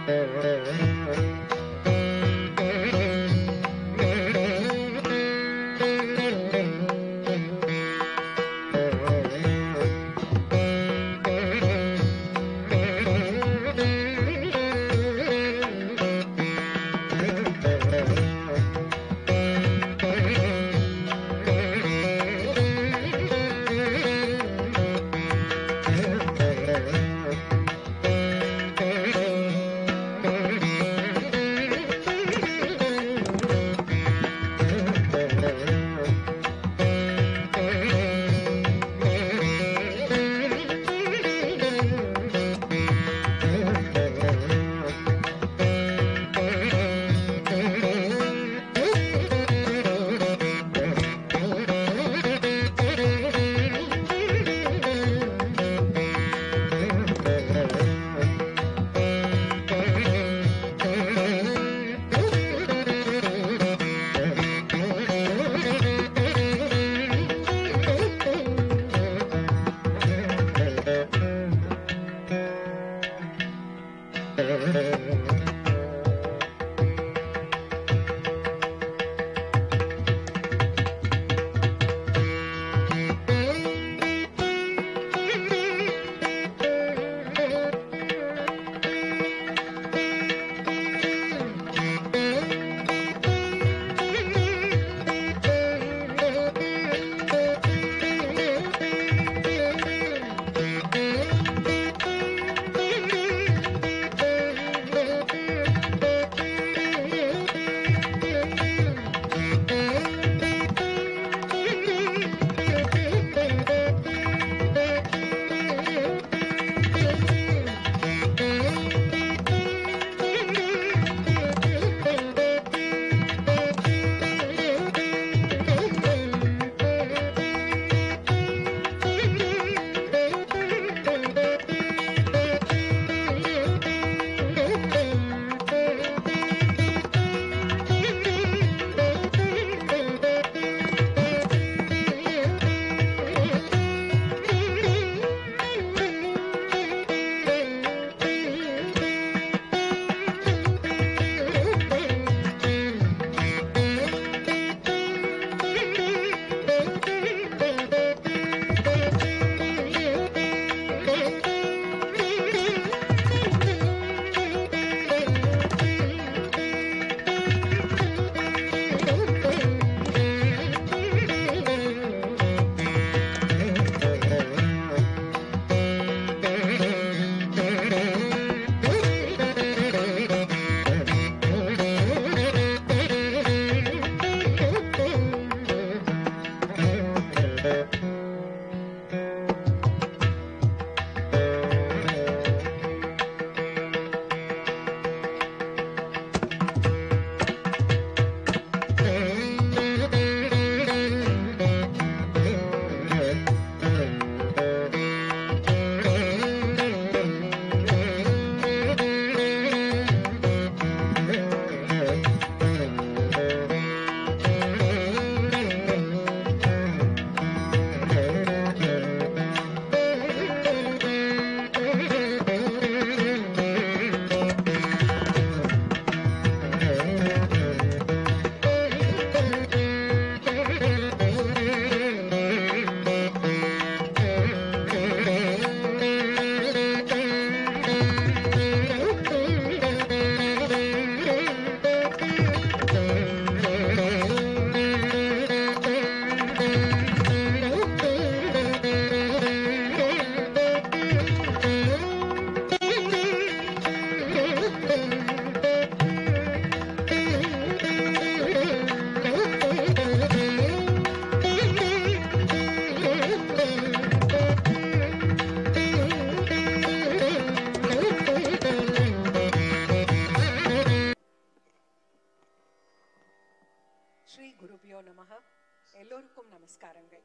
எல்லோருக்கும் நமஸ்காரங்கள்.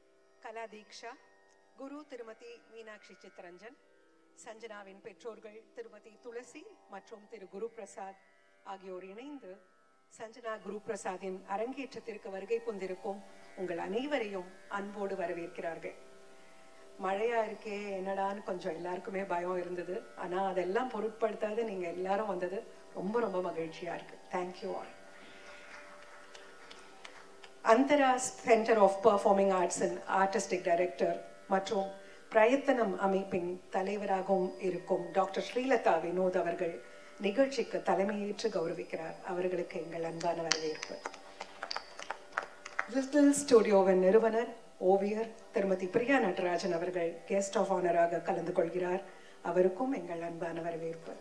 கலா தீக்ஷா குரு திருமதி மீனாட்சி சித்தரஞ்சன், சஞ்சனாவின் பெற்றோர்கள் திருமதி துளசி மற்றும் திரு குரு பிரசாத் ஆகியோர் இணைந்து சஞ்சனா குரு பிரசாத்தின் அரங்கேற்றத்திற்கு வருகை புந்திருக்கும் உங்கள் அனைவரையும் அன்போடு வரவேற்கிறார்கள். மழையா இருக்கே என்னடான்னு கொஞ்சம் எல்லாருக்குமே பயம் இருந்தது. ஆனா அதெல்லாம் பொருட்படுத்தாது நீங்க எல்லாரும் வந்தது ரொம்ப ரொம்ப மகிழ்ச்சியா இருக்கு. Thank you all. Antara centre of performing arts and artistic director மற்றும் பிரயத்தனம் அமைப்பின் தலைவராகவும் இருக்கும் டாக்டர் ஸ்ரீலதா வினோத் அவர்கள் நிகழ்ச்சிக்கு தலைமையேற்று கௌரவிக்கிறார். அவர்களுக்கு எங்கள் அன்பான வரவேற்பு. லிட்டில் ஸ்டுடியோவின் நிறுவனர் ஓவியர் திருமதி பிரியா நடராஜன் அவர்கள் கெஸ்ட் ஆஃப் ஆனராக கலந்து கொள்கிறார். அவருக்கும் எங்கள் அன்பான வரவேற்பு.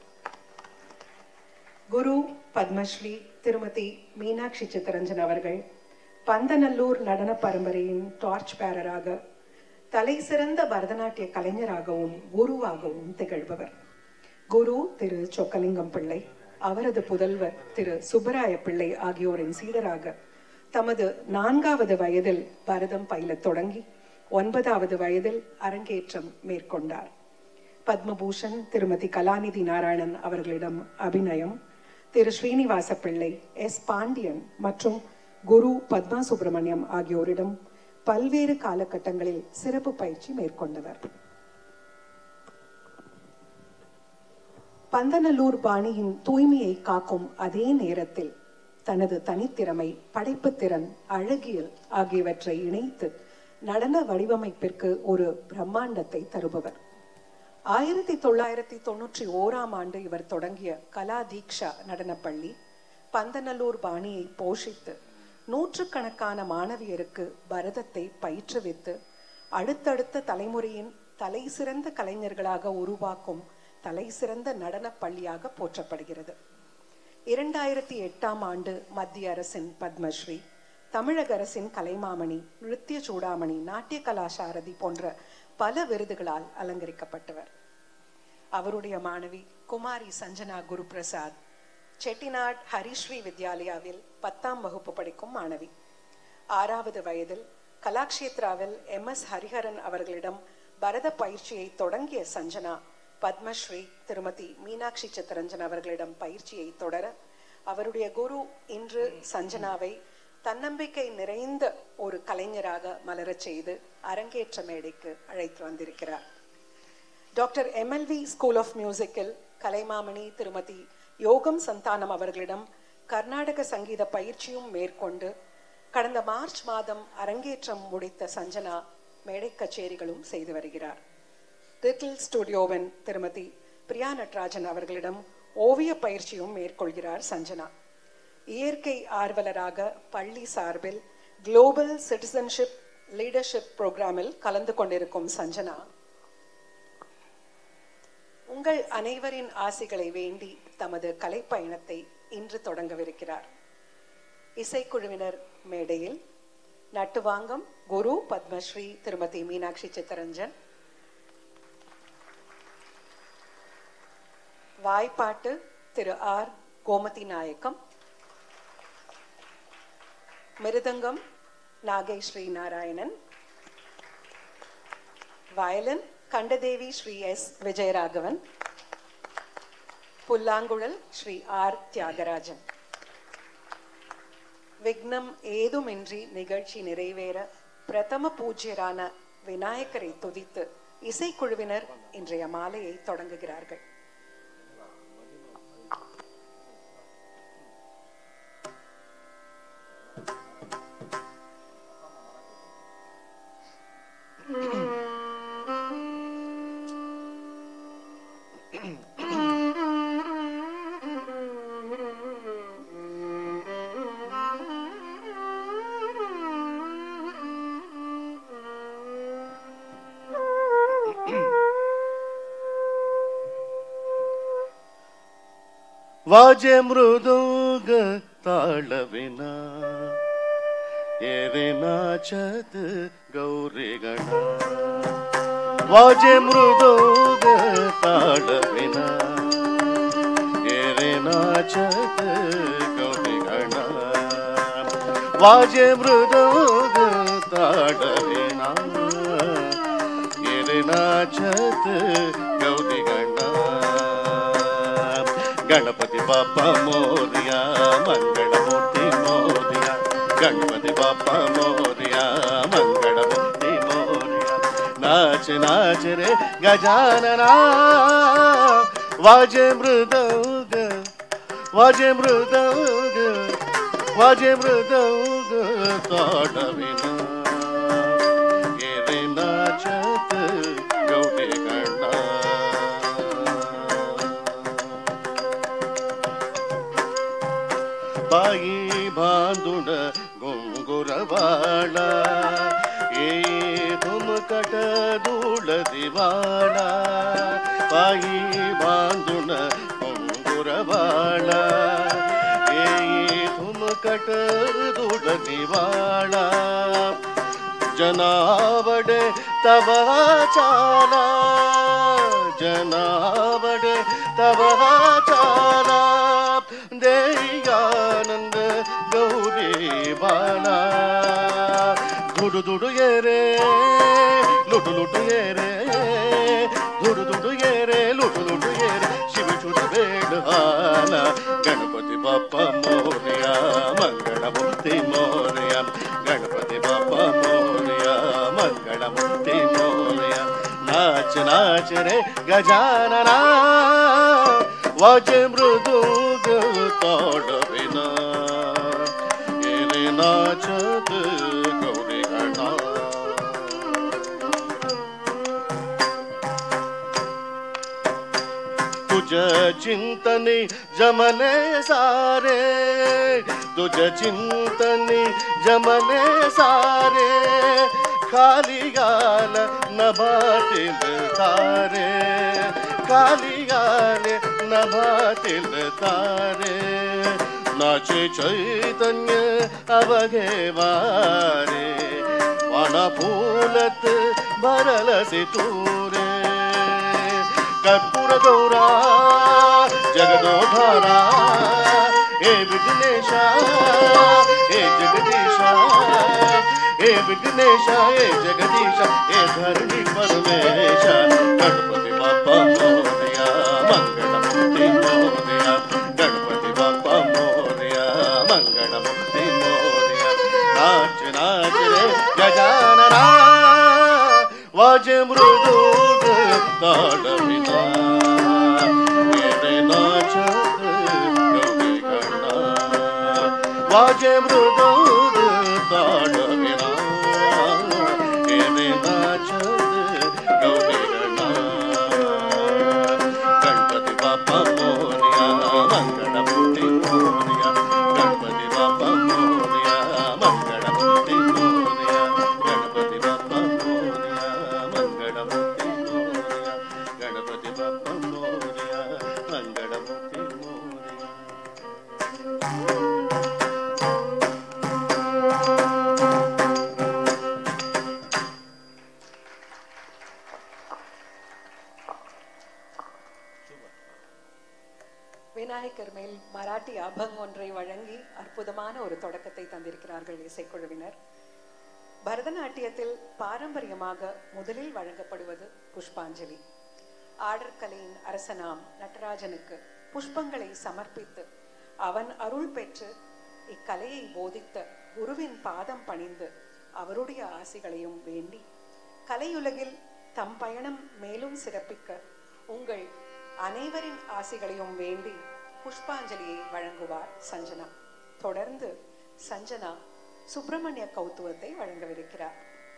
குரு பத்மஸ்ரீ திருமதி மீனாட்சி சித்தரஞ்சன் அவர்கள் பந்தநல்லூர் நடன பரம்பரையின் டார்ச் பேரராக தலை சிறந்த பரதநாட்டிய கலைஞராகவும் குருவாகவும் திகழ்பவர். குரு திரு சொக்கலிங்கம் பிள்ளை, அவரது புதல்வர் திரு சுப்பராய பிள்ளை ஆகியோரின் சீடராக தமது 4வது வயதில் பரதம் பயிலத் தொடங்கி 9வது வயதில் அரங்கேற்றம் மேற்கொண்டார். பத்மபூஷன் திருமதி கலாநிதி நாராயணன் அவர்களிடம் அபிநயம், திரு ஸ்ரீனிவாச பிள்ளை, எஸ் பாண்டியன் மற்றும் குரு பத்மா சுப்பிரமணியம் ஆகியோரிடம் பல்வேறு காலகட்டங்களில் சிறப்பு பயிற்சி மேற்கொண்டவர். பந்தநல்லூர் பாணியின் தூய்மையை காக்கும் அதே நேரத்தில் தனது தனித்திறமை, படைப்புத்திறன், அழகியல் ஆகியவற்றை இணைத்து நடன வடிவமைப்பிற்கு ஒரு பிரம்மாண்டத்தை தருபவர். 1991ஆம் ஆண்டு இவர் தொடங்கிய கலா தீக்ஷா நடனப்பள்ளி பந்தநல்லூர் பாணியை போஷித்து நூற்றுக்கணக்கான மாணவியருக்கு பரதத்தை பயிற்றுவித்து அடுத்தடுத்த தலைமுறையின் தலை சிறந்த கலைஞர்களாக உருவாக்கும் தலை சிறந்த நடன பள்ளியாக போற்றப்படுகிறது. 2008ஆம் ஆண்டு மத்திய அரசின் பத்மஸ்ரீ, தமிழக அரசின் கலைமாமணி, நிருத்திய சூடாமணி, நாட்டிய கலாசாரதி போன்ற பல விருதுகளால் அலங்கரிக்கப்பட்டவர். அவருடைய மாணவி குமாரி சஞ்சனா குருபிரசாத் செட்டிநாட் ஹரிஸ்ரீ வித்யாலயாவில் 10ஆம் வகுப்பு படிக்கும் மாணவி. 6வது வயதில் கலாக்ஷேத்ராவில் MS ஹரிஹரன் அவர்களிடம் பரத பயிற்சியை தொடங்கிய சஞ்சனா பத்மஸ்ரீ திருமதி மீனாட்சி சித்தரஞ்சன் அவர்களிடம் பயிற்சியை தொடர அவருடைய குரு இன்று சஞ்சனாவை தன்னம்பிக்கை நிறைந்த ஒரு கலைஞராக மலரச் செய்து அரங்கேற்ற மேடைக்கு அழைத்து வந்திருக்கிறார். டாக்டர் MLV ஸ்கூல் ஆஃப் மியூசிக்கில் கலைமாமணி திருமதி யோகம் சந்தானம் அவர்களிடம் கர்நாடக சங்கீத பயிற்சியும் மேற்கொண்டு கடந்த மார்ச் மாதம் அரங்கேற்றம் முடித்த சஞ்சனா மேடை கச்சேரிகளும் செய்து வருகிறார். லிட்டில் ஸ்டுடியோவின் திருமதி பிரியா நடராஜன் அவர்களிடம் ஓவிய பயிற்சியும் மேற்கொள்கிறார் சஞ்சனா. இயற்கை ஆர்வலராக பள்ளி சார்பில் குளோபல் சிட்டிசன்ஷிப் லீடர்ஷிப் புரோகிராமில் கலந்து கொண்டிருக்கும் சஞ்சனா உங்கள் அனைவரின் ஆசைகளை வேண்டி தமது கலைப்பயணத்தை இன்று தொடங்கவிருக்கிறார். இசைக்குழுவினர் மேடையில் நட்டுவாங்கம் குரு பத்மஸ்ரீ திருமதி மீனாட்சி சித்தரஞ்சன், வாய்ப்பாட்டு திரு R Gomathi Nayagam, mridangam Nagai Sri Narayanan, violin Kandadevi Sri S Vijayaraghavan, புல்லாங்குழல் ஸ்ரீ R தியாகராஜன். விக்னம் ஏதுமின்றி நிகழ்ச்சி நிறைவேற பிரதம பூஜ்யரான விநாயகரை துதித்து இசைக்குழுவினர் இன்றைய மாலையை தொடங்குகிறார்கள். वाजे मृदुंग ताळविना एरे नाचत गौरी गणा वाजे मृदुंग ताळविना एरे नाचत गौरी गणा वाजे मृदुंग ताळविना एरे नाचत गौरी गणा गणपति बापा मोरिया मंगलमूर्ति मोरिया गणपति बापा मोरिया मंगलमूर्ति मोरिया नाच नाच रे गजानना वाजे मृदंग वाजे मृदंग वाजे मृदंग ताडविना ये नाचत गौडी गणा बाई बांधुण घुंगुरवाಳ ये धुमकट धूळ दिवाळ बाई बांधुण घुंगुरवाळ ये धुमकट धूळ दिवाळ जनावडे तव चाला जनावडे तव चाला देयानंद गौरी बाला धुडु धुडु ये रे लुटु लुटु ये रे धुडु धुडु ये रे लुटु लुटु ये रे शिव छुट वेड हाला गणपति बाप्पा मोरया मंगलमूर्ति मोरया गणपति बाप्पा मोरया मंगलमूर्ति मोरया नाच नाच रे गजानना वाजे मृदुग ताडविना ये नाचत गौरी गणा तुझ चिंतनी जमने सारे तुझ चिंतनी जमने सारे खाली गाल नभातील तारे खाली गाले नभातील तारे नाचे चैतन्य अवघे वारे वाना फूलत भरलसी तूरे कर्पूर गौरा जगदोधारा हे विघ्नेशा हे जगदीशा हे विघ्नेशा हे जगदीशा हे धरणी परमेशा गणपति बाप्पा मोरया मंगलमूर्ति मोरया गणपति बाप्पा मोरया मंगलमूर्ति मोरया नाच नाच रे गजानना वाजे मृदुग ताडविना ये नाचत गौरी गणा वाजे मृदुग ताडविना ये नाचत गौरी गणा गणपति बाप्पा मोरया मंगलमूर्ति मोरया गणपति बाप्पा मोरया मंगलमूर्ति मोरया गणपति बाप्पा मोरया मंगलमूर्ति मोरया गणपति बाप्पा मोरया मंगलमूर्ति मोरया விநாயகர் மேல் மராட்டி அபங் ஒன்றை வழங்கி அற்புதமான ஒரு தொடக்கத்தை தந்திருக்கிறார்கள் இசைக்குழுவினர். பரதநாட்டியத்தில் பாரம்பரியமாக முதலில் வழங்கப்படுவது புஷ்பாஞ்சலி. ஆடற்கலையின் அரசனாம் நடராஜனுக்கு புஷ்பங்களை சமர்ப்பித்து அவன் அருள் பெற்று இக்கலையை போதித்த குருவின் பாதம் பணிந்து அவருடைய ஆசிகளையும் வேண்டி கலையுலகில் தம் பயணம் மேலும் சிறப்பிக்க உங்கள் அனைவரின் ஆசிகளையும் வேண்டி புஷ்பாஞ்சலியை வழங்குவார் சஞ்சனா. தொடர்ந்து சஞ்சனா சுப்பிரமணிய கௌத்துவத்தை வழங்கவிருக்கிறார்.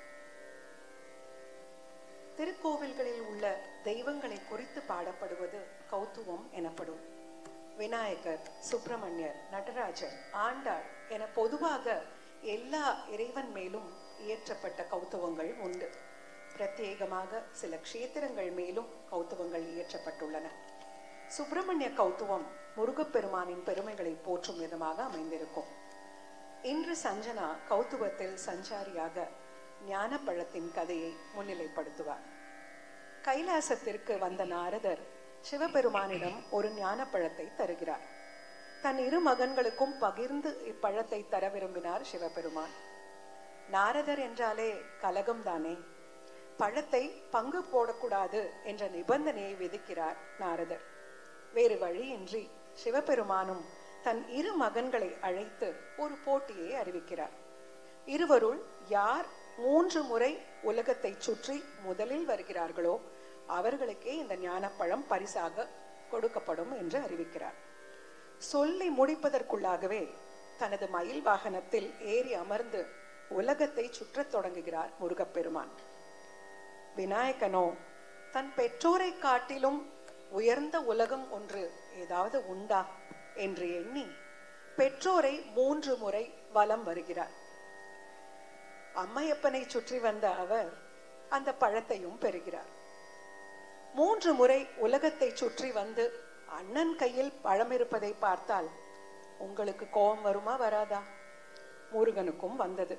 திருக்கோவில்களில் உள்ள தெய்வங்களை குறித்து பாடப்படுவது கௌத்துவம் எனப்படும். விநாயகர், சுப்பிரமணியர், நடராஜர், ஆண்டாள் என பொதுவாக எல்லா இறைவன் மேலும் இயற்றப்பட்ட கௌத்துவங்கள் உண்டு. பிரத்யேகமாக சில க்ஷேத்திரங்கள் மேலும் கௌத்துவங்கள் இயற்றப்பட்டுள்ளன. சுப்பிரமணிய கௌத்துவம் முருகப்பெருமானின் பெருமைகளை போற்றும் விதமாக அமைந்திருக்கும். இன்று சஞ்சனா கௌத்துவத்தில் சஞ்சாரியாக ஞானப்பழத்தின் கதையை முன்னிலைப்படுத்துவார். கைலாசத்திற்கு வந்த நாரதர் சிவபெருமானிடம் ஒரு ஞானப்பழத்தை தருகிறார். தன் இரு மகன்களுக்கும் பகிர்ந்து இப்பழத்தை தர விரும்பினார் சிவபெருமான். நாரதர் என்றாலே கலகம் தானே, பழத்தை பங்கு போடக்கூடாது என்ற நிபந்தனையை விதிக்கிறார் நாரதர். வேறு வழியின்றி சிவபெருமானும் தன் இரு மகன்களை அழைத்து ஒரு போட்டியை அறிவிக்கிறார். இருவருள் யார் 3 முறை உலகத்தை சுற்றி முதலில் வருகிறார்களோ அவர்களுக்கே இந்த ஞானப்பழம் பரிசாக கொடுக்கப்படும் என்று அறிவிக்கிறார். சொல்லி முடிப்பதற்குள்ளாகவே தனது மயில் வாகனத்தில் ஏறி அமர்ந்து உலகத்தை சுற்றத் தொடங்குகிறார் முருகப்பெருமான். விநாயகனோ தன் பெற்றோரை காட்டிலும் உயர்ந்த உலகம் ஒன்று ஏதாவது உண்டா என்று எண்ணி பெற்றோரை 3 முறை வலம் வருகிறார். அம்மையப்பனை சுற்றி வந்த அவர் அந்த பழத்தையும் பெறுகிறார். 3 முறை உலகத்தை சுற்றி வந்து அண்ணன் கையில் பழம் இருப்பதை பார்த்தால் உங்களுக்கு கோபம் வருமா வராதா? முருகனுக்கும் வந்தது.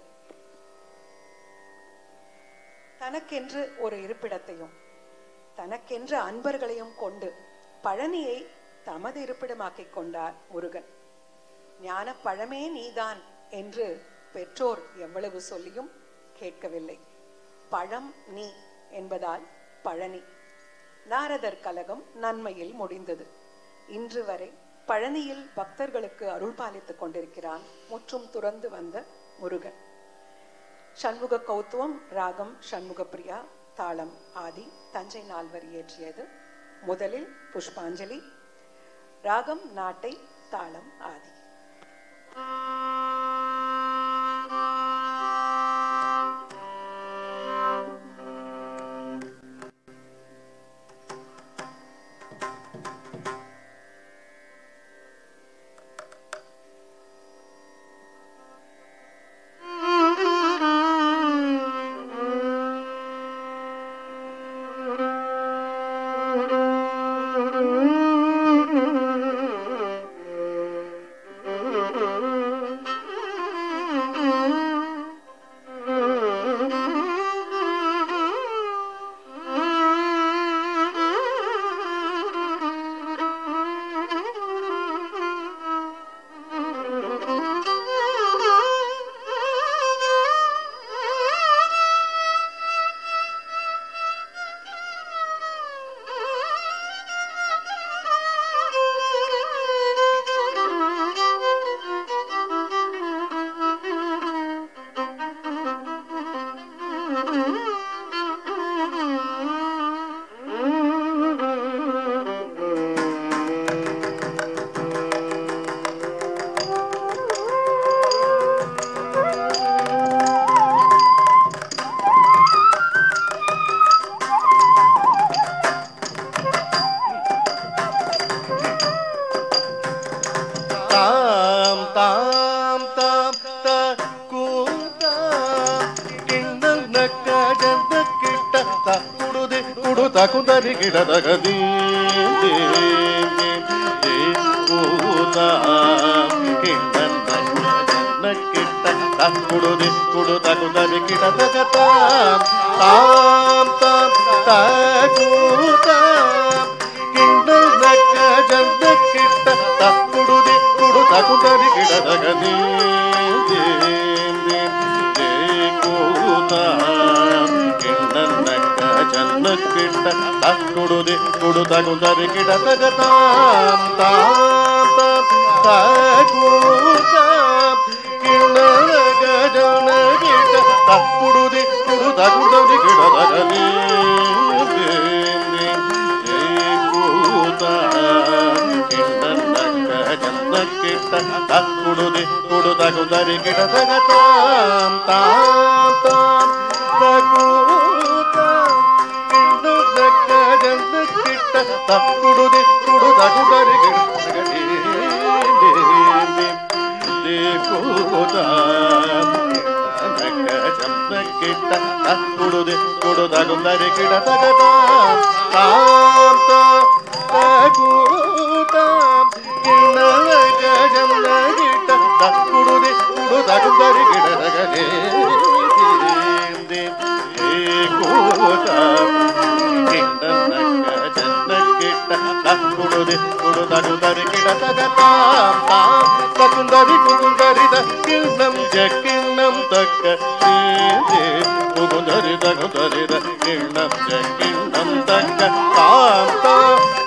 தனக்கென்று ஒரு இருப்பிடத்தையும் தனக்கென்ற அன்பர்களையும் கொண்டு பழனியை தமது இருப்பிடமாக்கிக் கொண்டார் முருகன். ஞான பழமே நீதான் என்று பெற்றோர் எவ்வளவு சொல்லியும் கேட்கவில்லை. பழம் நீ என்பதால் பழனி. நாரதர் கலகம் நன்மையில் முடிந்தது. இன்று வரை பழனியில் பக்தர்களுக்கு அருள் பாலித்துக் கொண்டிருக்கிறான் முற்றும் துறந்து வந்த முருகன். சண்முக கௌத்துவம் ராகம் சண்முகப்பிரியா, தாளம் ஆதி, தஞ்சை நால்வர் இயற்றியது. முதலில் புஷ்பாஞ்சலி, ராகம் நாட்டை, தாளம் ஆதி. ಕುಂದರಿ ಗಿಡದಗದಿ ಕಿಟ್ಟ ಕುಡುದಿ ಕುಡುದ ಕುಂದರಿ ಗಿಡದಗತ ತಾಂ ತಾಂ ತಾಕೂತ ಕಿಂಡನಕ ಜಂದ ಕಿಟ್ಟ ಕುಡುದಿ ಕುಡುದ ಕುಂದರಿ ಗಿಡದಗದಿ ಕೂತ ಕಿಂಡನಕ ಜನ್ನ ಕಿಟ್ಟ ಕುಡುದಿ ಕುಡುದ ಕುಂದರಿ ಗಿಡದಗತ ತಾಂ ತಾಂ ತಾಕೂತ ಜನ ಗಿಡ ಕುಡುದಿ ಕುಡುದ ಕುಡದಿ ಗಿಡದಗದಿ ಕೂತ ಕಿಂಡನಕ ಜನ್ನ ಕಿಟ್ಟ ಕುಡುದಿ ಕುಡುದ ಕುದರಿ ಗಿಡದಗತ ತಾಂ ತಾಂ ಕೂತ ಕಿಂಡನಕ ಜನ್ನ ಕಿಟ್ಟ ಕುಡುದಿ ಕುಡುದ ಕುದರಿ ಗಿಡದಗದಿ ಕೂತ ಕಿಟ್ಟ ಕುಡುದಿ ಕುಡುದ ಕುಂದರಿ ಗಿಡದಗದ ತಾಂ ಕೂತ ಕಿಂಡನಕ ಜನ್ನ ಗಿಟ್ಟ ಕುಡುದಿ ಕುಡುದ ಕುಂದರಿ ಗಿಡದಗದೆ ಕೂತ ಕಿಂಡನಕ ಜನ್ನ ಗಿಟ್ಟ ಕುಡುದಿ ಕುಡುದ ಕುಂದರಿ ಗಿಡದಗದ ಕುಂದರಿ ಕುಂದರಿದ ಕಿಣ್ಣಂ ಜಕ್ಕಿಣ್ಣಂ ತಕ್ಕ ಕುಂದರಿದ ಕುಂದರಿದ ಕಿಣ್ಣಂ ಜಕ್ಕಿಣ್ಣಂ ತಕ್ಕ ಕಾಂತ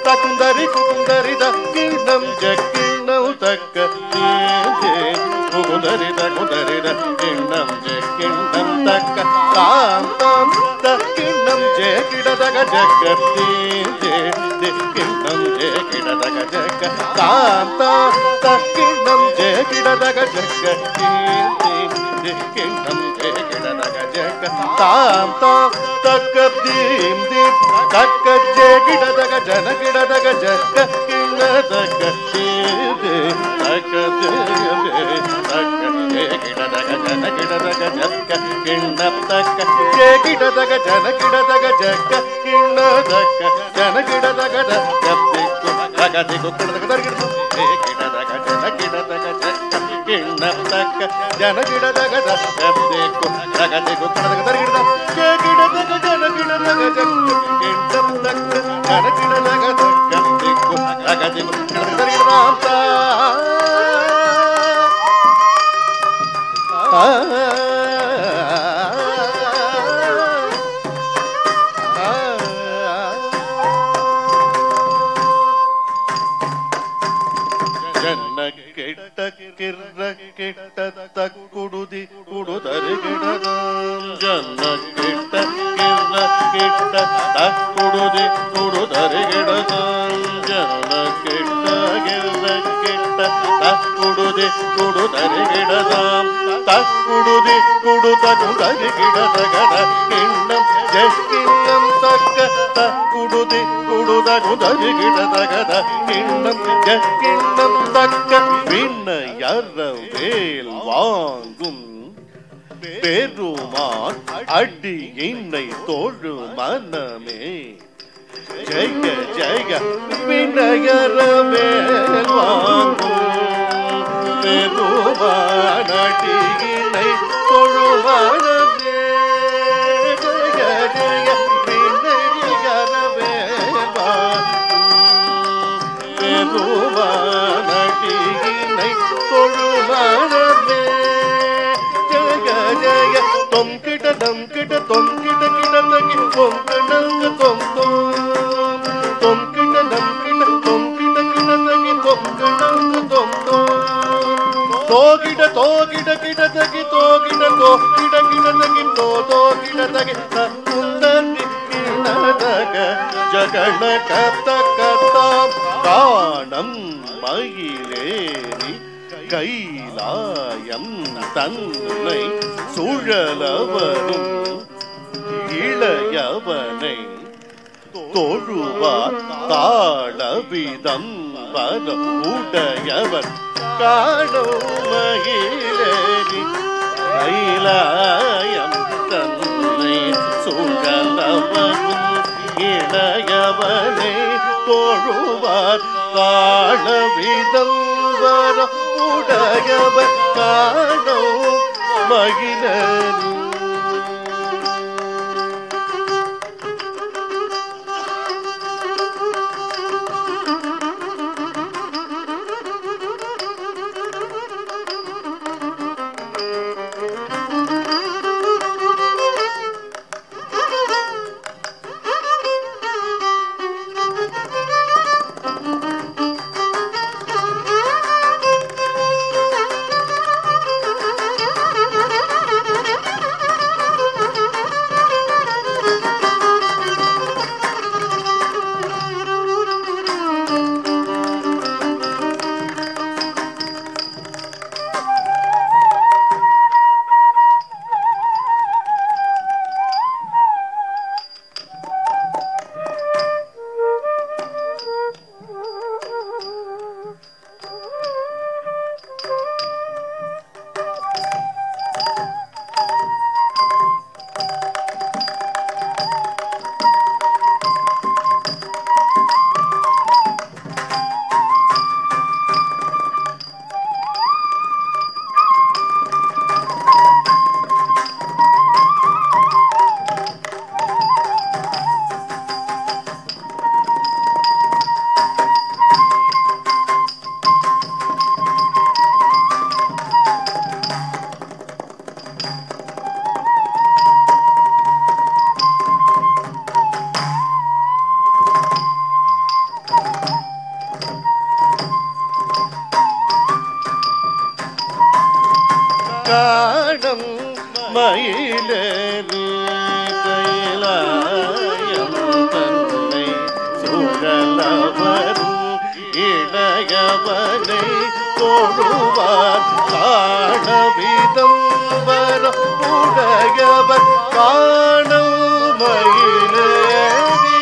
ಕುಂದರಿ ಕುಂದರಿದ ಕಿಣ್ಣಂ ಜಕ್ಕಿಣ್ಣಂ ತಕ್ಕ ಕುಂದರಿದ குதரித குதரித கிண்ணம் ஜெ கிண்ணம் தக்க தாம் தாம் தக்கிண்ணம் ஜெ கிடதக ஜக்கத்தி ஜெ ஜெ கிண்ணம் ஜெ கிடதக ஜக்க தாம் தாம் தக்கிண்ணம் ஜெ கிடதக ஜக்கத்தி ஜெ கிண்ணம் ஜெ கிடதக ஜக்க தாம் தாம் தக்க தீம் தீம் தக்க ஜெ கிடதக ஜன கிடதக ஜக்க கிண்ண தக்க தீம் தீம் தக்க ஜெ தக்க ஜெ கிடதக ஜன கிடதக ஜக்க கிண்ண தக்க ஜெ கிடதக ஜன கிடதக ஜக்க கிண்ண தக்க ஜன கிடதக ஜக்க திக்கு ரகதிக்கு கிடதக தர்கிட ஜெ கிடதக ஜன கிடதக ஜக்க கிண்ண தக்க ஜன கிடதக ஜக்க திக்கு ரகதிக்கு கிடதக தர்கிட ஜெ கிடதக ஜன கிடதக ஜக்க கிண்ண தக்க ஜன கிடதக ஜக்க திக்கு ரகதிக்கு கிடதக தர்கிட தாம் ஜன்ன கிட்ட கிர்ர கிட்ட தக்குடுதி குடுதரு கிடதாம் ஜன்ன கிட்ட கிர்ர கிட்ட தக்குடுதி குடுதரு கிடதாம் ஜன்ன கிட்ட கிர்ர கிட்ட தக்குடுதி குடுதரு கிடதாம் தக்குடுதி குடுதரு கிடதகட கிண்ணம் ஜெக்கிண்ணம் தக்க தக்குடுதி குடுதரு கிடதகட கிண்ணம் ஜெக்கிண்ணம் தக்க விண்ணையறவேல் வாங்கும் பெருமான் அடி என்னை தோழு மனமே ஜெய ஜெய விண்ணையறவேல் வாங்கும் பெருமான் அடி என்னை தோழு மனமே ஜெய ஜெய விண்ணையறவேல் வாங்கும் பெருமான் அடி என்னை தோழு மனமே ஜெய ஜெய தொம் கிட தம் கிட தொம் கிட கிட தகி தொம் கடங்க தொம் தொம் தொம் கிட தம் கிட தொம் கிட கிட தகி தொம் கடங்க தொம் தொம் தோகிட தோகிட கிட தகி தோகிட தோகிட கிட தகி தோகிட தகி குந்தரி கிணதக ஜகண கத்த கத்தாம் காணம் மயிலேறி கைலாயம் தன்னை சுழலவரும் இளையவனை தொழுவார் தாளவிதம் வர உடையவர் காணோமயிலேறி கைலாயம் தன்னை சுழலவரும் இளையவனை தொழுவார் தாளவிதம் வர உடையவர் காணோ மகிழரும் காணம் மயிலேறி கைலாயம் தன்னை சுழலவரும் இளையவனை தொழுவார் காணவிதம் வர உடையவர் காணம் மயிலேறி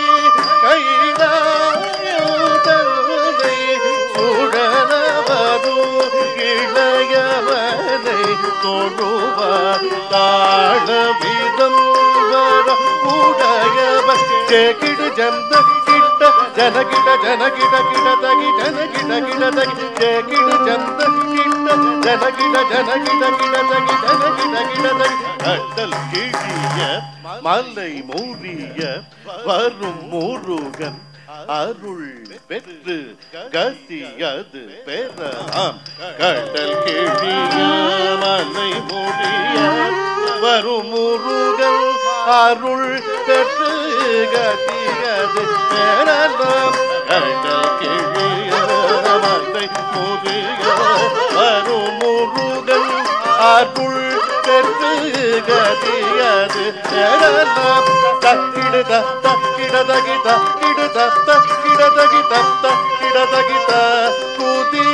கைலாயம் தன்னை சுழலவரும் இளையவனை தொழுவார் தாழவிதம் வர உடையவர் சேகிடு ஜந்த கிட்ட ஜனகிட ஜனகிட கிட தகி ஜனகிட கிட தகி சேகிடு ஜந்த கிட்ட ஜனகிட ஜனகிட கிட தகி ஜனகிட கிட தகி கடல் கிழிய மலை மூறிய வரும் முருகன் அருள் பெற்று கசியது பெறலாம் கடல் கிழிய மலை மூறிய வரும் முருகன் அருள் பெற்று கசியது பெறலாம் கடல் கிழிய மலை மூறிய வரும் முருகன் அருள் பெற்று கசியது பெறலாம் தக்கிடு தக்கிட தகி தக்கிடு தக்கிட தகி தக்கிட தகி தூதி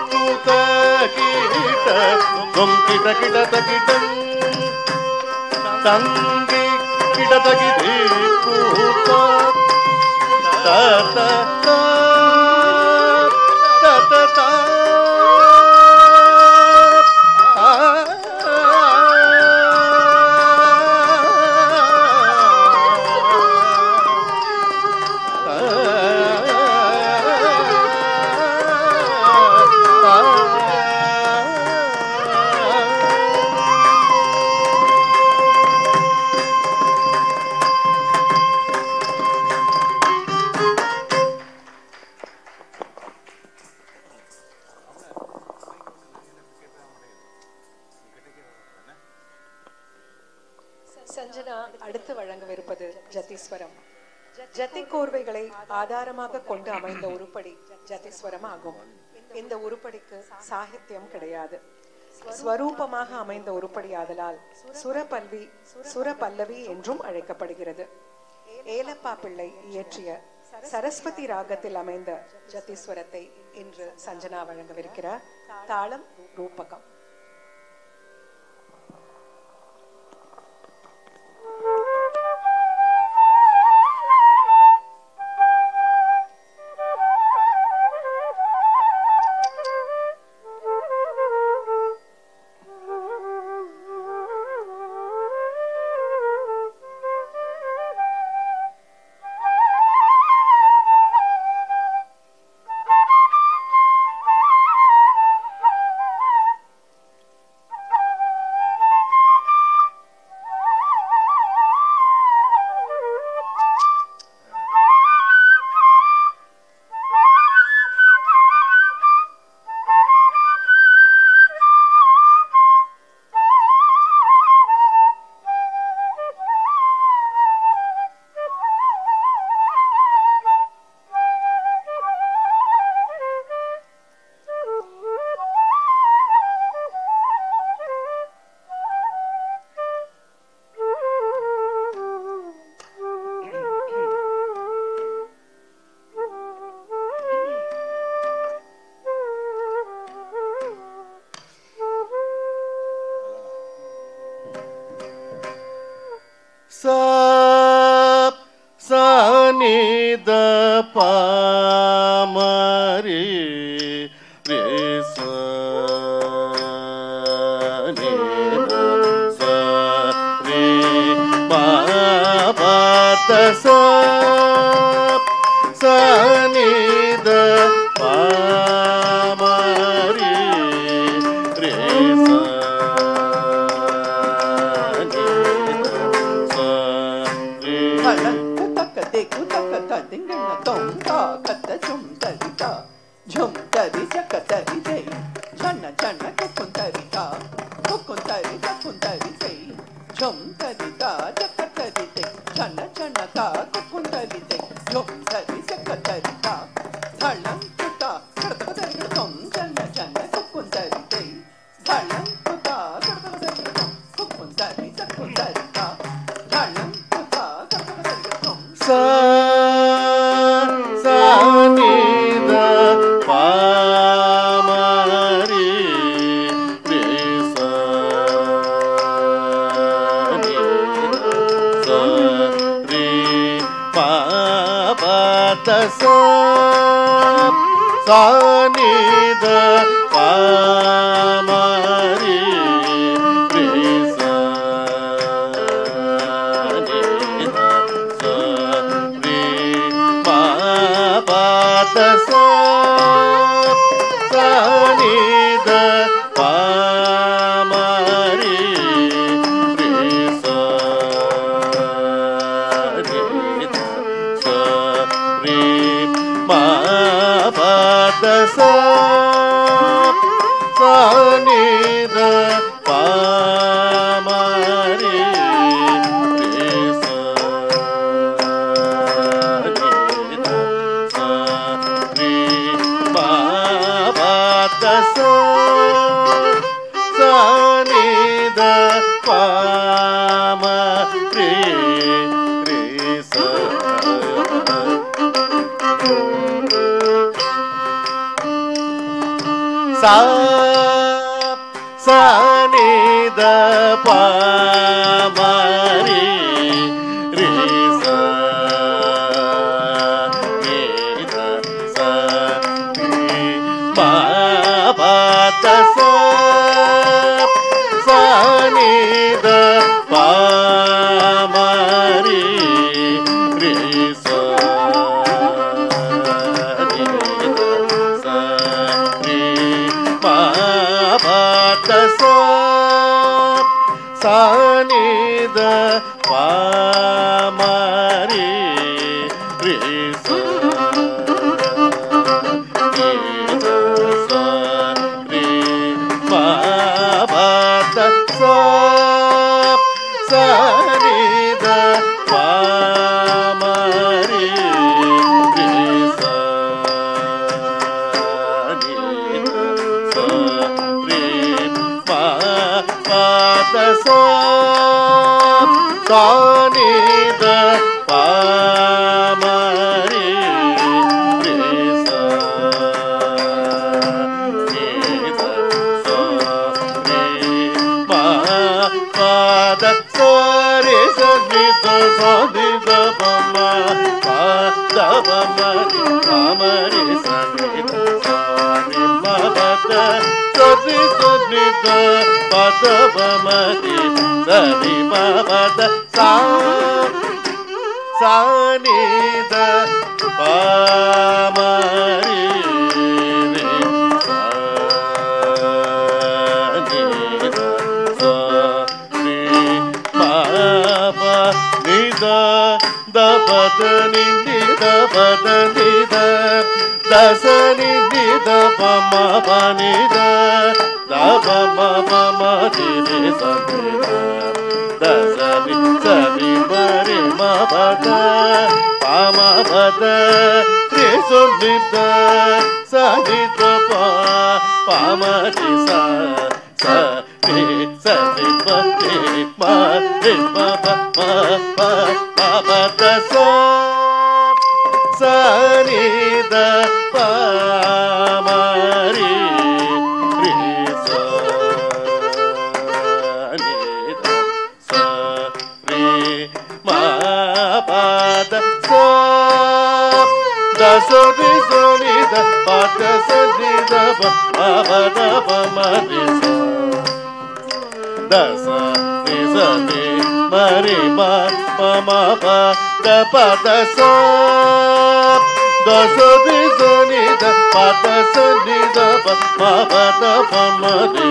தூதகிட தும் கிட கிட தகிடம் தங்கி கிட தகி கூத்த தத தத தத சஞ்சனா அடுத்து வழங்கவிருப்பது ஜதீஸ்வரம். ஜதி கோர்வைகளை ஆதாரமாக கொண்டு அமைந்த உருப்படி ஜதீஸ்வரம் ஆகும். இந்த உருப்படிக்கு சாகித்யம் கிடையாது. ஸ்வரூபமாக அமைந்த உருப்படி ஆதலால் சுரபல்லவி என்றும் அழைக்கப்படுகிறது. ஏலப்பா பிள்ளை இயற்றிய சரஸ்வதி ராகத்தில் அமைந்த ஜதீஸ்வரத்தை இன்று சஞ்சனா வழங்கவிருக்கிறார். தாளம் ரூபகம். சானித பாமரி ரே சானித சரே பாபத சானித பாமரி ரே Thank you. சானித பாமரி ரேச ரே பாபத சானித பாமரி ரேச ரே பாபத சானித பாமரி ரேச ரே பாபத சானித பாமரி ரேச சானித பாமரி ரேச பாபத சானித பாமரி ரேச பாபத சானித பாமரி ரேச பாபத சானித பாமரி ரேச பாபத சானித பாமரி ரேச பாபத சாரி சனித சனித பம பாத பமரி பாமரி சனித சாரி பாபத சரி சனித பாத பமரி சரி பாபத சானித பாமரி ದಪದ ನಿಂದಿದ ಪದ ನಿದ ದಸ ನಿಂದಿದ ಪಮ ಪನಿದ ದಪ ಮಮ ದಿನಿ ಸನಿದ ದಸ ನಿ ಸನಿ ಮರಿ ಮಪದ ಪಮ ಪದ ತ್ರಿ ಸುನಿದ ಸನಿದ ಪಮ ದಿ ಸ ನಿ ಸನಿ ಪತಿ ಮ ರಿ ಮ ಪ ಪಾಪದ ಸಾನಿದ ಪಾಮರಿ ರೇ ಮಾಪದ ದಸರಿ ಸನಿದ ಪಾದ ಸನಿದ ಪಾಪದ ಪಮರಿ ದಸ ಸನಿ ಮರಿ ಪಮ ಪದ ಪದ ದಸ ಸನಿದ ಪದ ಸನಿದ ಪದ ಪಮರಿ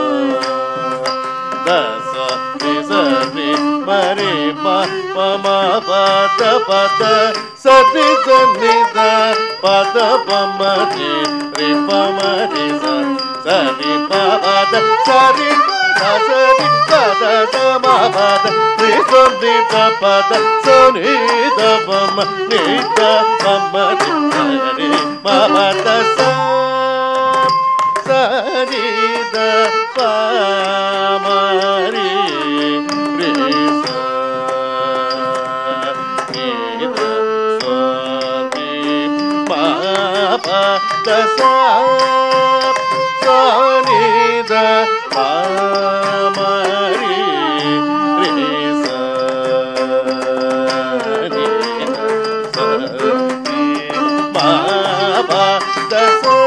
ದಸ ಸನಿ ಮರಿ ಪಮ ಪದ ಪದ ಸನಿ ಸನಿದ ಪದ ಪಮರಿ ರಿ ಪಮರಿ ಸನಿ ಪದ ಸರಿ ಸರಿ ಪದ ಸಮಪದ ತ್ರಿ ಸನಿದ ಪದ ಸನಿದ ಪಮ ನಿದ ಪಮ ಸರಿ ಪದ ಸನಿದ ಪಾಮರಿ ರೇ ಪಾಪದ ಸಾನಿದ ಪಾಮರಿ ರೇ ಪಾಪದ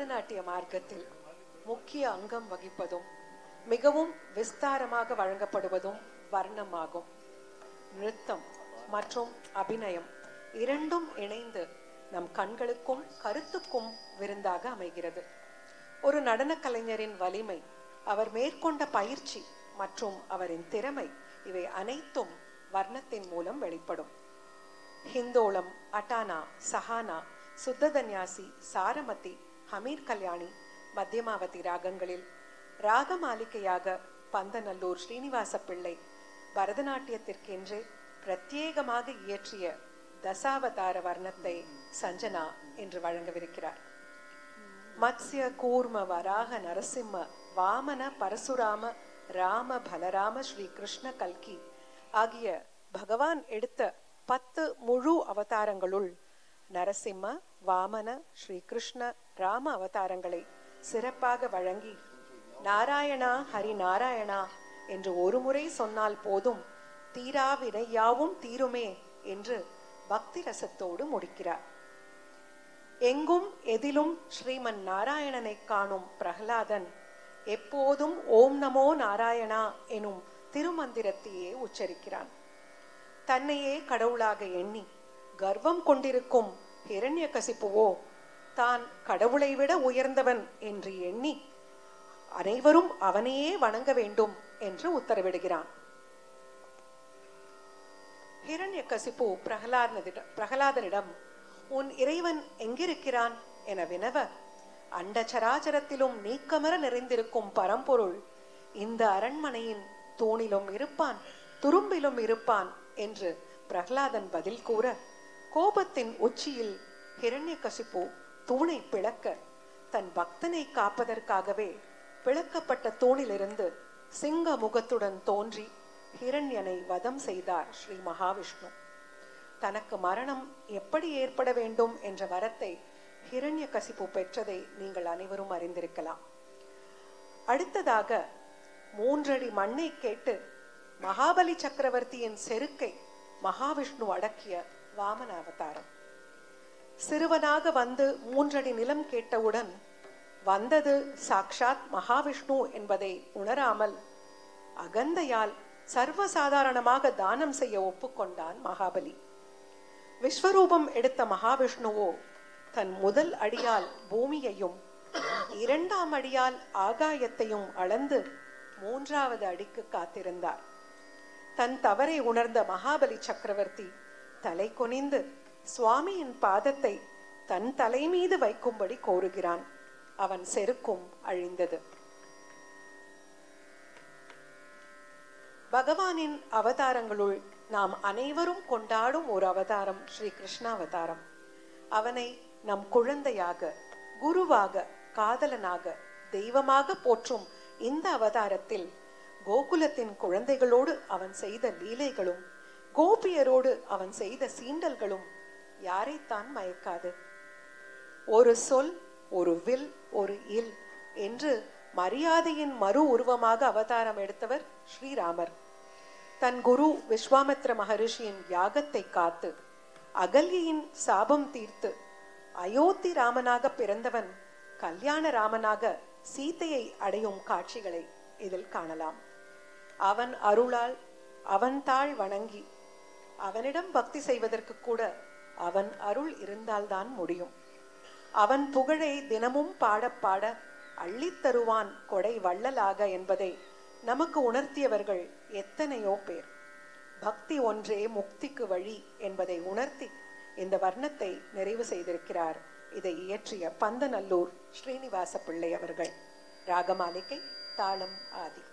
பரதநாட்டிய மார்க்கத்தில் முக்கிய அங்கம் வகிப்பதும் மிகவும் விஸ்தாரமாக வழங்கப்படுவதும் வர்ணமாகும். நிருத்தம் மற்றும் அபிநயம் இரண்டும் இணைந்து நம் கண்களுக்கும் கருத்துக்கும் விருந்தாக அமைகிறது. ஒரு நடன கலைஞரின் வலிமை, அவர் மேற்கொண்ட பயிற்சி மற்றும் அவரின் திறமை இவை அனைத்தும் வர்ணத்தின் மூலம் வெளிப்படும். ஹிந்தோளம், அட்டானா, சஹானா, சுத்ததன்யாசி, சாரமதி, ஹமீர் கல்யாணி, மத்தியமாவதி ராகங்களில் ராகமாலிகையாக பந்தநல்லூர் ஸ்ரீனிவாச பிள்ளை பரதநாட்டியத்திற்கென்று பிரத்யேகமாக இயற்றிய தசாவதார வர்ணத்தை சஞ்சனா என்று வழங்கவிருக்கிறார். மத்ஸ்ய, கூர்ம, வராக, நரசிம்ம, வாமன, பரசுராம, ராம, பலராம, ஸ்ரீ கிருஷ்ண, கல்கி ஆகிய பகவான் எடுத்த 10 முழு அவதாரங்களுள் நரசிம்ம, வாமன, ஸ்ரீ கிருஷ்ண, ராம அவதாரங்களை சிறப்பாக வழங்கி நாராயணா ஹரி நாராயணா என்று ஒரு முறை சொன்னால் போதும் தீரா வினையாவும் தீருமே என்று பக்தி ரசத்தோடு முடிக்கிறார். எங்கும் எதிலும் ஸ்ரீமன் நாராயணனை காணும் பிரகலாதன் எப்போதும் ஓம் நமோ நாராயணா எனும் திருமந்திரத்தையே உச்சரிக்கிறான். தன்னையே கடவுளாக எண்ணி கர்வம் கொண்டிருக்கும் ஹிரண்யகசிப்புவோ தான் கடவுளை விட உயர்ந்தவன் என்று எண்ணி அனைவரும் அவனையே வணங்க வேண்டும் என்று உத்தரவிடுகிறான். ஹிரண்யகசிப்பு பிரகலாதனிடம் உன் இறைவன் எங்கிருக்கிறான் என வினவ, அண்ட சராச்சரத்திலும் நீக்கமர நிறைந்திருக்கும் பரம்பொருள் இந்த அரண்மனையின் தூணிலும் இருப்பான், துரும்பிலும் இருப்பான் என்று பிரகலாதன் பதில் கூற, கோபத்தின் உச்சியில் ஹிரண்யகசிப்பு தூணை பிளக்க தன் பக்தனை காப்பதற்காகவே பிளக்கப்பட்ட தூணிலிருந்து சிங்க முகத்துடன் தோன்றி ஹிரண்யனை வதம் செய்தார் ஸ்ரீ மகாவிஷ்ணு. தனக்கு மரணம் எப்படி ஏற்பட வேண்டும் என்ற வரத்தை ஹிரண்யகசிப்பு பெற்றதை நீங்கள் அனைவரும் அறிந்திருக்கலாம். அடுத்ததாக 3 அடி மண்ணை கேட்டு மகாபலி சக்கரவர்த்தியின் செருக்கை மகாவிஷ்ணு அடக்கிய வாமன அவதாரம். சிறுவனாக வந்து 3 அடி நிலம் கேட்டவுடன் வந்தது சாக்ஷாத் மகாவிஷ்ணு என்பதை உணராமல் அகந்தையால் சர்வசாதாரணமாக தானம் செய்ய ஒப்புக்கொண்டான் மகாபலி. விஸ்வரூபம் எடுத்த மகாவிஷ்ணுவோ தன் முதல் அடியால் பூமியையும் 2ஆம் அடியால் ஆகாயத்தையும் அளந்து 3வது அடிக்கு காத்திருந்தார். தன் தவறை உணர்ந்த மகாபலி சக்கரவர்த்தி தலை குனிந்து சுவாமியின் பாதத்தை தன் தலை மீது வைக்கும்படி கோருகிறான். அவன் செருக்கும் அழிந்தது. பகவானின் அவதாரங்களுள் நாம் அனைவரும் கொண்டாடும் ஒரு அவதாரம் ஸ்ரீ கிருஷ்ணாவதாரம். அவனை நம் குழந்தையாக, குருவாக, காதலனாக, தெய்வமாக போற்றும் இந்த அவதாரத்தில் கோகுலத்தின் குழந்தைகளோடு அவன் செய்த லீலைகளும் கோபியரோடு அவன் செய்த சீண்டல்களும் யாரைத்தான் மயக்காது? ஒரு சொல், ஒரு வில், ஒரு இல் என்று மரியாதையின் மறு உருவமாக அவதாரம் எடுத்தவர் ஸ்ரீராமர். தன் குரு விஸ்வாமித்ர மகரிஷியின் யாகத்தை காத்து அகல்யின் சாபம் தீர்த்து அயோத்தி ராமனாக பிறந்தவன் கல்யாண ராமனாக சீதையை அடையும் காட்சிகளை இதில் காணலாம். அவன் அருளால் அவன் தாழ் வணங்கி அவனிடம் பக்தி செய்வதற்கு கூட அவன் அருள் இருந்தால்தான் முடியும். அவன் புகழை தினமும் பாட பாட அள்ளித்தருவான் கொடை வள்ளலாக என்பதை நமக்கு உணர்த்தியவர்கள் எத்தனையோ பேர். பக்தி ஒன்றே முக்திக்கு வழி என்பதை உணர்த்தி இந்த வர்ணத்தை நிறைவு செய்திருக்கிறார் இதை இயற்றிய பந்தநல்லூர் ஸ்ரீனிவாச பிள்ளை அவர்கள். ராகமாலிகை, தாளம், ஆதி.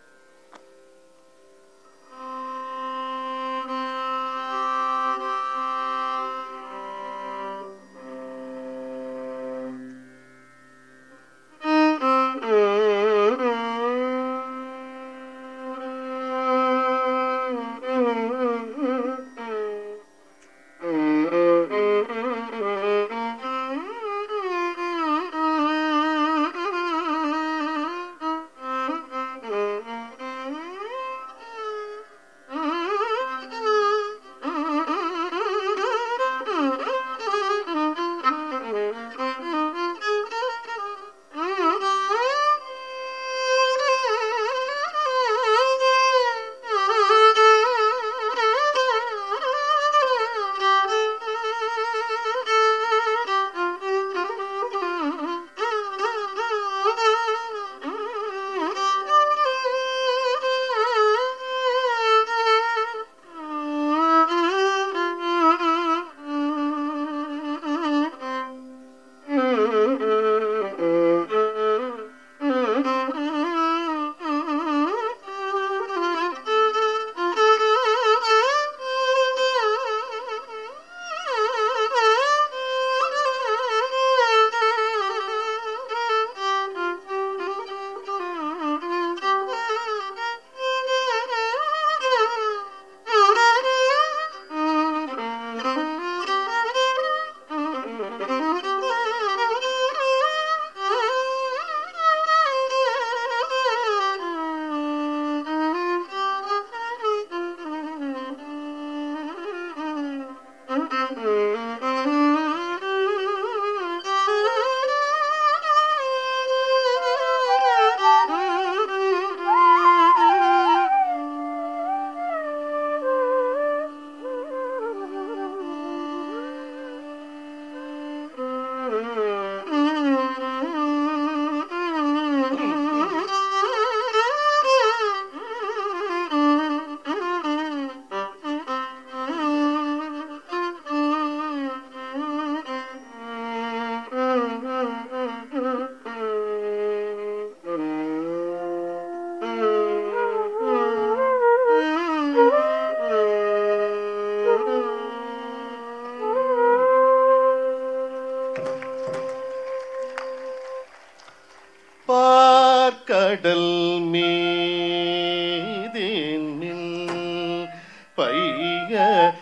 மீதினில் பைய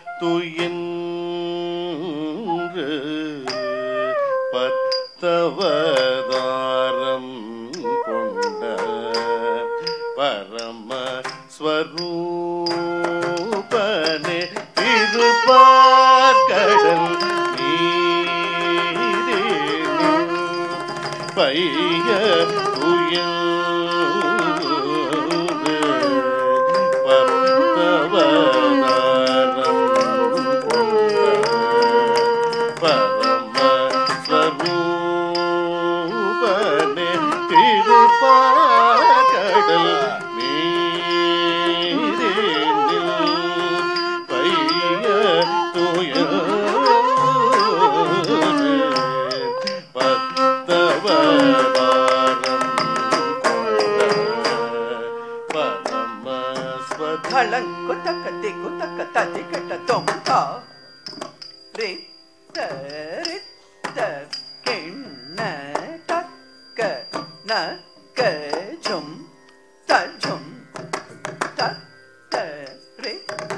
துயின்று பத்தவதாரம் கொண்ட பரமஸ்வரூபனே திருப்பார்கடல் நீரினில் பைய துயின்று பத்தவதாரம் கொண்ட பரமஸ்வரூபனே திருப்பார்கடல் நீரினில் பைய துயின்று பத்தவதாரம் கொண்ட பரமஸ்வரூபனே குத்தக்கத்தி குத்தக்க தத்தி கட்ட தொங்கா ரே தரித்த கிண்ண தக்க நக்க ஜும் தஜும் தத்த ரே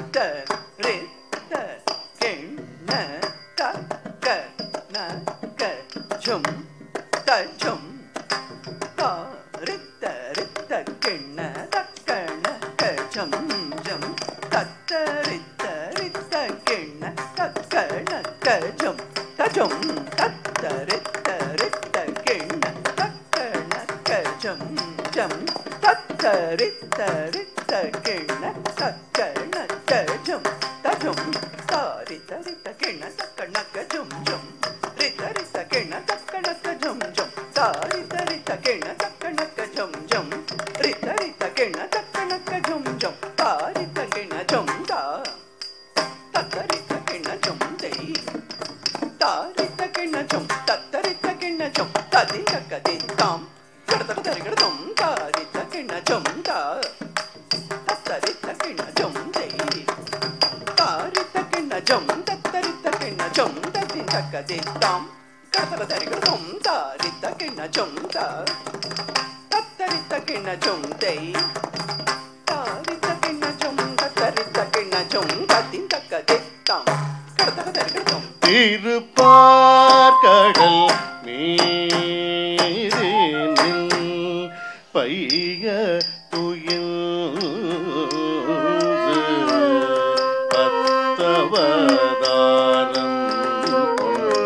கிண்ண தக்க நக்க ஜும் தஜும் தாரித்த ரித்த கிண்ண தக்க நக்க ஜம் ஜம் தத்தரித்த ரித்த கிண்ண தக்க நக்க ஜம் தஜும் தத்தரித்த ரித்த கிண்ண தக்க நக்க ஜம் ஜம் தத்தரித்த ரித்த கிண்ண தக்க நக்க ஜம் தஜும் தாரித்த ரித்த கிண்ண தக்க நக்க ஜும் ஜும் ரித்த ரித்த கிண்ண தக்க நக்க ஜும் ஜும் தாரித்த ரித்த கிண்ண தக்க நக்க ஜும் ஜும் ரித்த ரித்த கிண்ண தக்க நக்க ஜும் ஜும் தாரித்த கிண்ண ஜும் தா தத்தரித்த கிண்ண ஜும் தெய் தாரித்த கிண்ண ஜும் தத்தரித்த கிண்ண ஜும் ததி தக்க தித்தாம் கடதட தரிகடதும் தாரித்த கிண்ண ஜும் தா தத்தரித்த கிண்ண ஜும் தெய் தாரித்த கிண்ண ஜும் தத்தரித்த கிண்ண ஜும் ததி தக்க தித்தாம் கடதட தரிகடதும் தாரித்த கிண்ண ஜும் தா தத்தரித்த கிண்ண ஜும் தெய் தாரித்த கிண்ண ஜும் தத்தரித்த கிண்ண ஜும் ததி தக்க தித்தாம் கடதட தரிகடதும் திருப்பார்கடல் மீதினில் பைய துயின்று பத்தவதாரம் கொண்ட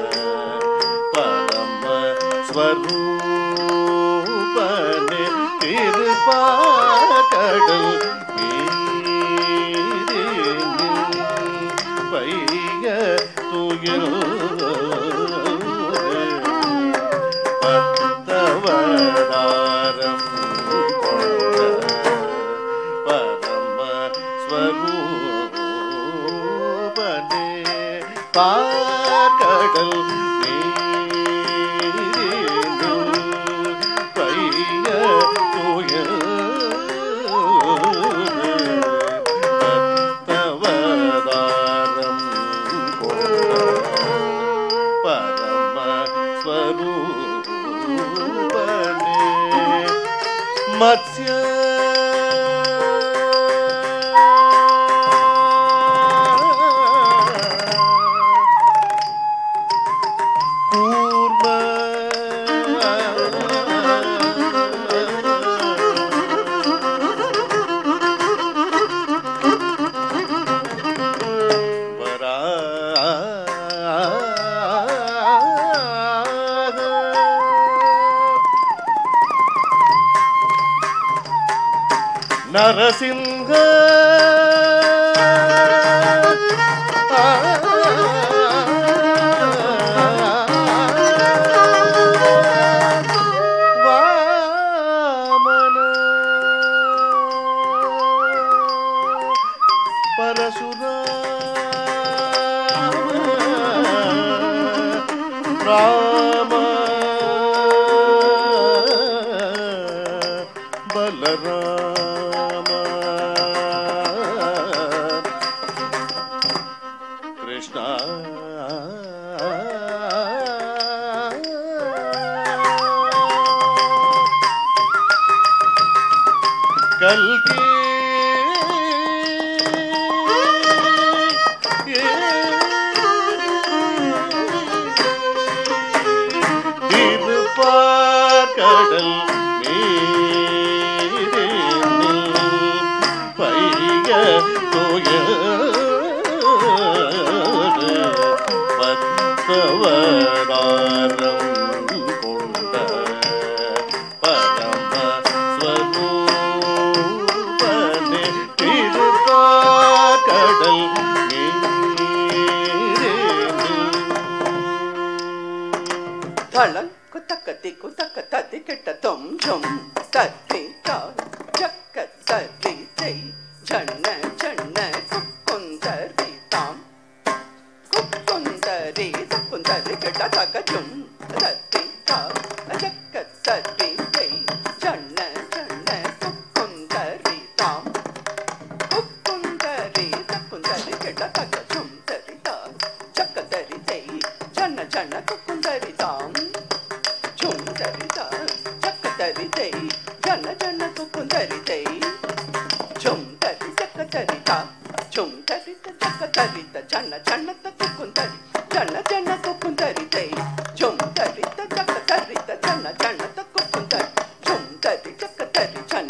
பரமஸ்வரூபனே திருப்பார்கடல் மீதினில் பைய துயின்று பத்தவதாரம் கொண்ட பரமஸ்வரூபனே பார்கடல் நீரினில் பைய துயின்று பத்தவதாரம் கொண்ட பரமஸ்வரூபனே மத்ஸ்ய கூர்ம நரசிங்க வாமன பரசுராம ராம பலராம கிருஷ்ண கல்கி திருப்பார்கடல் பைய தோய பத்தவதாரம் கொண்ட பரமஸ்வரூபனே திருப்பார்கடல் தளம் குத்தக்கத்தி குத்தக்கத்தி கெட்ட தொம் ஜொம் தத்தி தாள் ஜக்க தரி ஜெய் ஜன்ன ஜன்ன குக்குந்தரி தாம் குக்குந்தரி தக்குந்தரி கெட்ட தக்க ஜொம் தத்தி தாள் ஜக்க தரி ஜெய் ஜன்ன ஜன்ன குக்குந்தரி தாம் குக்குந்தரி தக்குந்தரி கெட்ட தக்க ஜொம் தரி தாள் ஜக்க தரி ஜெய் ஜன்ன ஜன்ன குக்குந்தரி தாம் தரி தெய் ஜன ஜன குக்குந்தரி தெய் ஜும் தரி ஜக்க தரிதா ஜும் தரித ஜக்க தரித ஜன ஜனத குக்குந்தரி ஜன ஜன குக்குந்தரி தெய் ஜும் தரித ஜக்க தரித ஜன ஜனத குக்குந்தரி ஜும் தரி ஜக்க தரி ஜன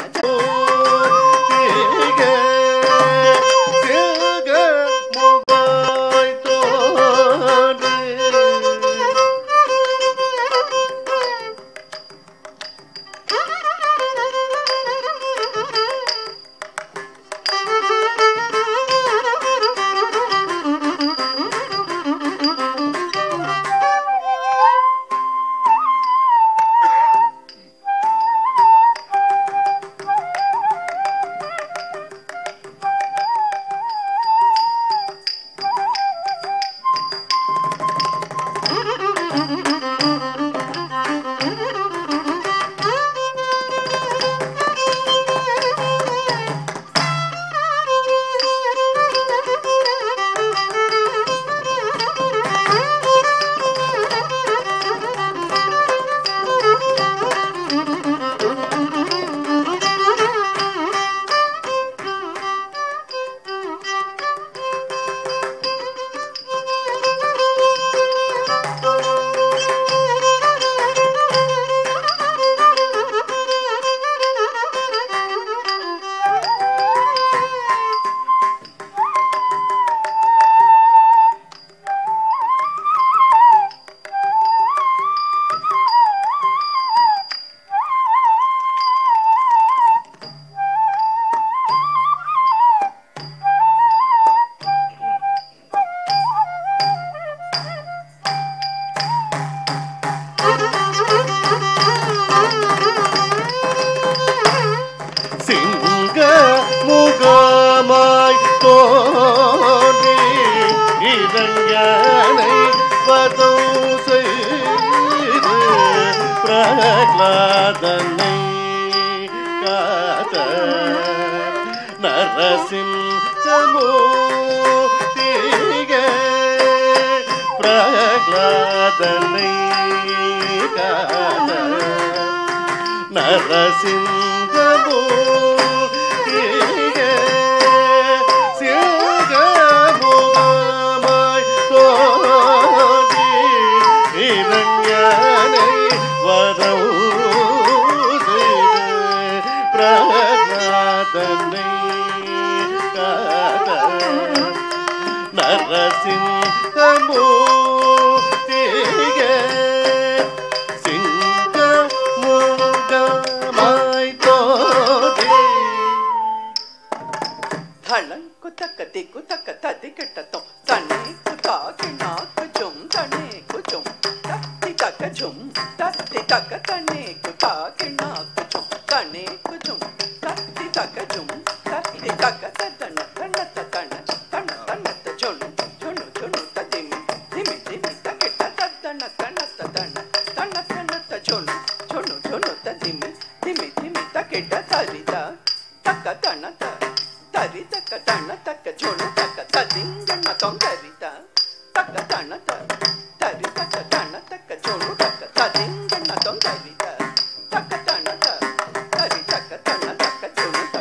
முகமாய் தோன்றி இதஞனை வதம் செய்து பிரகலாதனை காத்த நரசிம்மூர்த்திக பிரகலாதனை காத்த நரசிம்மூர்த்திக சிங்கமுகமாய் தோன்றி இதஞனை வதம் செய்து பிரகலாதனை காத்த நரசிம்மூர்த்திக சிங்கமுகமாய் தோன்றி தளம் குத்தக்கத்தி குத்தக்கத்தி கெட்டத்தோம் தனே குத்தா கிணாக்கு ஜும் தனே குஜும் தத்தி தக்க ஜும் தத்தி தக்க தனே குத்தா கிணாக்கு ஜும் தனே குஜும் தத்தி தக்க ஜும் தத்தி தக்க தன தன தன தன தன ஜொனு ஜொனு ஜொனு ததிமி திமி திமி தக்கெட்ட தன தன தன தன தன ஜொனு ஜொனு ஜொனு ததிமி திமி திமி தக்கெட்ட தரிதா தக்க தன தரி தக்க தன தக்க ஜொனு தக்க ததிங்கன தொந்தரிதா தக்க தன தரி தக்க தன தக்க ஜொனு தக்க ததிங்கன தொந்தரிதா தக்க தன தரி தக்க தன தக்க ஜொனு தக்க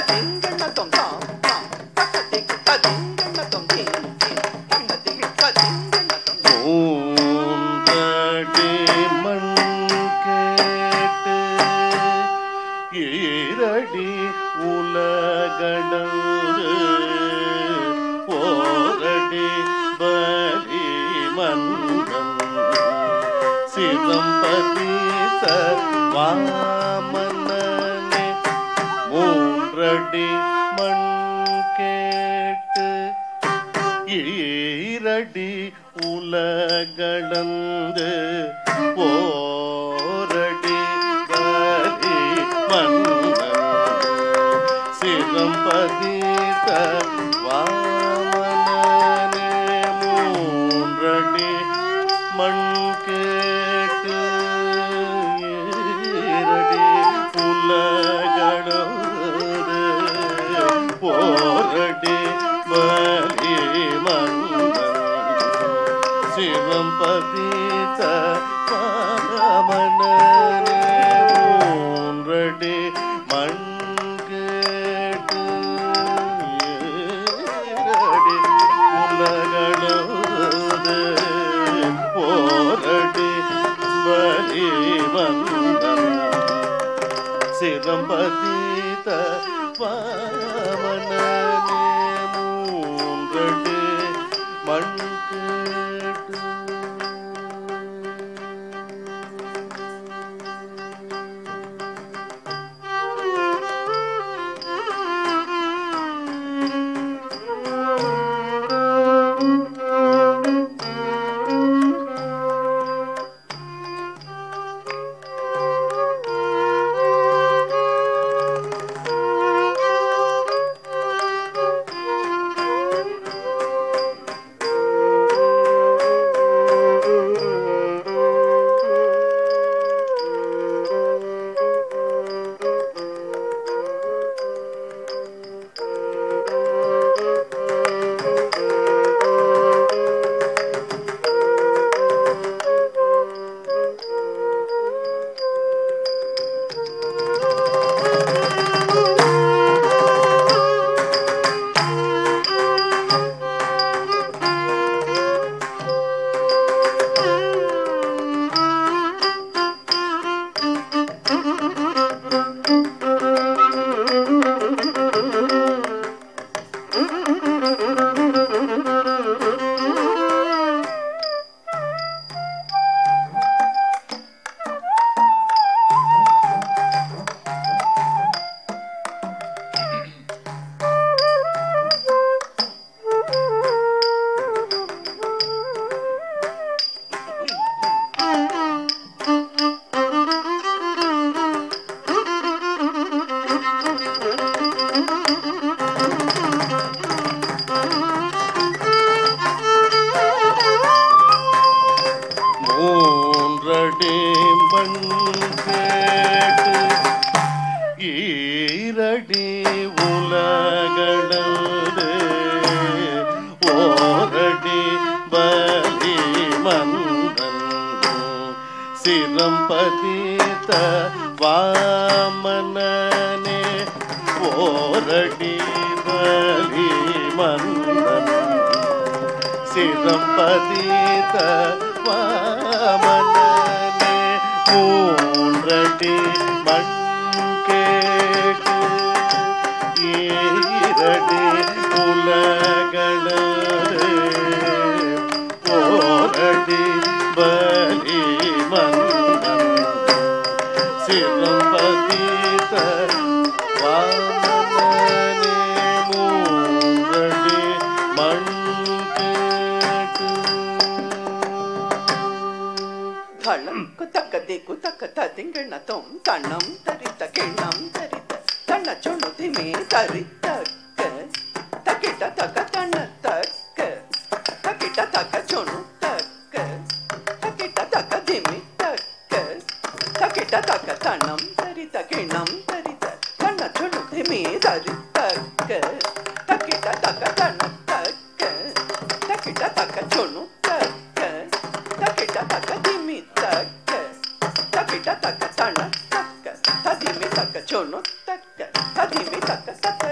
Chono, taka, tadimi, taka, taka.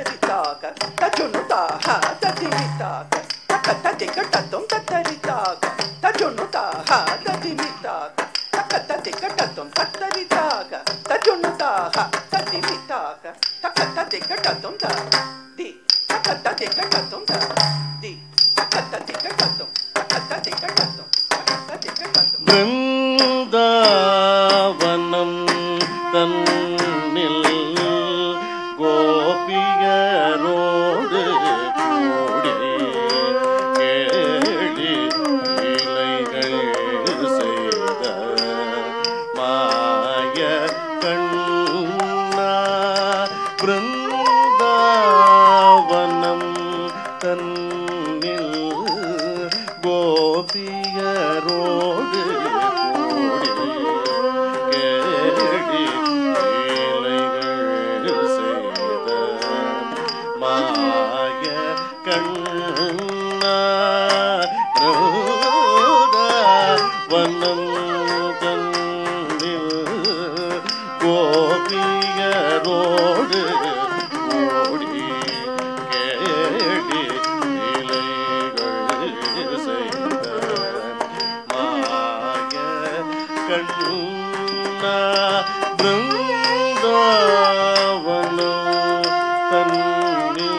taha tatimitaga takatatikatatum tataritaga tajunutaha tatimitaga takatatikatatum tataritaga tajunutaha tatimitaga takatatikatatum di takatatikatatum di takatatikatatum takatatikatatum takatatikatatum Brindavanam தன்னில் கோபியரோடு கூடி கேளி இலைகள் செய்த மாய கண்ணா பிருந்தாவனம் தன்னில் கோபியரோடு கூடி கேளி இலைகள் செய்த மாய கண்ணா வனம் தன்னில் கோபியரோடு கூடி கேளி இலைகள் செய்த மாய கண்ணா பிருந்தாவனம் தன்னில்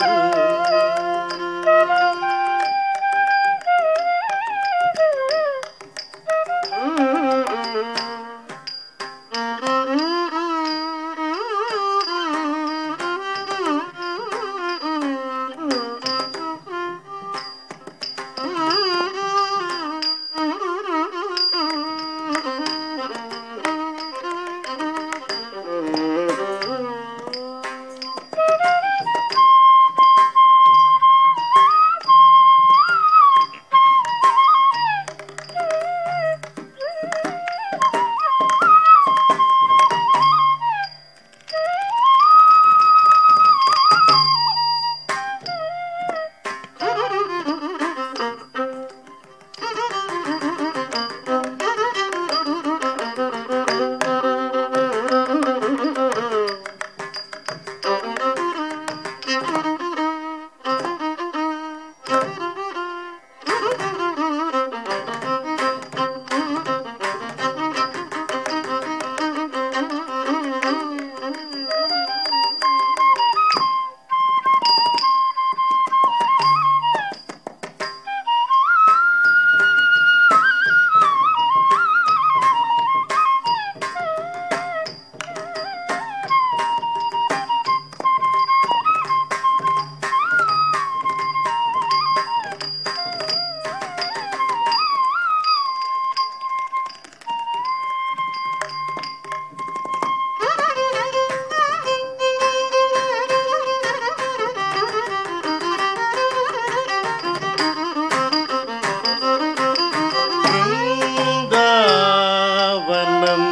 பிருந்தாவனம்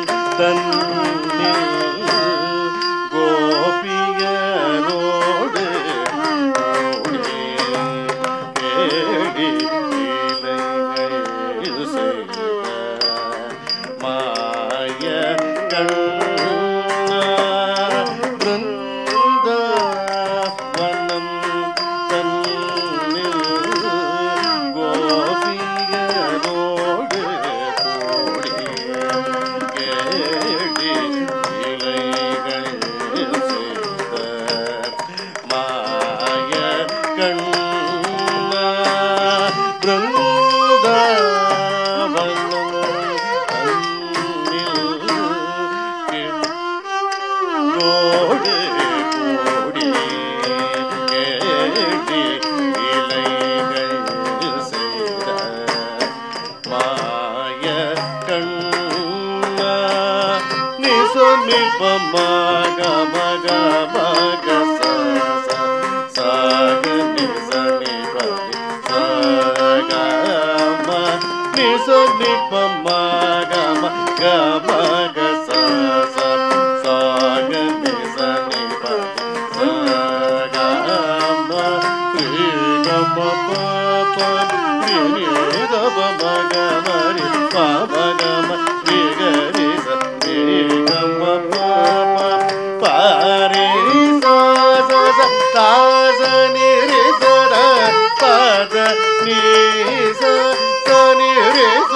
தன்னில் கோபியரோடு கூடி கேளி இலைகள் செய்த மாய கண்ணா பிருந்தாவனம் தன்னில் கோபியரோடு கூடி கேளி இலைகள் செய்த மாய கண்ணா பிருந்தாவனம் தன்னில் ோடு கூடி கேளி இலைகள் செய்த மாய கண்ணா நிசனிபமாக மக மக சாக நிசனிபதி சகம நிசனிபமாக மக மக சாக நிசனிபதி சகம ரிகம பப ரினிதப மக மரி பபகம ரிகரி ரிகம பப பரி சா தாச நிரிசர பத நீச நிரிச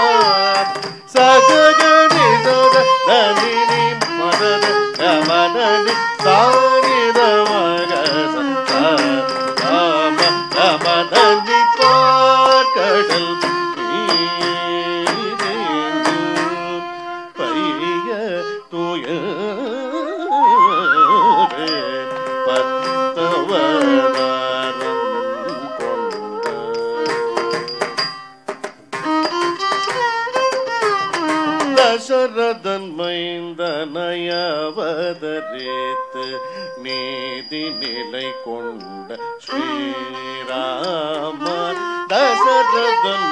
சகக நிசத தனினி மதத மதனி சானித மகச மதனி பார்க்கடல் பைய தூய பத்தவதாரம் கொண்ட தசரதன் மைந்தனையவதரித்து நீதி நிலை கொண்ட ஸ்ரீராம தசரதன்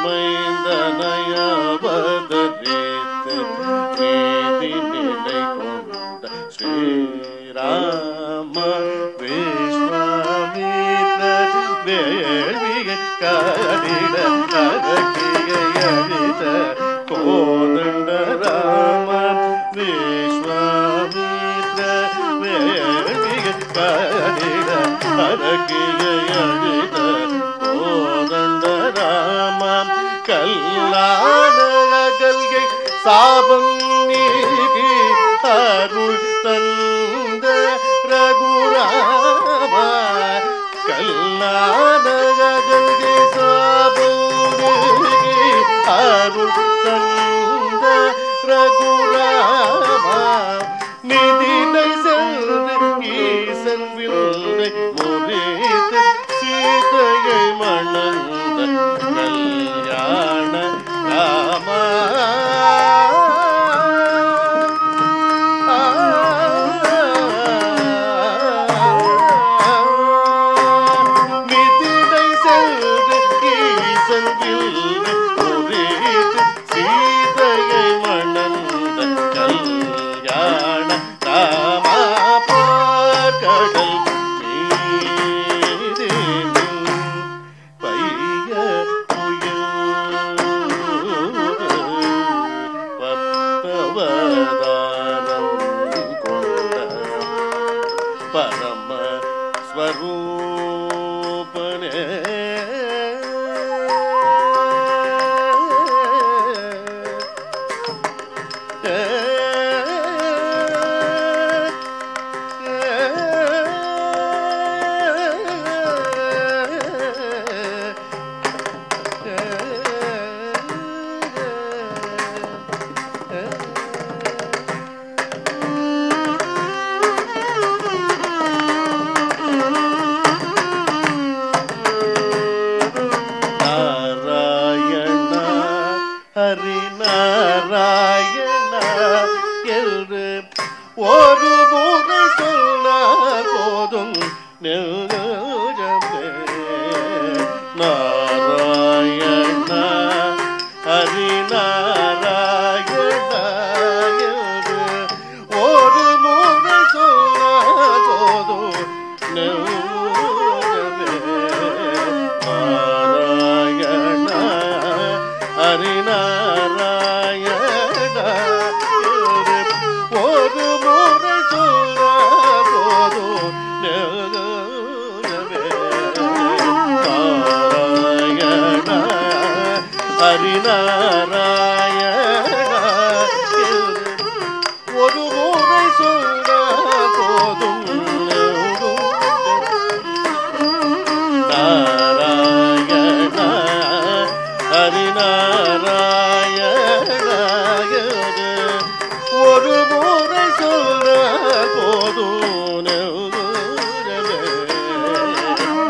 மைந்தனையவதரித்து நீதி நிலை கொண்ட ஸ்ரீராம விஸ்வாமித்ர வேள்வியை காடிட அழகிய கோதண்ட ராம விஸ்வாமித்ர வேள்வியை காடிட அழகிய கோதண்ட ராம கல்லான அகல்கை சாபம் நீகி அருள் தந்த ரகுராம கல்லான அகல்கை சாபம் நீகி அருள் தந்த ரகுராம நிதினை செல்து ஈசன் வில்லை முறித்து சீதையை மணந்த கல்யாண ராம நிதினை செல்து ஈசன் வில்லை முறித்து சீதையை மணந்த கல்யாண ராம பார்க்கடல் பைய பத்தவதாரம் கொண்ட பரம ஸ்வரூபனே நாராயண ஹரிநாராயண என்று ஒரு முறை சொன்னால் போதும் நெஞ்சமே நாராயண ஹரிநாராயண என்று ஒரு முறை சொன்னால் போதும் நெஞ்சமே நாராயண ஹரிநாராயண ஒரு முறை சொல்ல போதும் நெஞ்சமே நாராயண ஹரிநாராயண ஒரு முறை சொல்ல போதும் நாராயண ஹரிநாராயண ஒரு முறை சொல்ல போதும்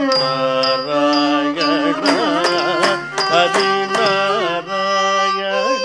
நாராயண ஹரிநாராயண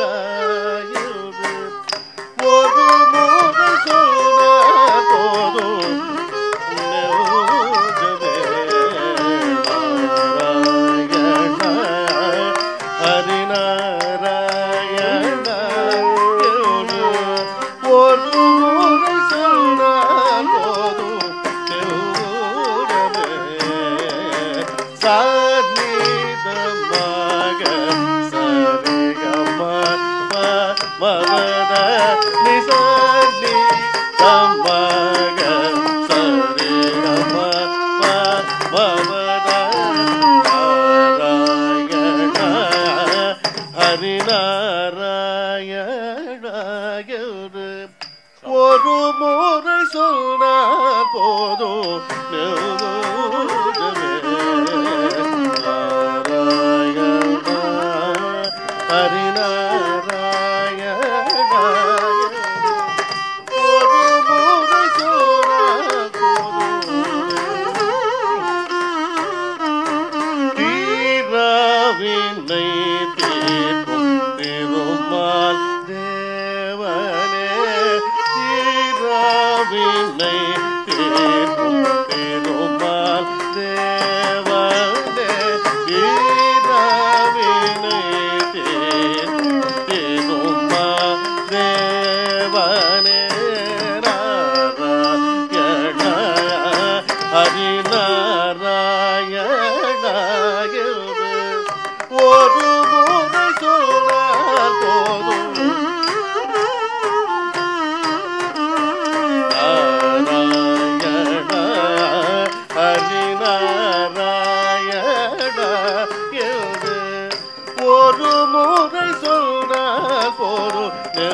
ஹரிநாராயணா என்று ஒரு முறை சொன்னால் போதும். நாராயணா ஹரிநாராயணா என்று ஒரு முறை சொன்னால் போதும்.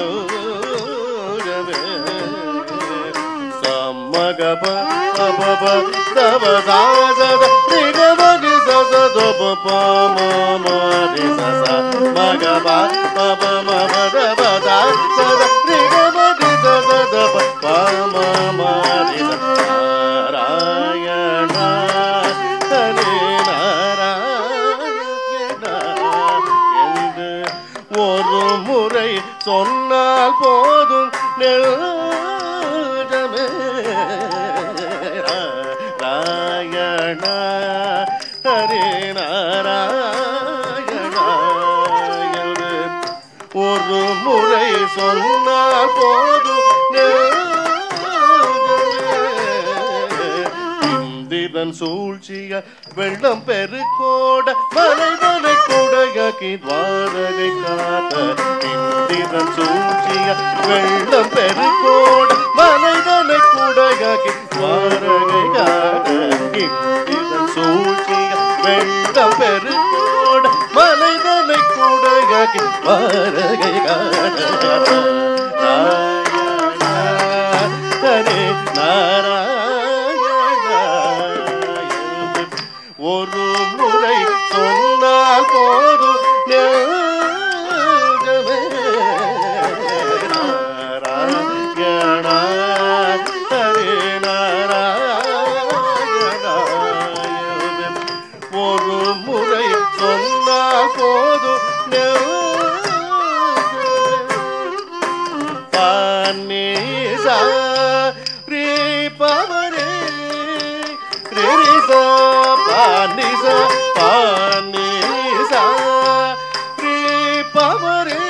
சம்மகப பப தவ சாசத நிகமதி சசதப பமமதி சச மகப பப மப தவ சாசத நிகமதி சசதப பமமதி நாராயணா ஹரி நாராயணா என்று ஒரு முறை சொன்னால் போதும். நெஞ்சமே நாராயணா ஹரி நாராயணா என்று ஒரு முறை சொன்னால் போதும். இந்திரன் சூழ்ச்சிய வெள்ளம் பெருக்கோட மலைதனை குடையாக்கி துவாரகை காத்த. இந்திரன் சூழ்ச்சிய வெள்ளம் பெருக்கோட மலைதனை குடையாக்கி துவாரகை காத்த. இந்திரன் சூழ்ச்சிய வெள்ளம் பெருக்கோட மலைதனை குடையாக்கி துவாரகை காத்த. நாராயணா ஹரி நாராயணா ஒரு முறை சொன்னால் போதும். நெஞ்சமே நாராயணா ஹரி நாராயணா ஒரு முறை சொன்னால் போதும். பானீசா ரீ பவரே ரீசா பானீசா பானீசா ரீ பவரே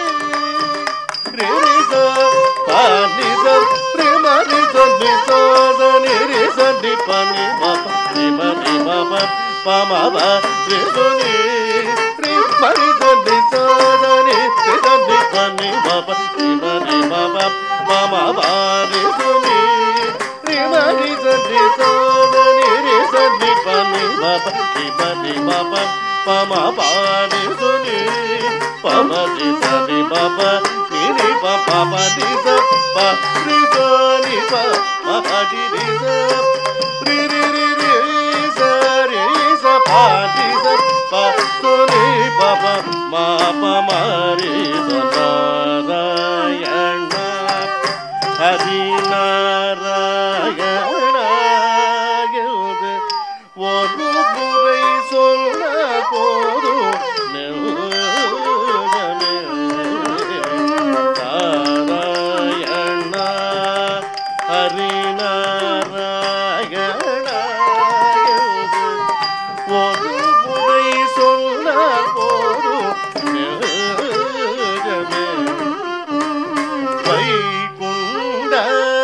ரீசா பானீசா பிரமணி சந்தி சோதனி ரீசந்தி பனி மப நிமனி மப பமப ரீசுனி பிரமணி சந்தி சோதனி ரீசந்தி பனி மப நிமனி மப பமப ரீசுனி பிரமணி சந்தி சோதனி ரீசந்தி பனி மப நிமனி மப பமப ரீசுனி பமதி சதி மப நினி பம நிச ப ரீசுனி ப மபதி நிச ரி ரி ரி ரி ச ரி ச ப தி ச ப சுனி பப மா பம ரி ச நாராயணா ஹரி நாராயணா என்று ஒரு முறை சொல்ல போதும். நெஞ்சமே நாராயணா ஹரி நாராயணா என்று ஒரு முறை சொல்ல போதும். நெஞ்சமே வைகுண்ட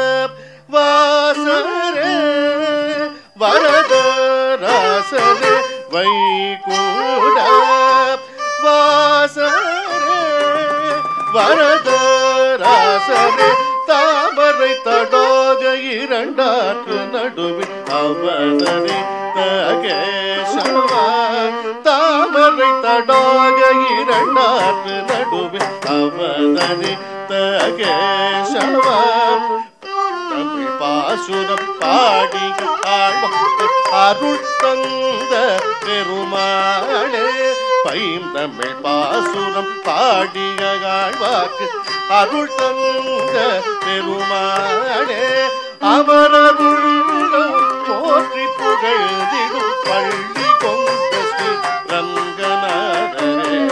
வாசரே வரதராசரே வைகுண்ட வாசரே வரதராசரே தாமரை தடாக இரண்டாற்று நடுவில் அவதரி தகேசவா. தாமரை தடாக இரண்டாற்று நடுவில் அவதரி தகேசவா. தமிழ் பாசுரம் பாடிய ஆழ்வாக்கு அருள் தந்த பெருமாளே. பைந்தமிழ் பாசுரம் பாடிய ஆழ்வாக்கு அருள் தந்த பெருமாளே. அவரருள் போற்றி புகழ்ந்திடும் பள்ளி கொண்ட ஸ்ரீ ரங்கநாதரே.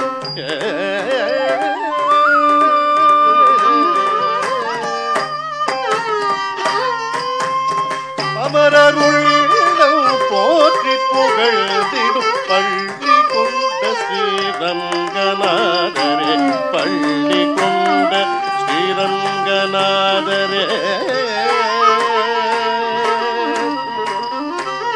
அமரருள்ளம் போற்றி புகழ்ந்திடும் பள்ளி கொண்ட ஸ்ரீரங்கநாதரே. பள்ளி கொண்ட ஸ்ரீரங்கநாதரே.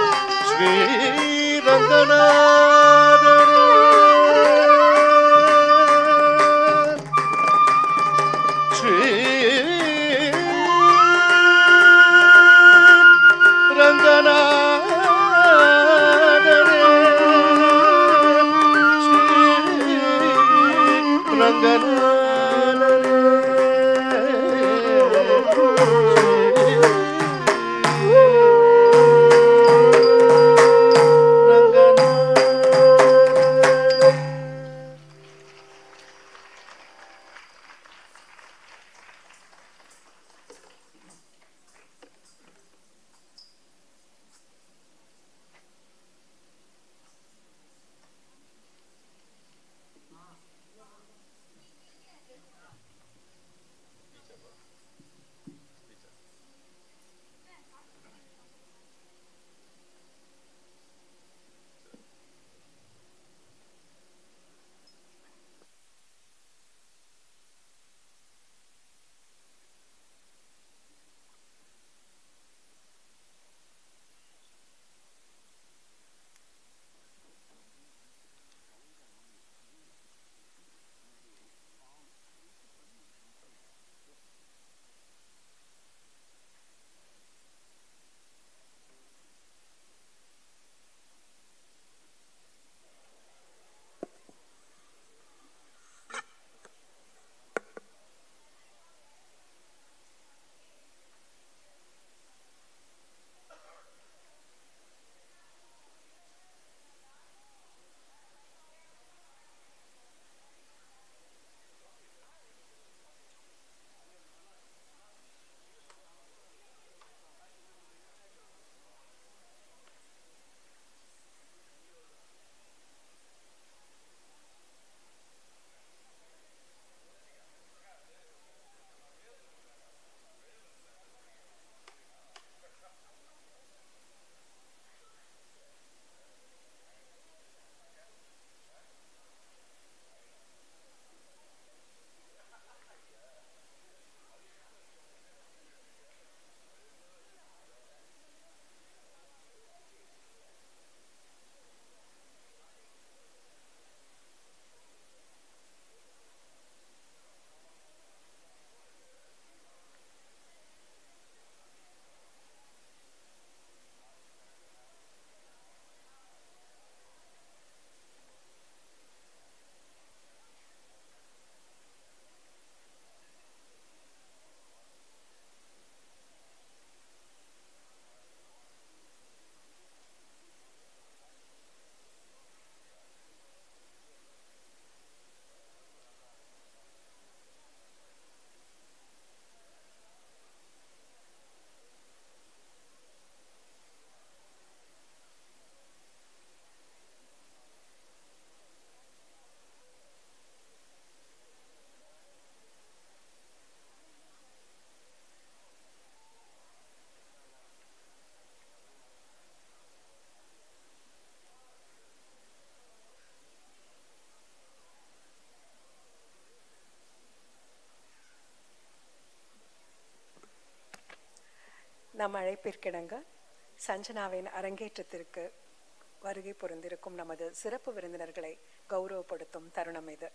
நம் அழைப்பிற்கிணங்க சஞ்சனாவின் அரங்கேற்றத்திற்கு வருகை புரிந்திருக்கும் நமது சிறப்பு விருந்தினர்களை கௌரவப்படுத்தும் தருணம் இது.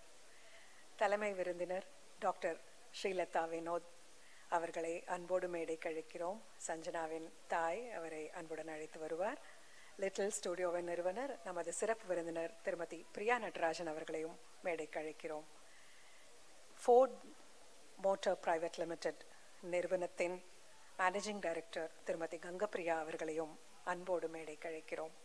தலைமை விருந்தினர் டாக்டர் ஸ்ரீலதா வினோத் அவர்களை அன்போடு மேடைக்கு அழைக்கிறோம். சஞ்சனாவின் தாய் அவரை அன்புடன் அழைத்து வருவார். லிட்டில் ஸ்டுடியோவின் நிறுவனர் நமது சிறப்பு விருந்தினர் திருமதி பிரியா நடராஜன் அவர்களையும் மேடைக்கு அழைக்கிறோம். ஃபோர்ட் மோட்டார் பிரைவேட் லிமிடெட் நிறுவனத்தின் மேனேஜிங் டைரக்டர் திருமதி கங்கப்பிரியா அவர்களையும் அன்போடு மேடைக்கு அழைக்கிறோம்.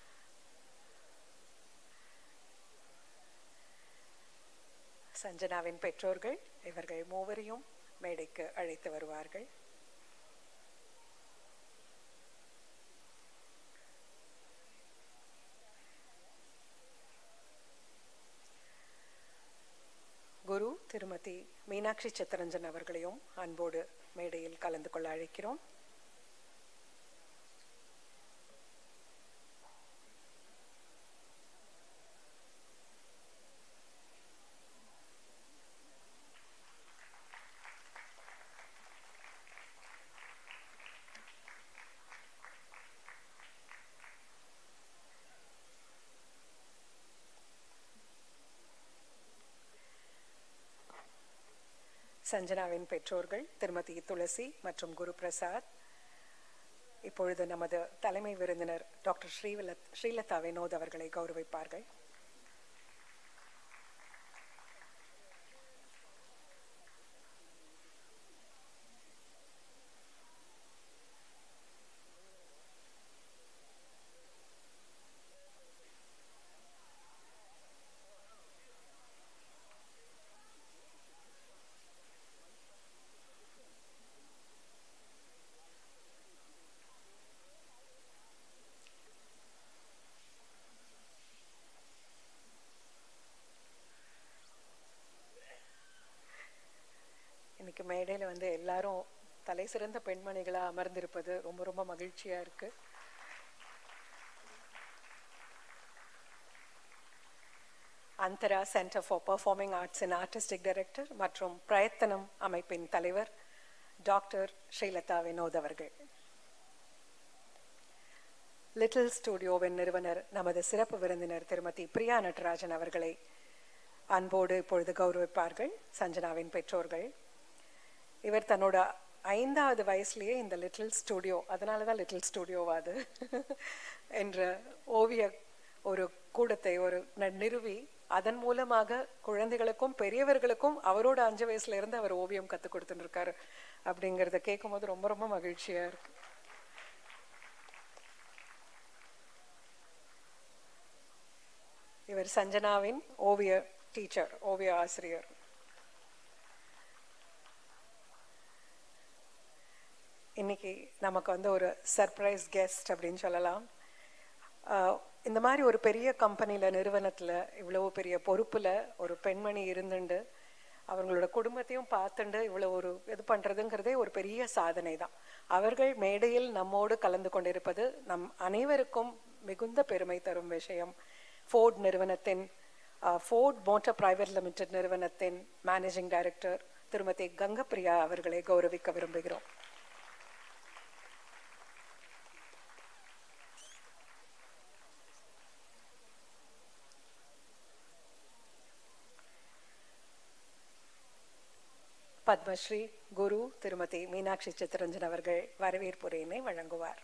சஞ்சனாவின் பெற்றோர்கள் இவர்கள் மூவரையும் மேடைக்கு அழைத்து வருவார்கள். குரு திருமதி மீனாட்சி சித்தரஞ்சன் அவர்களையும் அன்போடு மேடையில் கலந்து கொள்ள அழைக்கிறோம். சஞ்சனாவின் பெற்றோர்கள் திருமதி துளசி மற்றும் குரு பிரசாத் இப்பொழுது நமது தலைமை விருந்தினர் டாக்டர் ஸ்ரீலதா வினோத் அவர்களை கௌரவிப்பார்கள். இன்னைக்கு மேடையில் வந்து எல்லாரும் தலை சிறந்த பெண்மணிகளாக அமர்ந்திருப்பது ரொம்ப ரொம்ப மகிழ்ச்சியாக இருக்கு. Antara centre for performing arts and artistic director மற்றும் பிரயத்தனம் அமைப்பின் தலைவர் டாக்டர் ஸ்ரீலதா வினோத் அவர்கள். லிட்டில் ஸ்டுடியோவின் நிறுவனர் நமது சிறப்பு விருந்தினர் திருமதி பிரியா நடராஜன் அவர்களை அன்போடு இப்பொழுது கௌரவிப்பார்கள் சஞ்சனாவின் பெற்றோர்கள். இவர் தன்னோட 5வது வயசுலேயே இந்த லிட்டில் ஸ்டுடியோ, அதனால தான் லிட்டில் ஸ்டுடியோவாது என்ற ஓவிய ஒரு கூடத்தை நிறுவி அதன் மூலமாக குழந்தைகளுக்கும் பெரியவர்களுக்கும் அவரோட 5 வயசுல இருந்து அவர் ஓவியம் கற்றுக் கொடுத்துட்டு இருக்காரு. அப்படிங்கிறத கேட்கும் போது ரொம்ப ரொம்ப மகிழ்ச்சியா இருக்கு. இவர் சஞ்சனாவின் ஓவிய டீச்சர், ஓவிய ஆசிரியர். இன்னைக்கு நமக்கு வந்து ஒரு சர்ப்ரைஸ் கெஸ்ட் அப்படின்னு சொல்லலாம். இந்த மாதிரி ஒரு பெரிய கம்பெனியில், நிறுவனத்தில் இவ்வளவு பெரிய பொறுப்பில் ஒரு பெண்மணி இருந்துண்டு அவங்களோட குடும்பத்தையும் பார்த்துண்டு இவ்வளோ ஒரு இது பண்ணுறதுங்கிறதே ஒரு பெரிய சாதனை தான். அவர்கள் மேடையில் நம்மோடு கலந்து கொண்டிருப்பது நம் அனைவருக்கும் மிகுந்த பெருமை தரும் விஷயம். ஃபோர்ட் நிறுவனத்தின் ஃபோர்ட் மோட்டார் பிரைவேட் லிமிடெட் நிறுவனத்தின் மேனேஜிங் டைரக்டர் திருமதி கங்கப்பிரியா அவர்களை கௌரவிக்க விரும்புகிறோம். பத்மஸ்ரீ குரு திருமதி மீனாட்சி சித்தரஞ்சன் அவர்கள் வரவேற்புரையினை வழங்குவார்.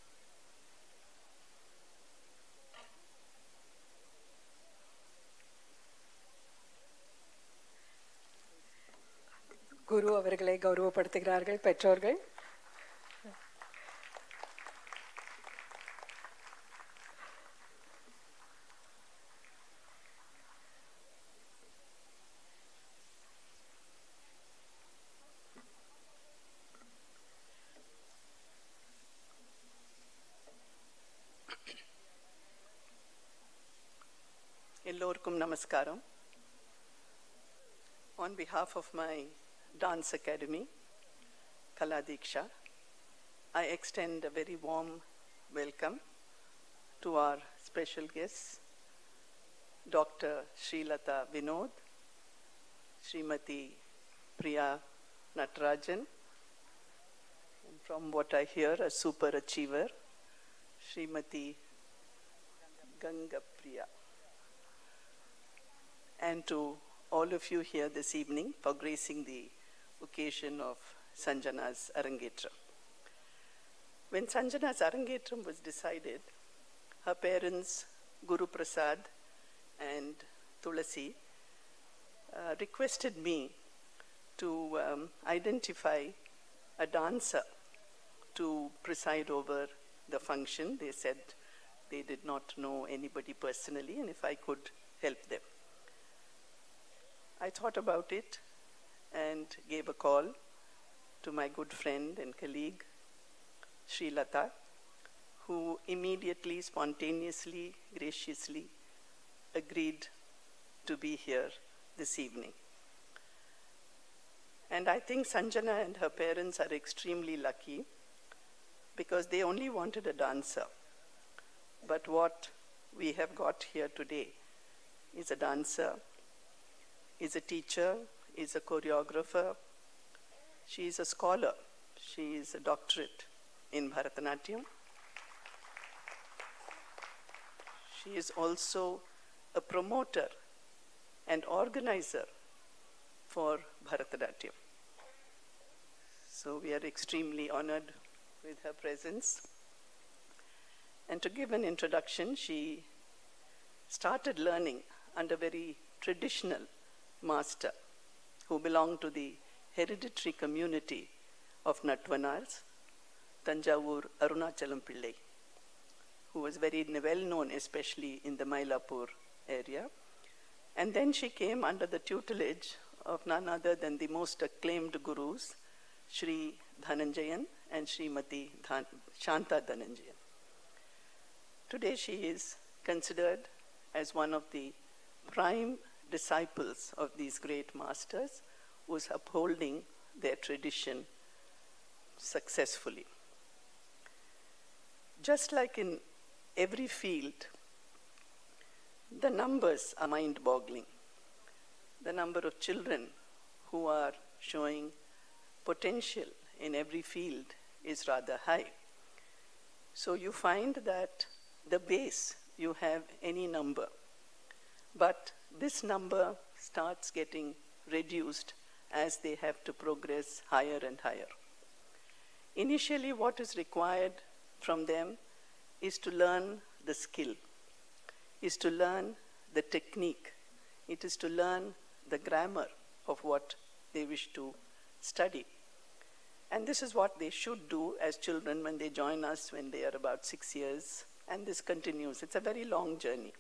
குரு அவர்களை கௌரவப்படுத்துகிறார்கள் பெற்றோர்கள். எல்லோருக்கும் நமஸ்காரம். On behalf of my dance academy, Kala Diksha, I extend a very warm welcome to our special guests, Dr. Srilata Vinod, Srimati Priya Natarajan, and from what I hear, a super achiever, Srimati Ganga Priya, and to all of you here this evening for gracing the occasion of Sanjana's Arangetram. When Sanjana's Arangetram was decided, her parents, Guru Prasad and Tulasi, requested me to identify a dancer to preside over the function. They said they did not know anybody personally and if I could help them. I thought about it and gave a call to my good friend and colleague, Srilata, who immediately, spontaneously, graciously agreed to be here this evening. And I think Sanjana and her parents are extremely lucky because they only wanted a dancer. But what we have got here today is a dancer, is a teacher, is a choreographer. She is a scholar. She is a doctorate in Bharatanatyam. She is also a promoter and organizer for Bharatanatyam. So we are extremely honored with her presence. And to give an introduction, she started learning under very traditional master who belonged to the hereditary community of Natvanars, Tanjavur Arunachalam Pillai, who was very well known, especially in the Mylapore area. And then she came under the tutelage of none other than the most acclaimed gurus, Sri Dhananjayan and Srimati Shanta Dhananjayan. Today she is considered as one of the prime disciples of these great masters who is upholding their tradition successfully. Just like in every field, the numbers are mind-boggling. The number of children who are showing potential in every field is rather high. So you find that the base, you have any number, but this number starts getting reduced as they have to progress higher and higher. Initially, what is required from them is to learn the skill, is to learn the technique, it is to learn the grammar of what they wish to study. And this is what they should do as children when they join us when they are about 6 years, and this continues. It's a very long journey.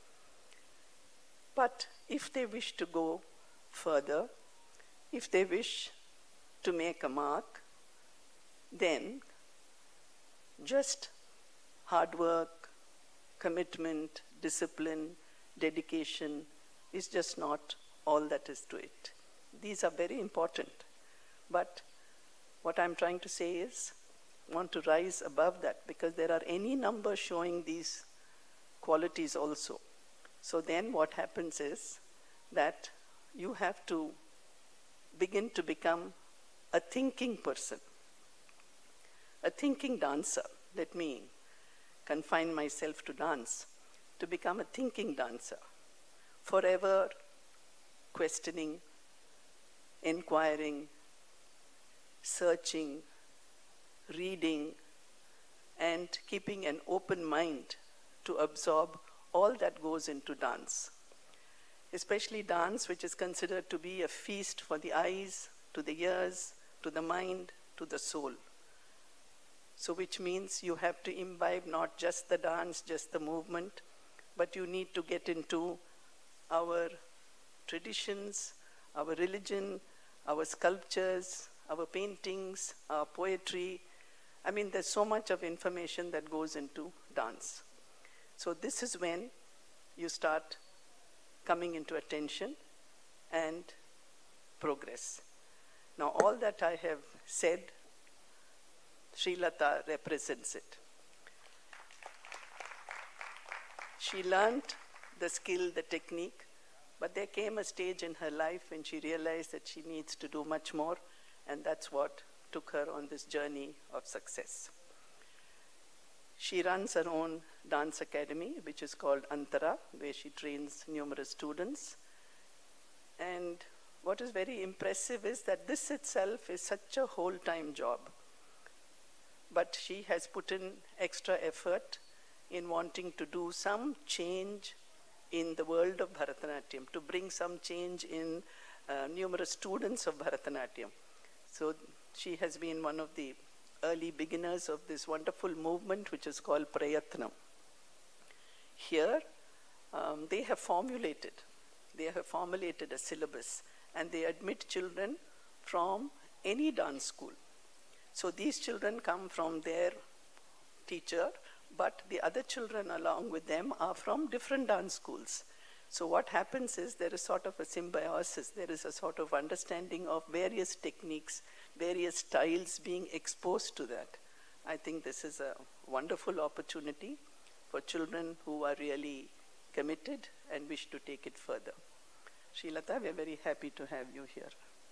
But if they wish to go further, if they wish to make a mark, then just hard work, commitment, discipline, dedication is just not all that is to it. These are very important. But what I'm trying to say is, I want to rise above that because there are any number showing these qualities also. So then what happens is that you have to begin to become a thinking person, a thinking dancer. Let me confine myself to dance, to become a thinking dancer, forever questioning, inquiring, searching, reading, and keeping an open mind to absorb all that goes into dance. Especially dance, which is considered to be a feast for the eyes, to the ears, to the mind, to the soul. So which means you have to imbibe not just the dance, just the movement, but you need to get into our traditions, our religion, our sculptures, our paintings, our poetry. I mean, there's so much of information that goes into dance. So this is when you start coming into attention and progress. Now, all that I have said, Srilata represents it. She learned the skill, the technique, but there came a stage in her life when she realized that she needs to do much more, and that's what took her on this journey of success. She runs her own dance academy, which is called Antara, where she trains numerous students. And what is very impressive is that this itself is such a whole-time job. But she has put in extra effort in wanting to do some change in the world of Bharatanatyam, to bring some change in numerous students of Bharatanatyam. So she has been one of the early beginners of this wonderful movement, which is called Prayatnam. Here, they have formulated a syllabus, and they admit children from any dance school. So these children come from their teacher, but the other children along with them are from different dance schools. So what happens is there is sort of a symbiosis, there is a sort of understanding of various techniques, various styles being exposed to that. I think this is a wonderful opportunity for children who are really committed and wish to take it further. Srilata, we are very happy to have you here.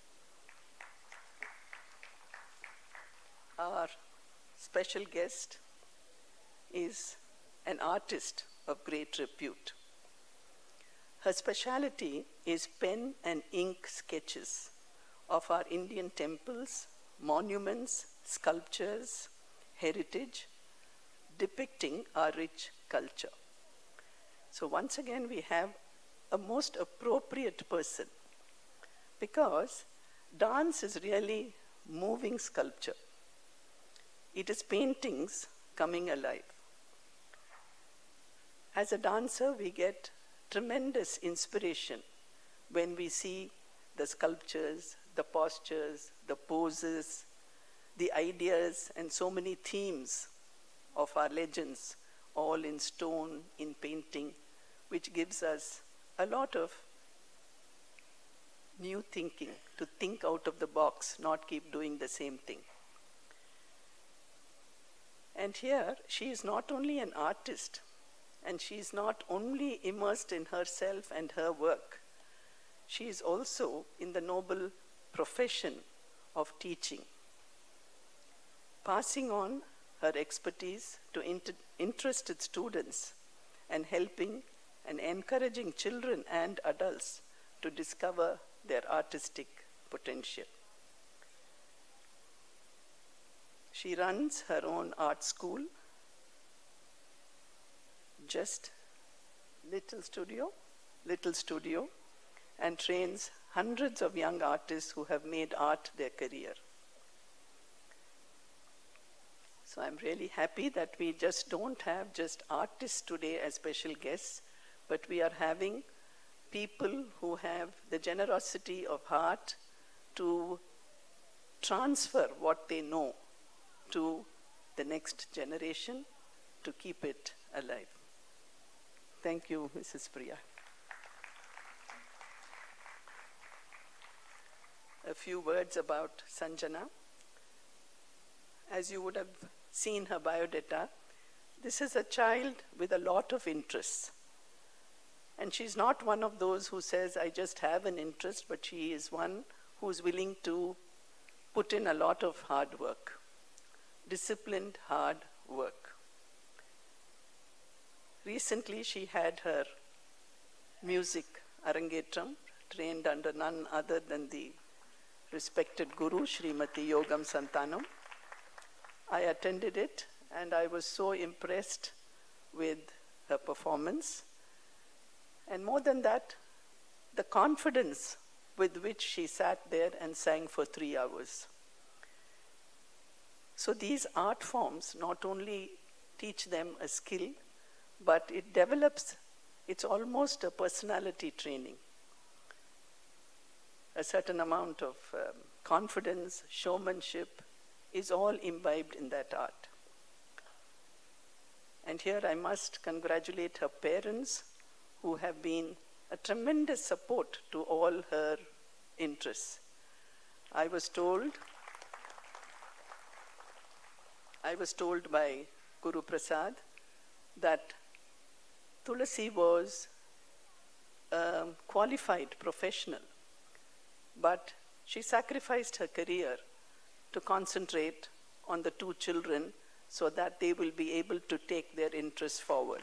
Our special guest is an artist of great repute. Her specialty is pen and ink sketches of our Indian temples, monuments, sculptures, heritage, depicting our rich culture. So once again, we have a most appropriate person, because dance is really moving sculpture. It is paintings coming alive. As a dancer, we get tremendous inspiration when we see the sculptures, the postures, the poses, the ideas, and so many themes of our legends, all in stone, in painting, which gives us a lot of new thinking, to think out of the box, not keep doing the same thing. And here, she is not only an artist, and she is not only immersed in herself and her work, she is also in the noble profession of teaching, passing on her expertise to interested students and helping and encouraging children and adults to discover their artistic potential. She runs her own art school, just Little Studio, and trains hundreds of young artists who have made art their career. So I'm really happy that we just don't have just artists today as special guests, but we are having people who have the generosity of heart to transfer what they know to the next generation to keep it alive. Thank you, Mrs. Priya. A few words about Sanjana. As you would have seen her biodata, this is a child with a lot of interests. And she's not one of those who says, I just have an interest, but she is one who's willing to put in a lot of hard work, disciplined, hard work. Recently, she had her music arangetram, trained under none other than the respected Guru, Srimati Yogam Santanam. I attended it, and I was so impressed with her performance. And more than that, the confidence with which she sat there and sang for 3 hours. So these art forms not only teach them a skill, but it develops, it's almost a personality training. A certain amount of confidence, showmanship is all imbibed in that art. And here I must congratulate her parents, who have been a tremendous support to all her interests. I was told by Guru Prasad that Tulasi was a qualified professional, but she sacrificed her career to concentrate on the 2 children so that they will be able to take their interests forward.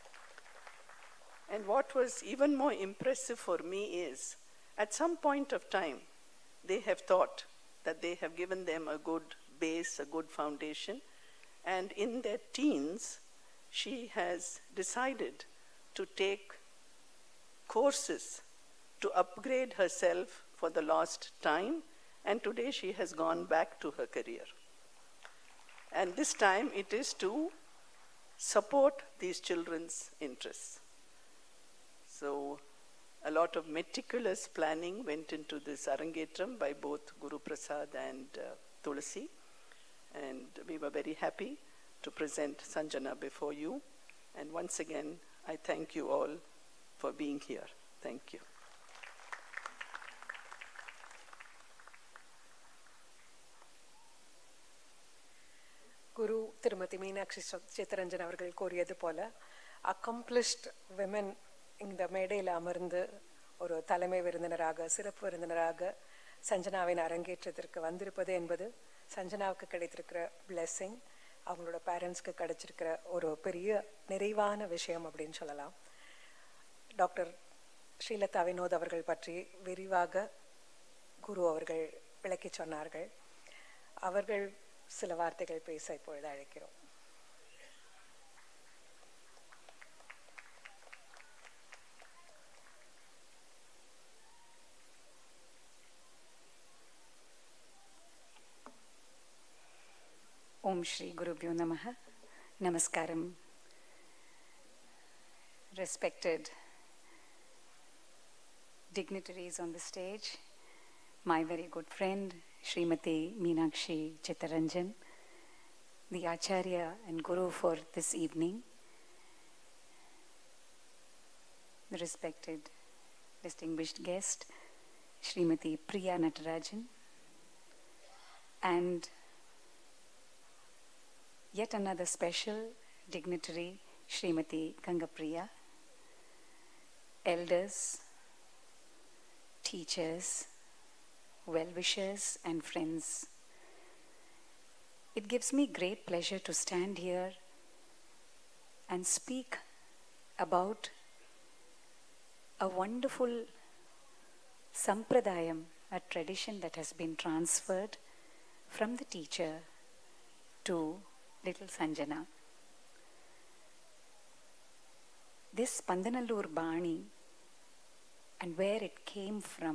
And what was even more impressive for me is, at some point of time, they have thought that they have given them a good base, a good foundation, and in their teens, she has decided to take courses to upgrade herself for the lost time, and today she has gone back to her career. And this time it is to support these children's interests. So a lot of meticulous planning went into this arangetram by both Guru Prasad and Tulasi, and we were very happy to present Sanjana before you. And once again, I thank you all for being here. Thank you. குரு திருமதி மீனாட்சி சித்தரஞ்சன் அவர்கள் கூறியது போல accomplished women இந்த மேடையில் அமர்ந்து ஒரு தலைமை விருந்தினராக, சிறப்பு விருந்தினராக சஞ்சனாவின் அரங்கேற்றத்திற்கு வந்திருப்பது என்பது சஞ்சனாவுக்கு கிடைத்திருக்கிற பிளெஸ்ஸிங், அவங்களோட பேரண்ட்ஸ்க்கு கிடைச்சிருக்கிற ஒரு பெரிய நிறைவான விஷயம் அப்படின்னு சொல்லலாம். டாக்டர் ஸ்ரீலதா வினோத் அவர்கள் பற்றி விரிவாக குரு அவர்கள் விளக்கி சொன்னார்கள். அவர்கள் சில வார்த்தைகள் பேச இப்பொழுது அழைக்கிறோம். Om Shri Gurubhyo Namaha. Namaskaram. Respected dignitaries on the stage, my very good friend Srimati Meenakshi Chittaranjan, the Acharya and Guru for this evening, the respected distinguished guest Srimati Priya Natarajan, and yet another special dignitary, Srimati Gangapriya, elders, teachers, well-wishers and friends. It gives me great pleasure to stand here and speak about a wonderful sampradayam, a tradition that has been transferred from the teacher to little Sanjana. This Pandanallur Bani and where it came from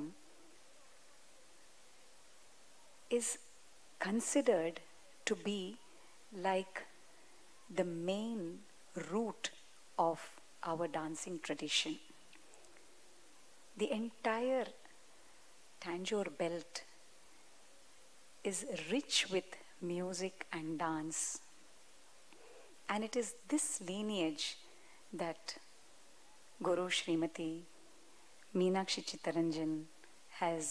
is considered to be like the main root of our dancing tradition. The entire Tanjore belt is rich with music and dance. And it is this lineage that Guru Srimati Meenakshi Chittaranjan has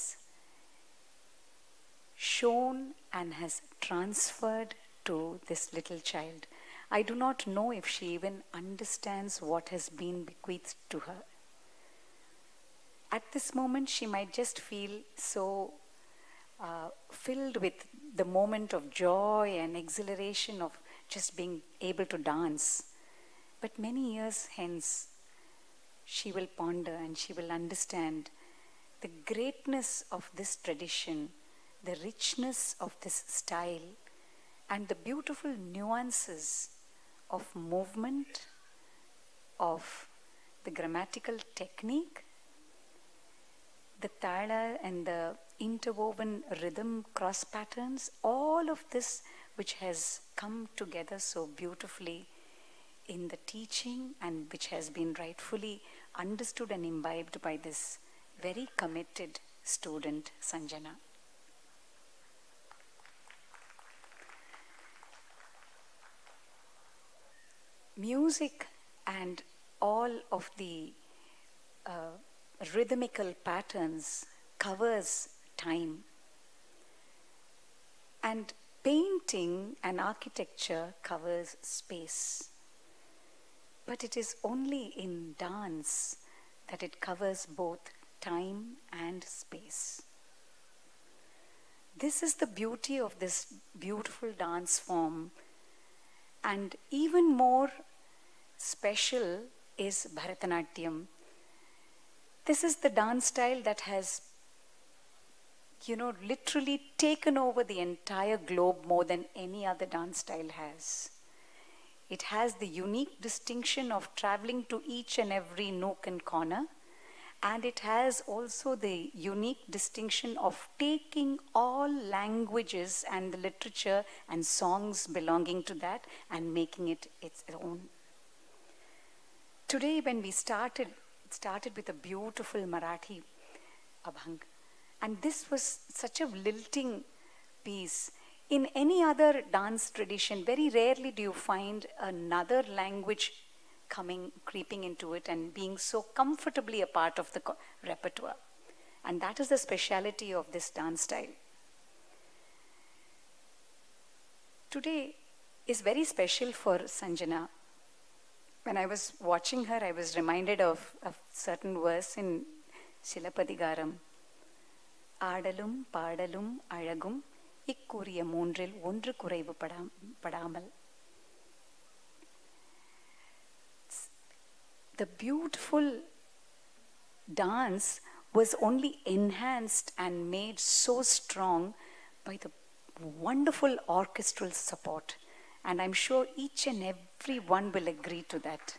shown and has transferred to this little child. I do not know if she even understands what has been bequeathed to her. At this moment, she might just feel so filled with the moment of joy and exhilaration of just being able to dance. But many years hence, she will ponder and she will understand the greatness of this tradition, the richness of this style, and the beautiful nuances of movement, of the grammatical technique, the thala and the interwoven rhythm cross patterns, all of this which has come together so beautifully in the teaching and which has been rightfully understood and imbibed by this very committed student Sanjana. Music and all of the rhythmical patterns covers time, and painting and architecture covers space. But it is only in dance that it covers both time and space. This is the beauty of this beautiful dance form, and even more special is Bharatanatyam. This is the dance style that has, literally taken over the entire globe more than any other dance style has. It has the unique distinction of traveling to each and every nook and corner, and it has also the unique distinction of taking all languages and the literature and songs belonging to that and making it its own. Today, when we started, it started with a beautiful Marathi abhang, and this was such a lilting piece. In any other dance tradition, very rarely do you find another language creeping into it and being so comfortably a part of the repertoire. And that is the speciality of this dance style. Today is very special for Sanjana. When I was watching her, I was reminded of a certain verse in Silapadigaram. ஆடலும் பாடலும் அழகும் இக்கூறிய மூன்றில் ஒன்று குறைவு படாமல். The beautiful dance was only enhanced and made so strong by the wonderful orchestral support. And I'm sure each and every one will agree to that.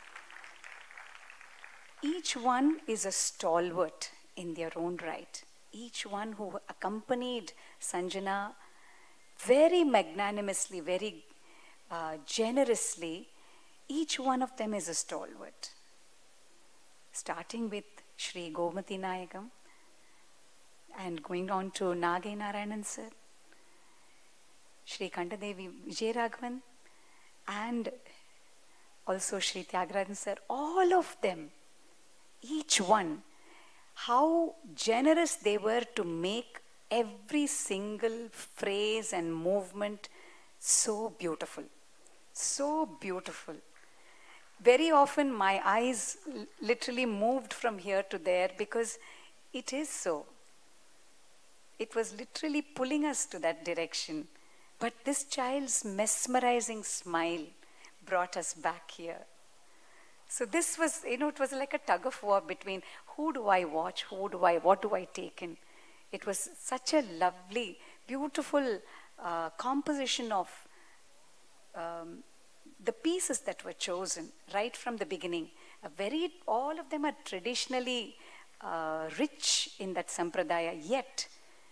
Each one is a stalwart in their own right. Each one who accompanied Sanjana very magnanimously, very generously, each one of them is a stalwart. Starting with Sri Gomati Nayagam and going on to Nagai Narayanan sir, Sri Kandadevi Vijayaraghavan, and also Sri Tyagarajan sir, all of them, each one, how generous they were to make every single phrase and movement so beautiful. So beautiful. Very often my eyes literally moved from here to there because it is so. It was literally pulling us to that direction. But this child's mesmerizing smile brought us back here. So this was, it was like a tug of war between who do I watch, what do I take in. It was such a lovely, beautiful composition of the pieces that were chosen right from the beginning. All of them are traditionally rich in that sampradaya, yet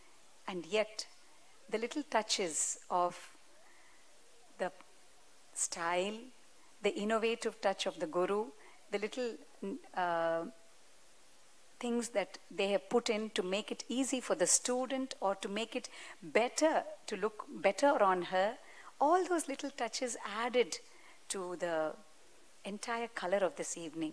the little touches of the style, the innovative touch of the Guru, the little things that they have put in to make it easy for the student or to make it better, to look better on her, all those little touches added to the entire color of this evening.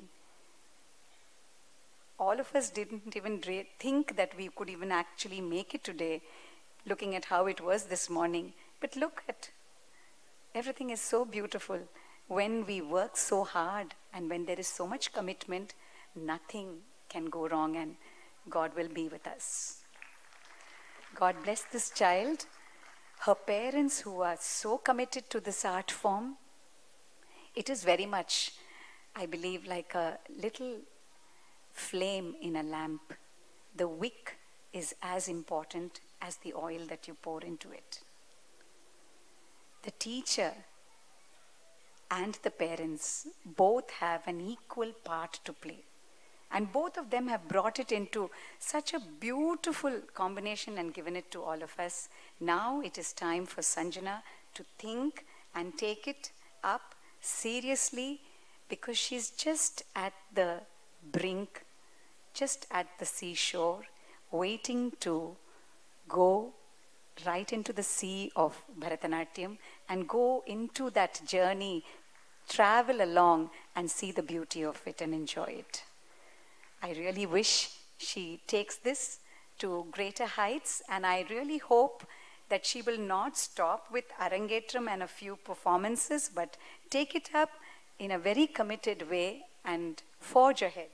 All of us didn't even think that we could even actually make it today, looking at how it was this morning. But look at, everything is so beautiful. When we work so hard and when there is so much commitment, nothing can go wrong and God will be with us. God bless this child, her parents who are so committed to this art form. It is very much, I believe, like a little flame in a lamp. The wick is as important as the oil that you pour into it. The teacher and the parents both have an equal part to play. And both of them have brought it into such a beautiful combination and given it to all of us. Now it is time for Sanjana to think and take it up seriously, because she's just at the brink, just at the seashore, waiting to go right into the sea of Bharatanatyam and go into that journey, travel along and see the beauty of it and enjoy it. I really wish she takes this to greater heights, and I really hope that she will not stop with Arangetram and a few performances, but take it up in a very committed way and forge ahead.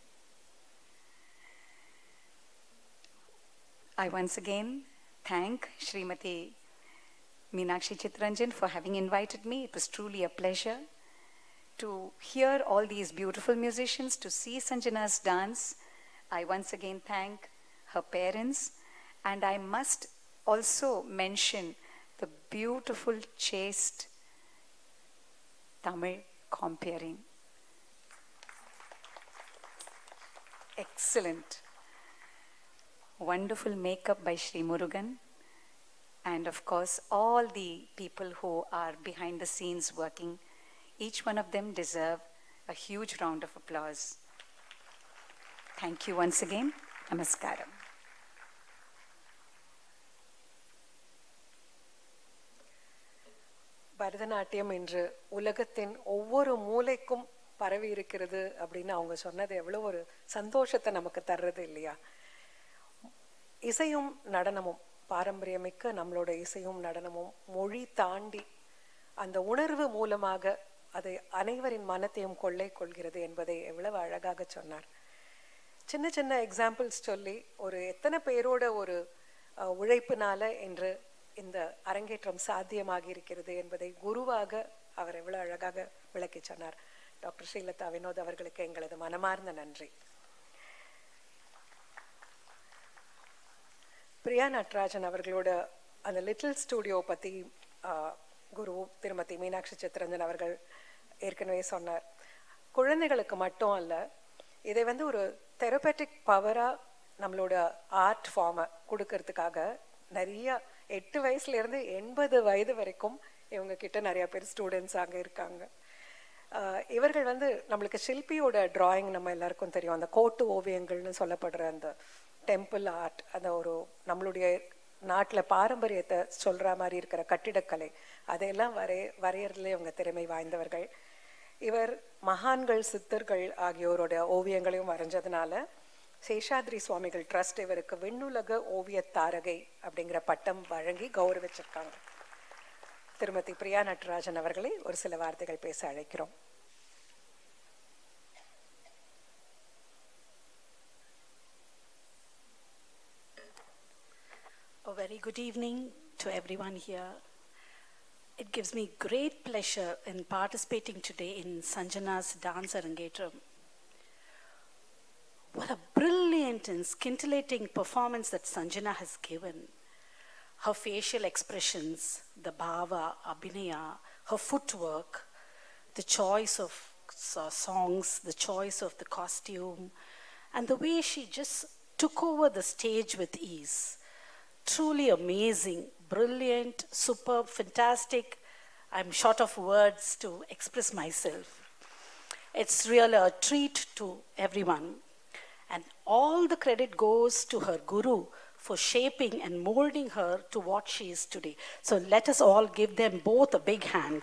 I once again thank Srimati Meenakshi Chittaranjan for having invited me. It was truly a pleasure to hear all these beautiful musicians, to see Sanjana's dance. I once again thank her parents, and I must also mention the beautiful, chaste Tamil comparing. Excellent. Wonderful makeup by Sri Murugan, and of course all the people who are behind the scenes working. Each one of them deserve a huge round of applause. Thank you once again. Namaskaram. Bharatanatyam இன்று உலகத்தின் ஒவ்வொரு மூலைக்கும் பரவி இருக்கிறது அப்படின்னு அவங்க சொன்னது எவ்வளோ ஒரு சந்தோஷத்தை நமக்கு தர்றது இல்லையா? இசையும் நடனமும், பாரம்பரியமிக்க நம்மளோட இசையும் நடனமும் மொழி தாண்டி அந்த உணர்வு மூலமாக அதை அனைவரின் மனத்தையும் கொள்ளை கொள்கிறது என்பதை எவ்வளவு அழகாக சொன்னார். சின்ன சின்ன எக்ஸாம்பிள்ஸ் சொல்லி ஒரு எத்தனை பேரோட ஒரு உழைப்பினால என்று இந்த அரங்கேற்றம் சாத்தியமாகி இருக்கிறது என்பதை குருவாக அவர் எவ்வளவு அழகாக விளக்கி சொன்னார். டாக்டர் ஸ்ரீலதா வினோத் அவர்களுக்கு எங்களது மனமார்ந்த நன்றி. பிரியா நட்ராஜன் அவர்களோட அந்த லிட்டில் ஸ்டூடியோ பற்றி குரு திருமதி மீனாட்சி சித்தரஞ்சன் அவர்கள் ஏற்கனவே சொன்னார். குழந்தைகளுக்கு மட்டும் அல்ல, இதை வந்து ஒரு தெரபெட்டிக் பவராக நம்மளோட ஆர்ட் ஃபார்மை கொடுக்கறதுக்காக நிறைய 8 வயசுலேருந்து 80 வயது வரைக்கும் இவங்க கிட்ட நிறைய பேர் ஸ்டூடெண்ட்ஸ் அங்கே இருக்காங்க. இவர்கள் வந்து நம்மளுக்கு ஷில்பியோட டிராயிங் நம்ம எல்லாருக்கும் தெரியும், அந்த கோட்டு ஓவியங்கள்னு சொல்லப்படுற அந்த டெம்பிள் ஆர்ட், அந்த ஒரு நம்மளுடைய நாட்டில் பாரம்பரியத்தை சொல்கிற மாதிரி இருக்கிற கட்டிடக்கலை, அதையெல்லாம் வரையறதுல இவங்க திறமை வாய்ந்தவர்கள். இவர் மகான்கள் சித்தர்கள் ஆகியோரோட ஓவியங்களையும் வரைஞ்சதுனால சேஷாத்ரி சுவாமிகள் ட்ரஸ்ட் இவருக்கு விண்ணுலக ஓவிய தாரகை அப்படிங்கிற பட்டம் வழங்கி கௌரவிச்சிருக்காங்க. திருமதி பிரியா நடராஜன் அவர்களை ஒரு சில வார்த்தைகள் பேச அழைக்கிறோம். A very good evening to everyone here. It gives me great pleasure in participating today in Sanjana's Dance Arangetram. What a brilliant and scintillating performance that Sanjana has given. Her facial expressions, the bhava, abhinaya, her footwork, the choice of songs, the choice of the costume, and the way she just took over the stage with ease. Truly amazing, brilliant, superb, fantastic. I'm short of words to express myself. It's really a treat to everyone. And all the credit goes to her guru for shaping and molding her to what she is today. So let us all give them both a big hand.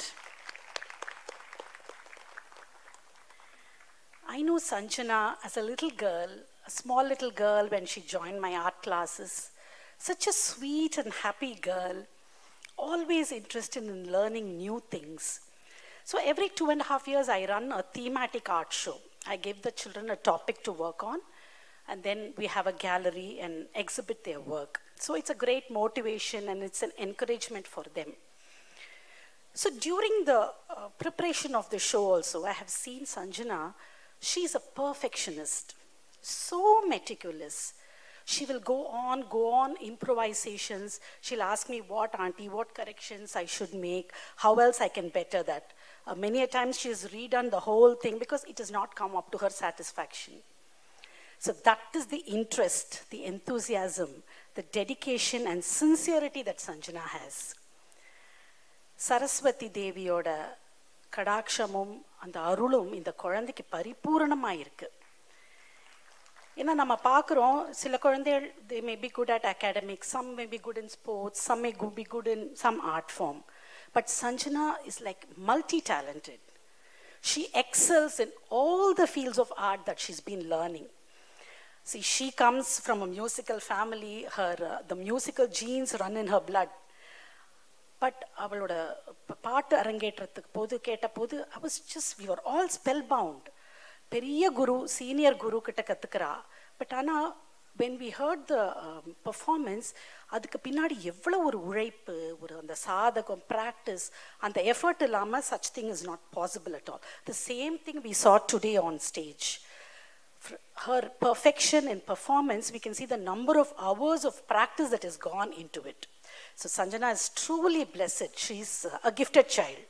I know Sanjana as a little girl, a small little girl when she joined my art classes. Such a sweet and happy girl, always interested in learning new things. So every 2.5 years, I run a thematic art show. I give the children a topic to work on, and then we have a gallery and exhibit their work. So it's a great motivation and it's an encouragement for them. So during the preparation of the show also, I have seen Sanjana. She's a perfectionist, so meticulous. She will go on improvisations. She'll ask me, what corrections I should make, how else I can better that. Many a times she has redone the whole thing because it has not come up to her satisfaction. So that is the interest, the enthusiasm, the dedication and sincerity that Sanjana has. Saraswati Deviyoda கடாட்சமும் அந்த அருளும் இந்த குழந்தைக்கு பரிபூரணமாக இருக்கு. ஏன்னா நம்ம பார்க்குறோம் சில குழந்தைகள் they may be good at academics, some may be good in sports, some may be good in some art form. But Sanjana is like multi-talented. She excels in all the fields of art that she's been learning. See, she comes from a musical family. The musical genes run in her blood. But அவளோட பாட்டு அரங்கேற்றத்துக்கு போது கேட்ட போது we were all spellbound. பெரிய குரு senior guru கிட்ட கத்துக்கிறா. But ஆனால் when we heard the performance, அதுக்கு பின்னாடி எவ்வளோ ஒரு உழைப்பு, ஒரு அந்த சாதகம், practice, அந்த எஃபர்ட் இல்லாமல் such thing is not possible at all. The same thing we saw today on stage. Her perfection in performance, we can see the number of hours of practice that has gone into it. So Sanjana is truly blessed. She's a gifted child.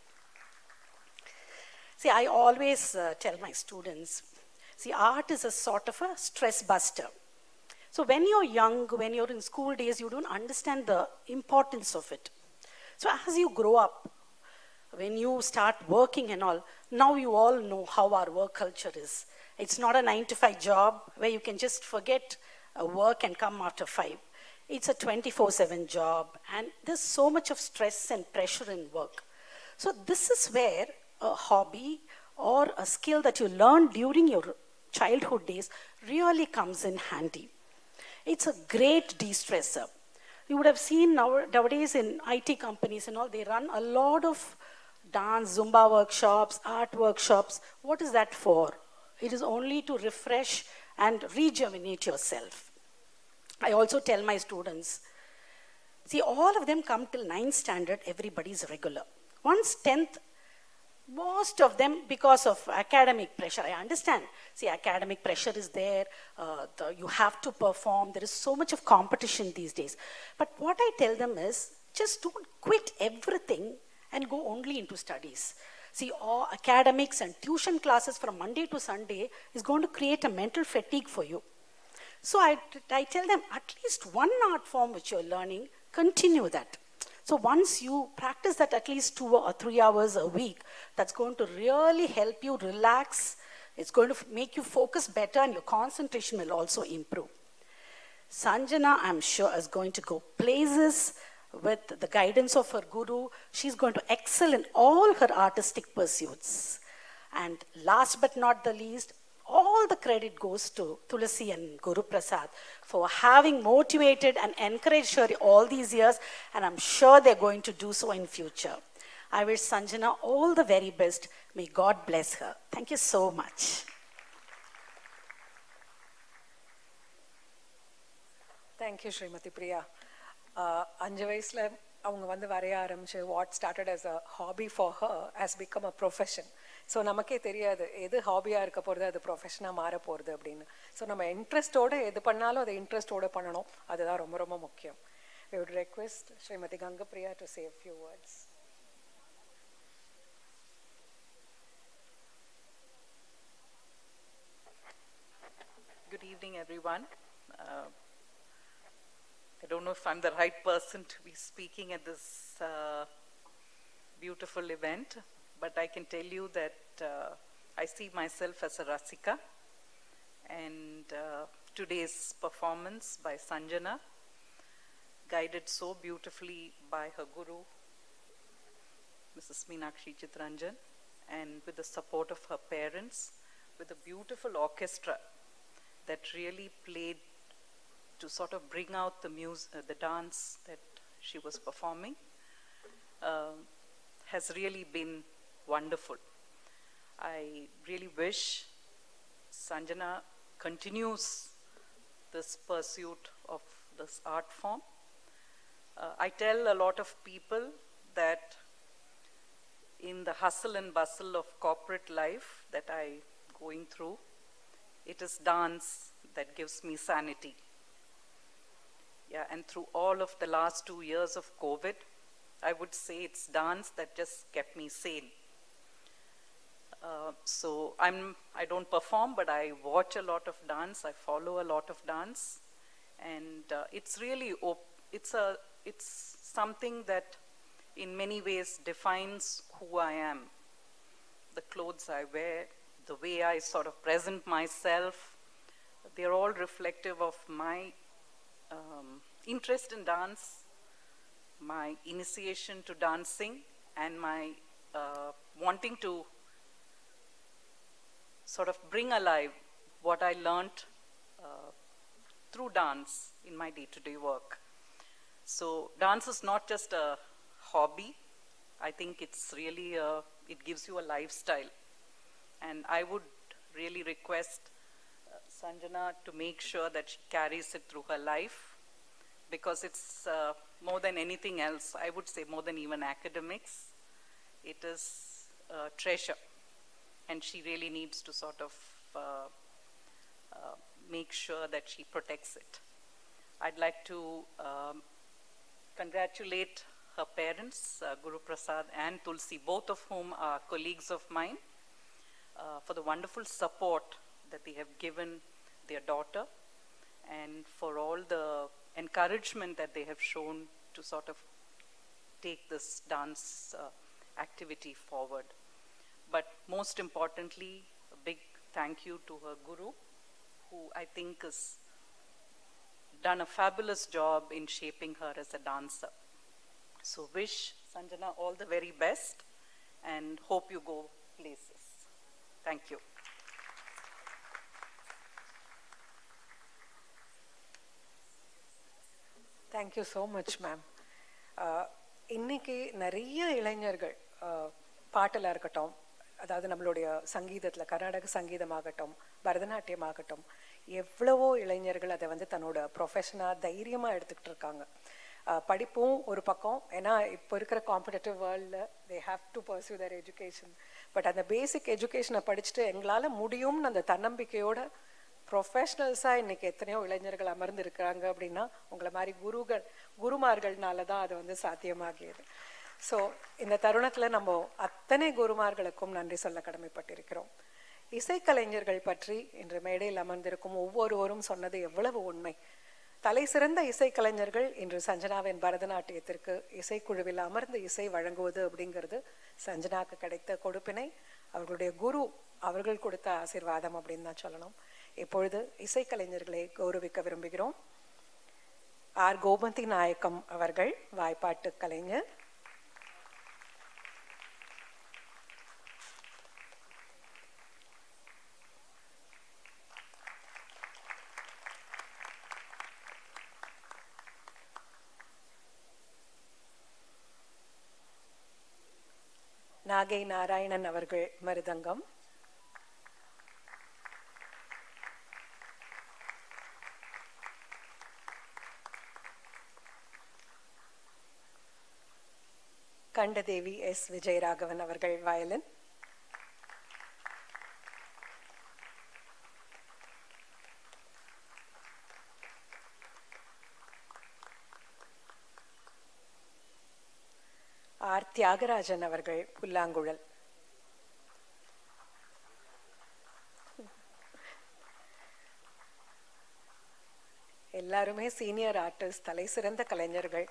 See, I always tell my students, see, art is a sort of a stress buster. So when you're young, when you're in school days, you don't understand the importance of it. So as you grow up, when you start working and all, now you all know how our work culture is. It's not a 9-to-5 job where you can just forget work and come after 5. It's a 24/7 job, and there's so much of stress and pressure in work. So this is where a hobby or a skill that you learned during your childhood days really comes in handy. It's a great de-stressor. You would have seen nowadays in IT companies and all, they run a lot of dance, Zumba workshops, art workshops. What is that for? It is only to refresh and rejuvenate yourself. I also tell my students, see, all of them come till 9th standard, everybody's regular. Once 10th, most of them because of academic pressure. I understand. See, academic pressure is there. You have to perform. There is so much of competition these days. But what I tell them is, just don't quit everything and go only into studies. See, all academics and tuition classes from Monday to Sunday is going to create a mental fatigue for you. So I tell them, at least one art form which you're learning, continue that. So once you practice that at least 2 or 3 hours a week, that's going to really help you relax. It's going to make you focus better, and your concentration will also improve. Sanjana, I'm sure, is going to go places with the guidance of her guru. She's going to excel in all her artistic pursuits. And last but not the least, all the credit goes to Tulasi and Guru Prasad for having motivated and encouraged her all these years, and I'm sure they're going to do so in future. I wish Sanjana all the very best. May God bless her. Thank you so much. Thank you, Srimati Priya. 5 வயசுல அவங்க வந்து வரைய ஆரம்பிச்சு what started as a hobby for her has become a profession. So நமக்கே தெரியாது எது ஹாபியாக இருக்க போகிறது, அது ப்ரொஃபஷனாக மாற போகிறது அப்படின்னு. ஸோ நம்ம இன்ட்ரெஸ்டோடு எது பண்ணாலும் அதை இன்ட்ரெஸ்டோடு பண்ணணும். அதுதான் ரொம்ப ரொம்ப முக்கியம். We would request Srimati Gangapriya to say a few words. Good evening, everyone. I don't know if I'm the right person to be speaking at this beautiful event, but I can tell you that I see myself as a Rasika, and today's performance by Sanjana, guided so beautifully by her guru, Mrs. Meenakshi Chitranjan, and with the support of her parents, with a beautiful orchestra that really played to sort of bring out the music, the dance that she was performing, has really been wonderful. I really wish Sanjana continues this pursuit of this art form. I tell a lot of people that in the hustle and bustle of corporate life that I'm going through, it is dance that gives me sanity. Yeah, and through all of the last 2 years of COVID, I would say it's dance that just kept me sane. So I don't perform, but I watch a lot of dance. I follow a lot of dance, and it's really it's something that in many ways defines who I am. The clothes I wear, the way I sort of present myself, they're all reflective of my interest in dance, my initiation to dancing, and my wanting to sort of bring alive what I learned through dance in my day-to-day work. So dance is not just a hobby. I think it's really, it gives you a lifestyle. And I would really request Sanjana to make sure that she carries it through her life, because it's more than anything else, I would say more than even academics, it is a treasure. And she really needs to sort of make sure that she protects it. I'd like to congratulate her parents, Guru Prasad and Tulsi, both of whom are colleagues of mine, for the wonderful support that they have given their daughter, and for all the encouragement that they have shown to sort of take this dance activity forward. But most importantly, a big thank you to her guru, who I think has done a fabulous job in shaping her as a dancer. So wish Sanjana all the very best and hope you go places. Thank you. Thank you so much, ma'am. இன்னைக்கு நிறைய இளைஞர்கள் பாட்டில் இருக்கட்டும், அதாவது நம்மளுடைய சங்கீதத்தில் கர்நாடக சங்கீதமாகட்டும், பரதநாட்டியமாகட்டும், எவ்வளவோ இளைஞர்கள் அதை வந்து தன்னோட ப்ரொஃபஷனாக தைரியமாக எடுத்துக்கிட்டு இருக்காங்க. படிப்பும் ஒரு பக்கம், ஏன்னா இப்போ இருக்கிற காம்படிட்டிவ் வேர்ல்டில் they have to pursue their education. But அந்த பேசிக் எஜுகேஷனை படிச்சுட்டு எங்களால் முடியும்னு அந்த தன்னம்பிக்கையோட ப்ரொஃபஷ்னல்ஸாக இன்னைக்கு எத்தனையோ இளைஞர்கள் அமர்ந்து இருக்கிறாங்க அப்படின்னா உங்களை மாதிரி குருமார்கள்னால தான் அது வந்து சாத்தியமாகியது. ஸோ இந்த தருணத்தில் நம்ம அத்தனை குருமார்களுக்கும் நன்றி சொல்ல கடமைப்பட்டிருக்கிறோம். இசைக்கலைஞர்கள் பற்றி இன்று மேடையில் அமர்ந்திருக்கும் ஒவ்வொருவரும் சொன்னது எவ்வளவு உண்மை. தலை சிறந்த இசைக்கலைஞர்கள் இன்று சஞ்சனாவின் பரதநாட்டியத்திற்கு இசைக்குழுவில் அமர்ந்து இசை வழங்குவது அப்படிங்கிறது சஞ்சனாவுக்கு கிடைத்த கொடுப்பினை, அவர்களுடைய குரு அவர்கள் கொடுத்த ஆசீர்வாதம் அப்படின்னு தான் சொல்லணும். இப்பொழுது இசைக்கலைஞர்களை கௌரவிக்க விரும்புகிறோம். ஆர் கோமதி நாயக்கம் அவர்கள் வாய்ப்பாட்டு கலைஞர். நாகை நாராயணன் அவர்கள் மருதங்கம். கண்டதேவி எஸ் விஜயராகவன் அவர்கள் வயலின். ஆர் தியாகராஜன் அவர்கள் புல்லாங்குழல். எல்லாருமே சீனியர் ஆர்டிஸ்ட், தலை சிறந்த கலைஞர்கள்.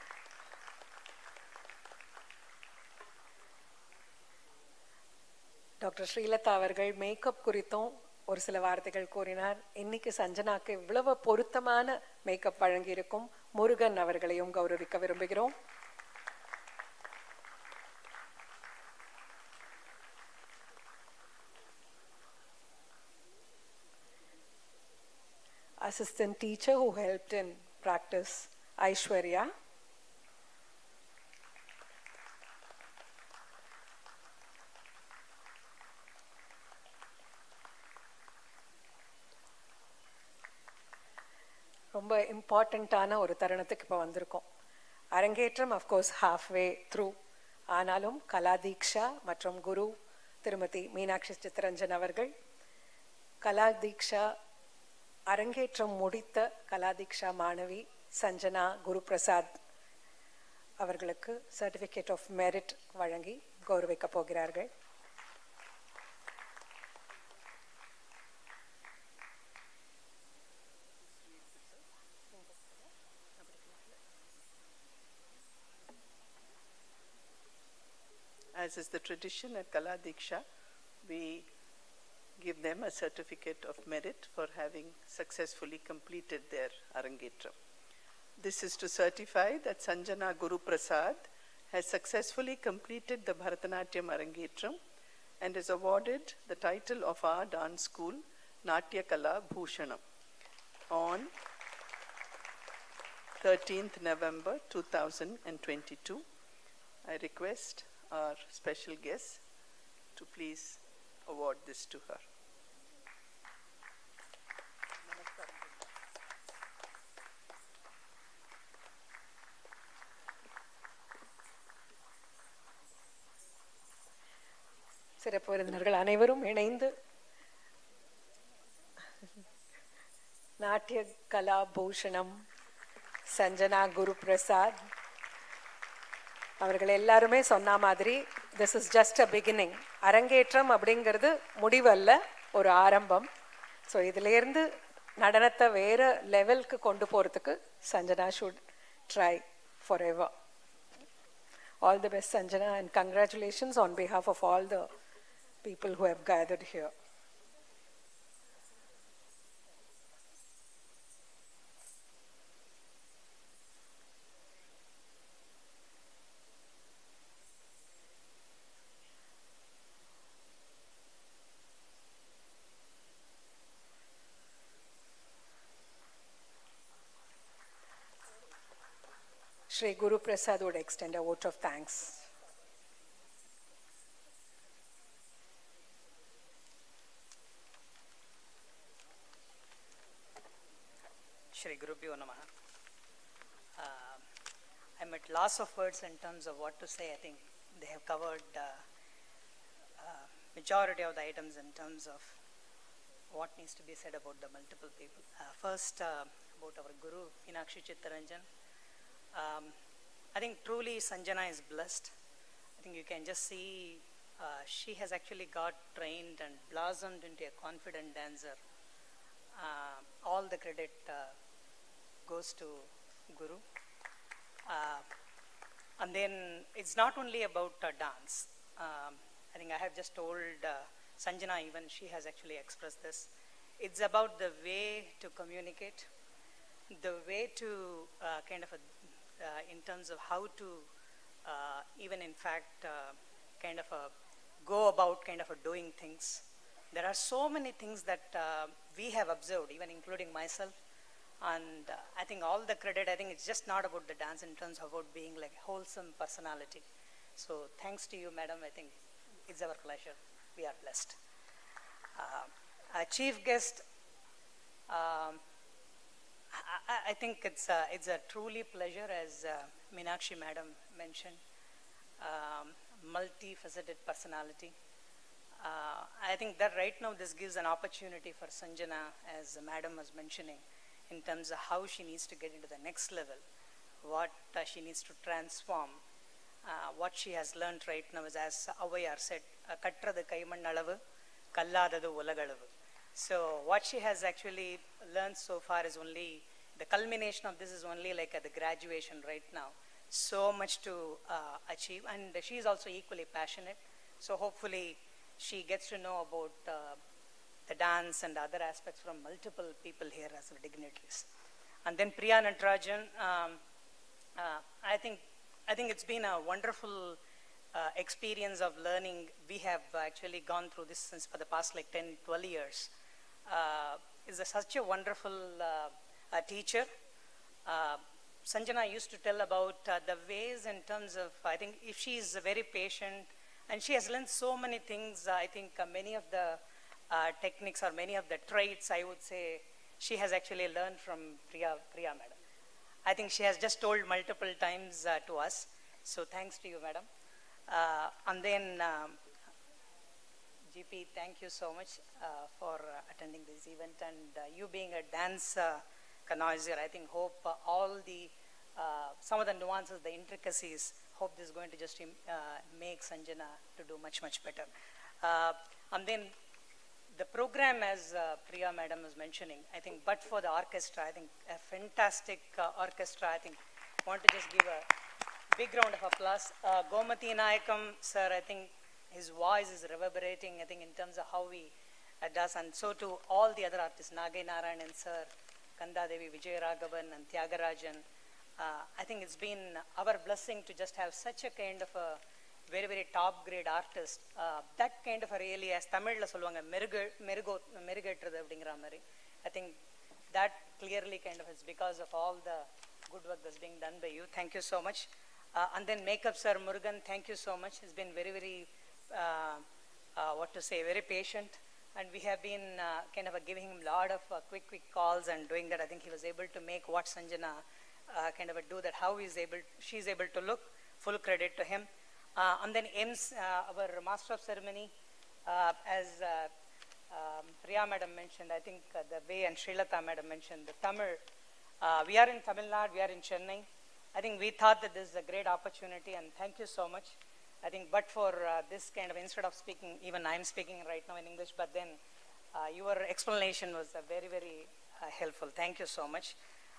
டாக்டர் ஸ்ரீலதா அவர்கள் மேக்கப் குறித்தும் ஒரு சில வார்த்தைகள் கூறினார். இன்னைக்கு சஞ்சனாக்கு இவ்வளவு பொருத்தமான மேக்கப் வழங்கியிருக்கும் முருகன் அவர்களையும் கௌரவிக்க விரும்புகிறோம். Assistant teacher who helped in practice, Aishwarya. ரொம்ப இம்பார்ட்டண்ட்டான ஒரு தருணத்துக்கு இப்போ வந்திருக்கோம். அரங்கேற்றம் அஃப்கோர்ஸ் ஹாஃப்வே த்ரூ. ஆனாலும் கலாதீக்ஷா மற்றும் குரு திருமதி மீனாட்சி சித்தரஞ்சன் அவர்கள், கலாதீக்ஷா அரங்கேற்றம் முடித்த கலாதீக்ஷா மாணவி சஞ்சனா குரு பிரசாத் அவர்களுக்கு சர்டிஃபிகேட் ஆஃப் மெரிட் வழங்கி கௌரவிக்க போகிறார்கள். As is the tradition at Kala Diksha, we give them a certificate of merit for having successfully completed their Arangetram. This is to certify that Sanjana Guru Prasad has successfully completed the Bharatanatyam Arangetram and is awarded the title of our dance school, Natya Kala Bhushanam, on 13th November 2022. I request our special guest to please award this to her. சிறப்பு விருந்தினர்கள் அனைவரும் இணைந்து நாட்டிய கலா பூஷணம் சஞ்சனா குரு பிரசாத் அவர்கள் எல்லாருமே சொன்ன மாதிரி this is just a beginning. அரங்கேற்றம் அப்படிங்கிறது முடிவல்ல, ஒரு ஆரம்பம். ஸோ இதிலேருந்து நடனத்தை வேற லெவலுக்கு கொண்டு போகிறதுக்கு Sanjana should try forever. All the best, Sanjana, and congratulations on behalf of all the people who have gathered here. Shri Guru Prasad would extend a vote of thanks. Shri Gurubhyo Namaha. I'm at loss of words in terms of what to say. I think they have covered majority of the items in terms of what needs to be said about the multiple people. First, about our Guru, Meenakshi Chittaranjan. I think truly Sanjana is blessed. I think you can just see she has actually got trained and blossomed into a confident dancer. All the credit goes to Guru. And then it's not only about dance. I think I have just told Sanjana, even she has actually expressed this. It's about the way to communicate, the way to in terms of how to even in fact go about doing things. There are so many things that we have observed, even including myself. And I think all the credit, I think it's just not about the dance in terms of about being like a wholesome personality. So thanks to you, madam. I think it's our pleasure. We are blessed. Our chief guest, I think it's a truly pleasure, as Meenakshi madam mentioned, multifaceted personality. I think that right now this gives an opportunity for Sanjana, as the madam was mentioning, in terms of how she needs to get into the next level, what she needs to transform, what she has learned right now is, as Avayar said, Kattradu kaimannalavu, kalladadu ulagalavu. So what she has actually learned so far is only, the culmination of this is only like at the graduation right now. So much to achieve, and she is also equally passionate. So hopefully she gets to know about the dance and other aspects from multiple people here as dignitaries. And then Priya Natarajan, I think it's been a wonderful experience of learning. We have actually gone through this since for the past like 10, 12 years. Is such a wonderful teacher. Sanjana used to tell about the ways in terms of, I think if she is very patient, and she has learned so many things, I think many of the techniques or many of the traits, I would say, she has actually learned from Priya madam. I think she has just told multiple times to us. So thanks to you, madam. And then GP, thank you so much for attending this event, and you being a dance connoisseur, I think hope all the some of the nuances, the intricacies, hope this is going to just make Sanjana to do much, much better. And then the program, as Priya madam was mentioning, I think, but for the orchestra, I think a fantastic orchestra. I think want to just give a big round of applause. Gomathi Nayakam sir, I think his voice is reverberating, I think, in terms of how he does, and so to all the other artists, Nagai Narayanan sir, Kanda Devi, Vijay Raghavan, and Tyagarajan. I think it's been our blessing to just have such a kind of a very, very top grade artist. That kind of a really, as Tamil la solvanga, merigetradhu abdingra mari. I think that clearly kind of is because of all the good work that's being done by you. Thank you so much. And then makeup sir Murugan, thank you so much. He's been very, very, very patient. And we have been kind of giving him a lot of quick calls and doing that. I think he was able to make what Sanjana kind of do that, how she's able to look. Full credit to him. And then our master of ceremony, as Priya madam mentioned, I think the way, and Srilata madam mentioned, the Tamil, we are in Tamil Nadu, we are in Chennai. I think we thought that this is a great opportunity, and thank you so much. I think but for this kind of, instead of speaking, even I'm speaking right now in English, but then your explanation was very, very helpful. Thank you so much.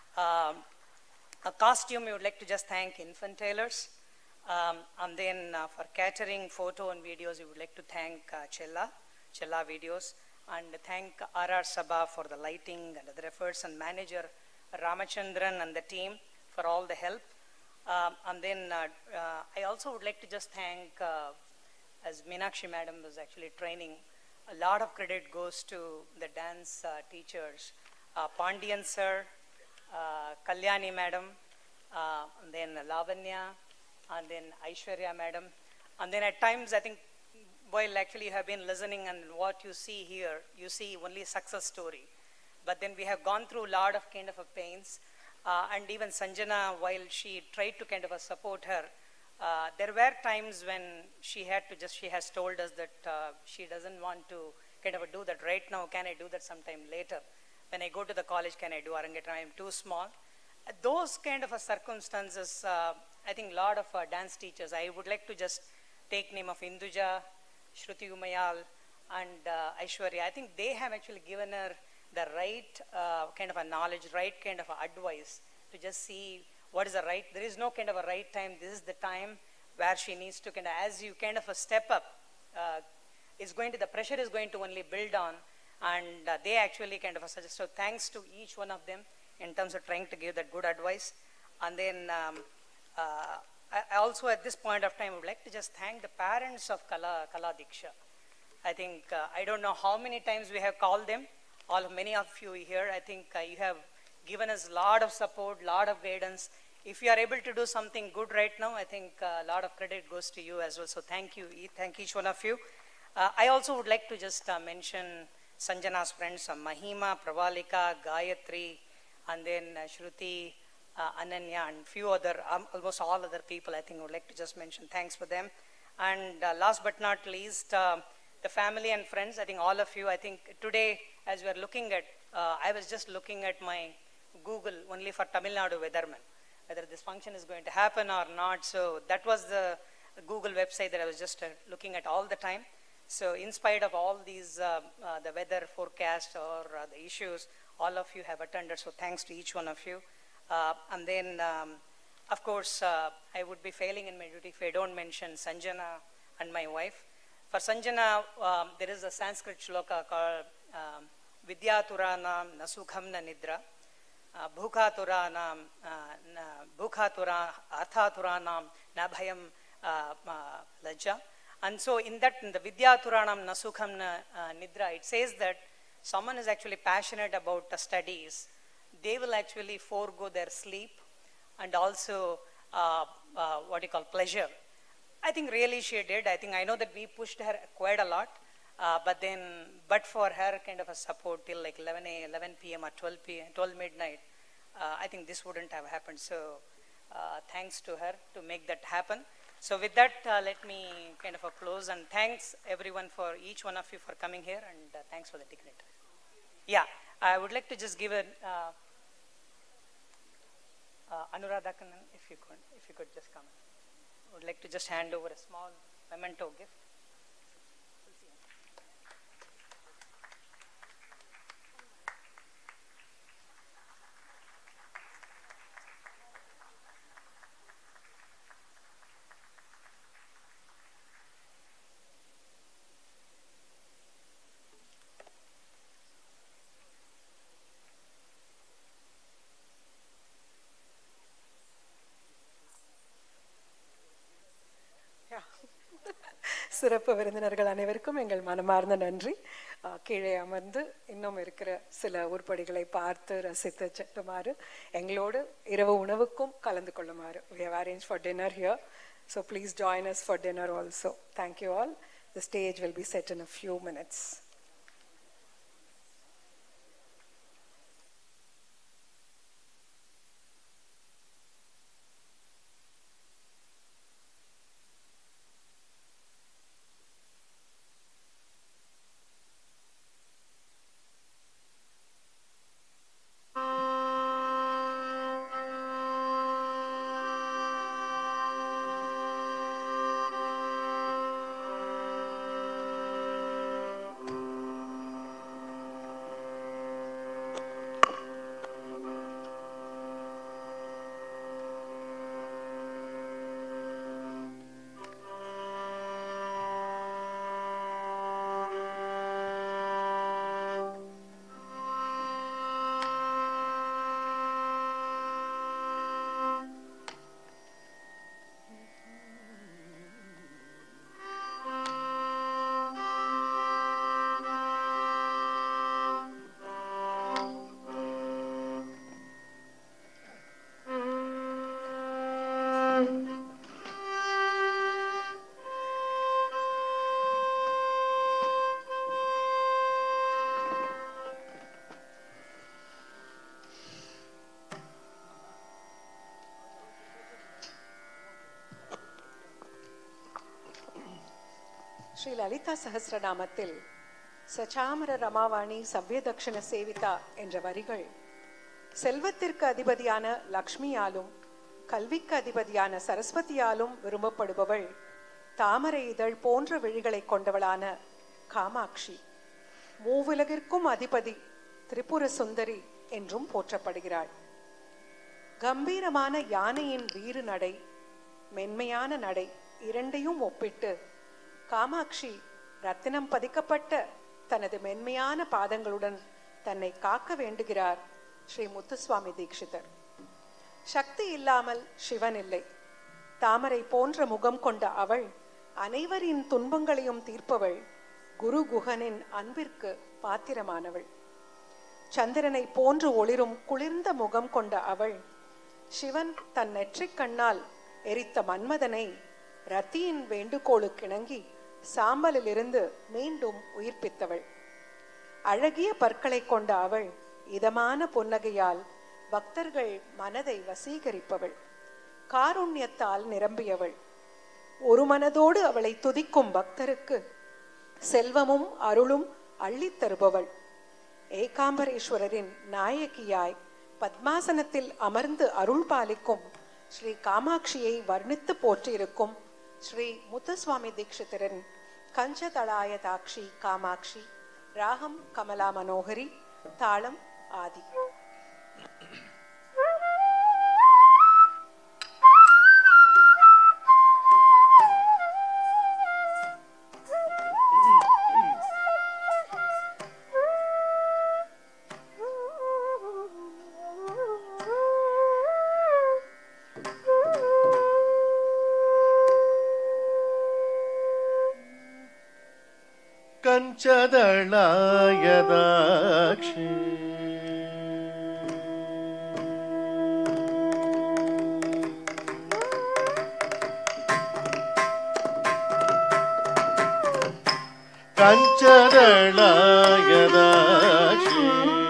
A costume, we would like to just thank Infant Tailors. And then for catering, photo and videos, we would like to thank Chella Videos, and thank RR Sabha for the lighting and other efforts, and manager Ramachandran and the team for all the help. And then I also would like to just thank, as Meenakshi madam was actually training, a lot of credit goes to the dance teachers, Pandian sir, Kalyani madam, and then Lavanya, and then Aishwarya madam. And then at times, I think, while actually you have been listening and what you see here, you see only success story. But then we have gone through a lot of kind of pains. And even Sanjana, while she tried to kind of support her, there were times when she has told us that she doesn't want to kind of do that right now? Can I do that sometime later? When I go to the college, can I do Arangetra? I am too small. Those kind of circumstances, I think a lot of dance teachers, I would like to just take name of Induja, Shruti Umayal, and Aishwarya. I think they have actually given her the right kind of a knowledge, right kind of advice to just see what is the right, there is no kind of a right time. This is the time where she needs to kind of, as you kind of a step up, the pressure is going to only build on, and they actually kind of suggest. So thanks to each one of them in terms of trying to give that good advice. And then I also at this point of time would like to just thank the parents of Kala Diksha. I think, I don't know how many times we have called them, many of you here. I think you have given us a lot of support, lot of guidance. If you are able to do something good right now, I think a lot of credit goes to you as well. So thank you, thank each one of you. I also would like to just mention Sanjana's friends, Mahima, Pravalika, Gayatri, and then Shruti, Ananya, and few other, almost all other people. I think I would like to just mention thanks for them. And last but not least, the family and friends. I think all of you, I think today as we are looking at, I was just looking at my Google only for Tamil Nadu weatherman, whether this function is going to happen or not. So that was the Google website that I was just looking at all the time. So in spite of all these, the weather forecast or the issues, all of you have attended. So thanks to each one of you. And then, of course, I would be failing in my duty if I don't mention Sanjana and my wife. For Sanjana, there is a Sanskrit shloka called Vidyaturanam Nasukham Na Nidra, Bhukhaturanam Arthaturanam Nabhayam Lajja. And so in that, in the Vidyaturanam Nasukham Na Nidra, it says that someone is actually passionate about the studies, they will actually forego their sleep and also what you call pleasure. I think really she did. I think I know that we pushed her quite a lot, but for her kind of a support till like 11 p.m. or 12 midnight, I think this wouldn't have happened. So thanks to her to make that happen. So with that, let me kind of close, and thanks everyone for each one of you for coming here, and thanks for the dignitary. Yeah, I would like to just give an Anuradha Kannan, if you could just come. I would like to just hand over a small memento gift. சிறப்பு விருந்தினர்கள் அனைவருக்கும் எங்கள் மனமார்ந்த நன்றி. கீழே அமர்ந்து இன்னும் இருக்கிற சில உருப்படிகளை பார்த்து ரசித்து செல்லுமாறு, எங்களோடு இரவு உணவுக்கும் கலந்து கொள்ளுமாறு. We have arranged for dinner here, so please join us for dinner also. Thank you all. The stage will be set in a few minutes. Sri Lalitha சஹஸ்ரநாமத்தில் சச்சாமர ரமாவாணி சவ்யதக்ஷண சேவிதா என்ற வரிகள் செல்வத்திற்கு அதிபதியான லக்ஷ்மியாலும் கல்விக்கு அதிபதியான சரஸ்வதியாலும் விரும்பப்படுபவள் தாமரை இதழ் போன்ற விழிகளை கொண்டவளான காமாட்சி, மூவுலகிற்கும் அதிபதி திரிபுர சுந்தரி என்றும் போற்றப்படுகிறாள். கம்பீரமான யானையின் வீறு நடை, மென்மையான நடை இரண்டையும் ஒப்பிட்டு காமாட்சி ரத்தினம் பதிக்கப்பட்ட தனது மென்மையான பாதங்களுடன் தன்னை காக்க வேண்டுகிறார் ஸ்ரீ முத்துசுவாமி தீட்சிதர். சக்தி இல்லாமல் சிவன் இல்லை. தாமரை போன்ற முகம் கொண்ட அவள் அனைவரின் துன்பங்களையும் தீர்ப்பவள், குரு குஹனின் அன்பிற்கு பாத்திரமானவள். சந்திரனை போன்று ஒளிரும் குளிர்ந்த முகம் கொண்ட அவள் சிவன் தன் நெற்றிக் கண்ணால் எரித்த மன்மதனை ரத்தியின் வேண்டுகோளுக்கிணங்கி சாம்பலிலிருந்து மீண்டும் உயிர்ப்பித்தவள். அழகிய பற்களை கொண்ட அவள் இதமான புன்னகையால் பக்தர்கள் மனதை வசீகரிப்பவள். காருண்யத்தால் நிரம்பியவள். ஒரு மனதோடு அவளை துதிக்கும் பக்தருக்கு செல்வமும் அருளும் அள்ளித் தருபவள். ஏகாம்பரேஸ்வரரின் நாயகியாய் பத்மாசனத்தில் அமர்ந்து அருள் பாலிக்கும் ஸ்ரீ காமாட்சியை வர்ணித்து போற்றியிருக்கும் ஸ்ரீ முத்துசுவாமி தீட்சிதரின் கஞ்சதளாய தாக்ஷி காமாட்சி, ராகம் கமலா மனோகரி, தாளம் ஆதி. கஞ்சதளாய தாக்ஷி கஞ்சதளாய தாக்ஷி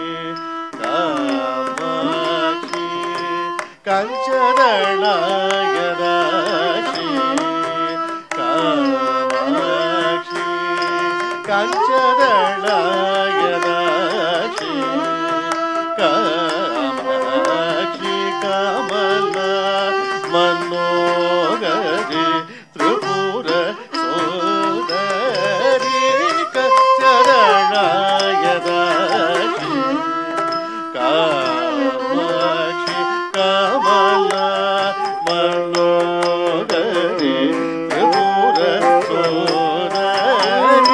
காமாட்சி, கஞ்சதளாய தாக்ஷி காமாட்சி, கஞ்சதளாய தாக்ஷி காமாட்சி, கமலா மனோகரி திரிபுர சுந்தரி, கஞ்சதளாய தாக்ஷி காமாட்சி, கமலா மனோகரி திரிபுர சுந்தரி,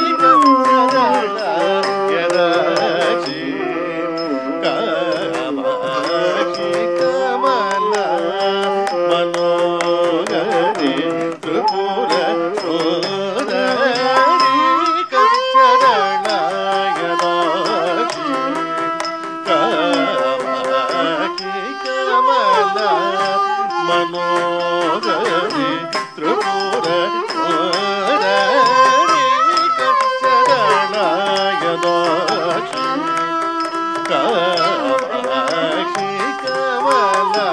கஞ்சதளாய தாக்ஷி காமாட்சி, கமலா மனோகரி திரிபுர சுந்தரி, கஞ்சதளாய தாக்ஷி காமாட்சி, கமலா மனோகரி திரிபுர சுந்தரி, கஞ்சதளாய தாக்ஷி காமாட்சி, கமலா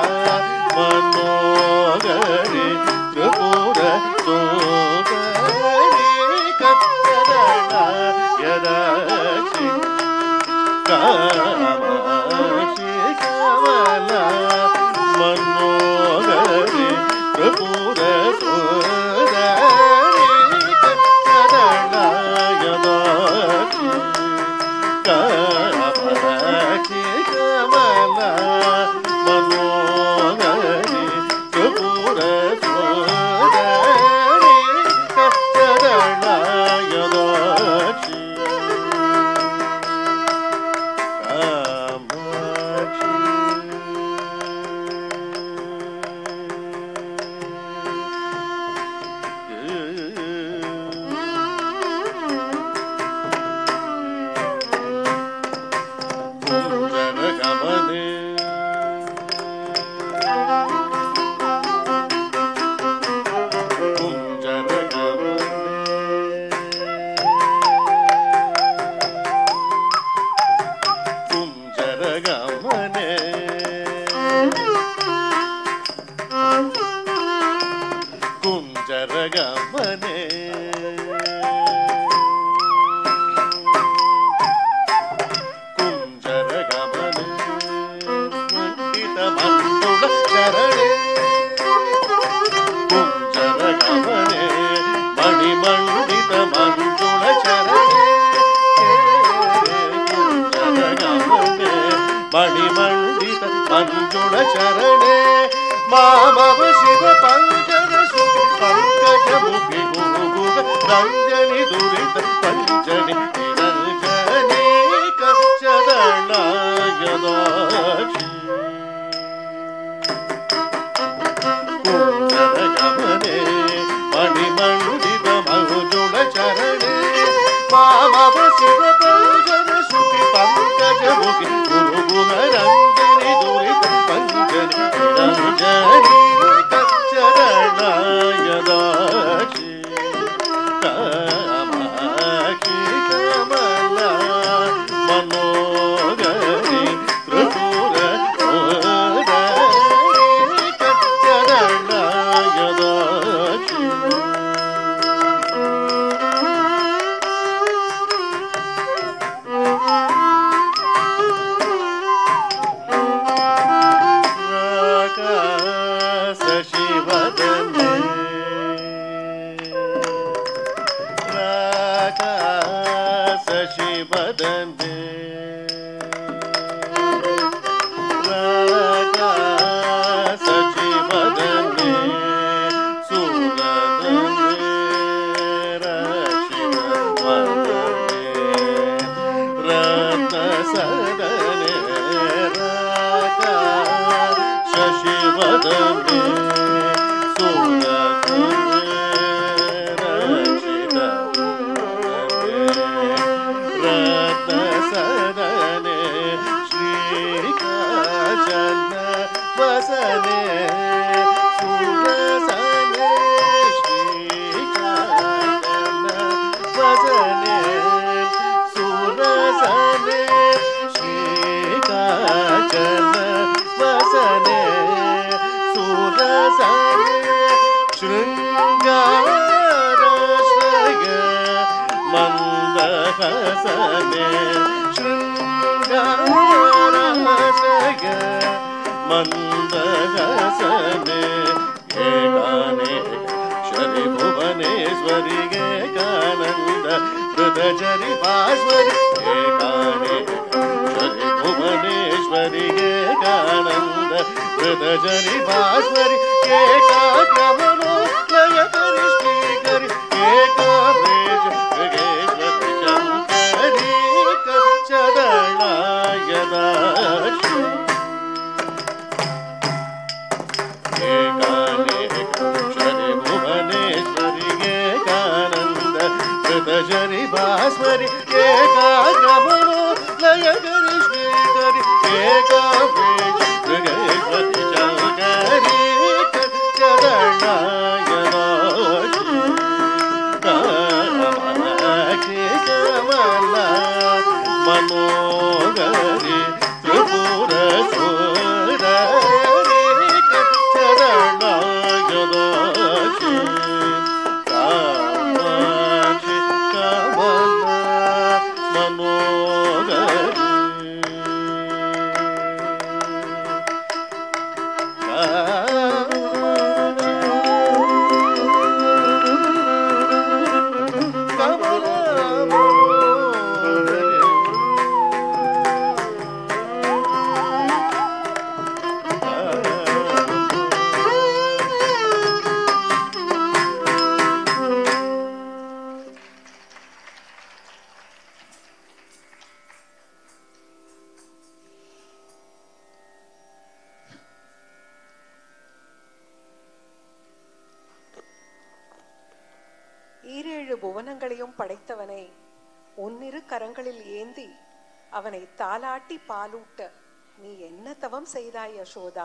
மனோகரி திரிபுர சுந்தரி, கஞ்சதளாய தாக்ஷி காமாட்சி, கமலா மனோகரி திரிபுர சுந்தரி, கஞ்சதளாய தாக்ஷி காமாட்சி, கமலா மனோகரி திரிபுர சுந்தரி, கஞ்சதளாய தாக்ஷி காமாட்சி. चरणे मामव शिव पंकज सुखि पंकज मुखि गुरुगुग रंजनि दुरित पंजनि निरंजनी कच्चरणाय दाक्षि कुंजरगमने मणिमण्डित महुजुल चरणे मामव शिव पंकज सुखि पंकज मुखि गुरुगुग रंजनि दुरित पंजनि निरंजनी कच्चरणाय दाक्षि कामाक्षि कमला मनोगरि त्रिपुर मुरारी कच्चरणाय दाक्षि शशिवदने शशिवदने सुरदने रक्षिवदने रत्नसदने शशिवदने सदने श्रीकाचन वसने सुरसने श्रीकाचन वसने सुरसने श्रीकाचन वसने सुरसने शृंगारश्रय मंदहसने शृंगारशय मंदहसने एकाने शरि भुवनेश्वरि एकानंद हृदजरि भास्वरि एकाने शरि भुवनेश्वरि एकानंद हृदजरि भास्वरि एकाग्रमनो लयकरि श्रीकरि एकाब्रेज गगेश्वरि शंकरि कच्चरणाय दाक्षि एकाने शरि भुवनेश्वरि एकानंद हृदजरि भास्वरि एकाग्रमनो लयकरि श्रीकरि एकाब्रेज गगेश्वरि शंकरि कच्चरणाय दाक्षि कामाक्षि कमला मनोगरि त्रिपुर सुररी कच्चरणाय दाक्षि कामाक्षि कमला मनोगरि ஈரேழு புவனங்களையும் படைத்தவனை உன்னிரு கரங்களில் ஏந்தி அவனை தாலாட்டி பாலூட்ட நீ என்ன தவம் செய்தாய் யசோதா?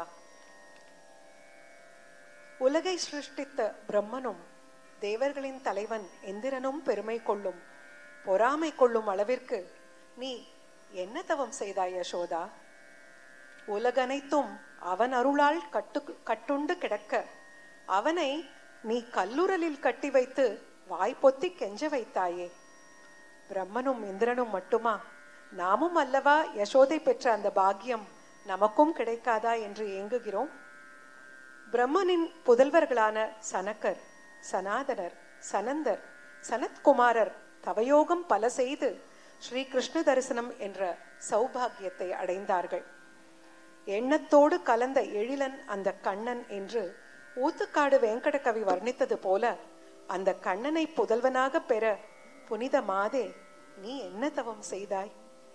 உலகை சிருஷ்டித்த பிரம்மனும் தேவர்களின் தலைவன் இந்திரனும் பெருமை கொள்ளும் பொறாமை கொள்ளும் அளவிற்கு நீ என்ன தவம் செய்தாய் யசோதா? உலகனைத்தும் அவன் அருளால் கட்டுண்டு கிடக்க அவனை நீ கல்லுரலில் கட்டி வைத்து வாய்ப்பொத்தி கெஞ்ச வைத்தாயே. பிரம்மனும் இந்திரனும் மட்டுமா, நாமும் அல்லவா யசோதை பெற்ற அந்த பாக்கியம் நமக்கும் கிடைக்காதா என்று ஏங்குகிறோம். பிரம்மனின் புதல்வர்களான சனகர், சனாதனர், சனந்தர், சனத்குமாரர் தவயோகம் பல செய்து ஸ்ரீ கிருஷ்ண தரிசனம் என்ற சௌபாகியத்தை அடைந்தார்கள். எண்ணத்தோடு கலந்த எழிலன் அந்த கண்ணன் என்று ஊத்துக்காடு வெங்கட கவி வர்ணித்தது போல அந்த கண்ணனை புதல்வனாக பெற புனித மாதே நீ என்ன தவம் செய்தாய்?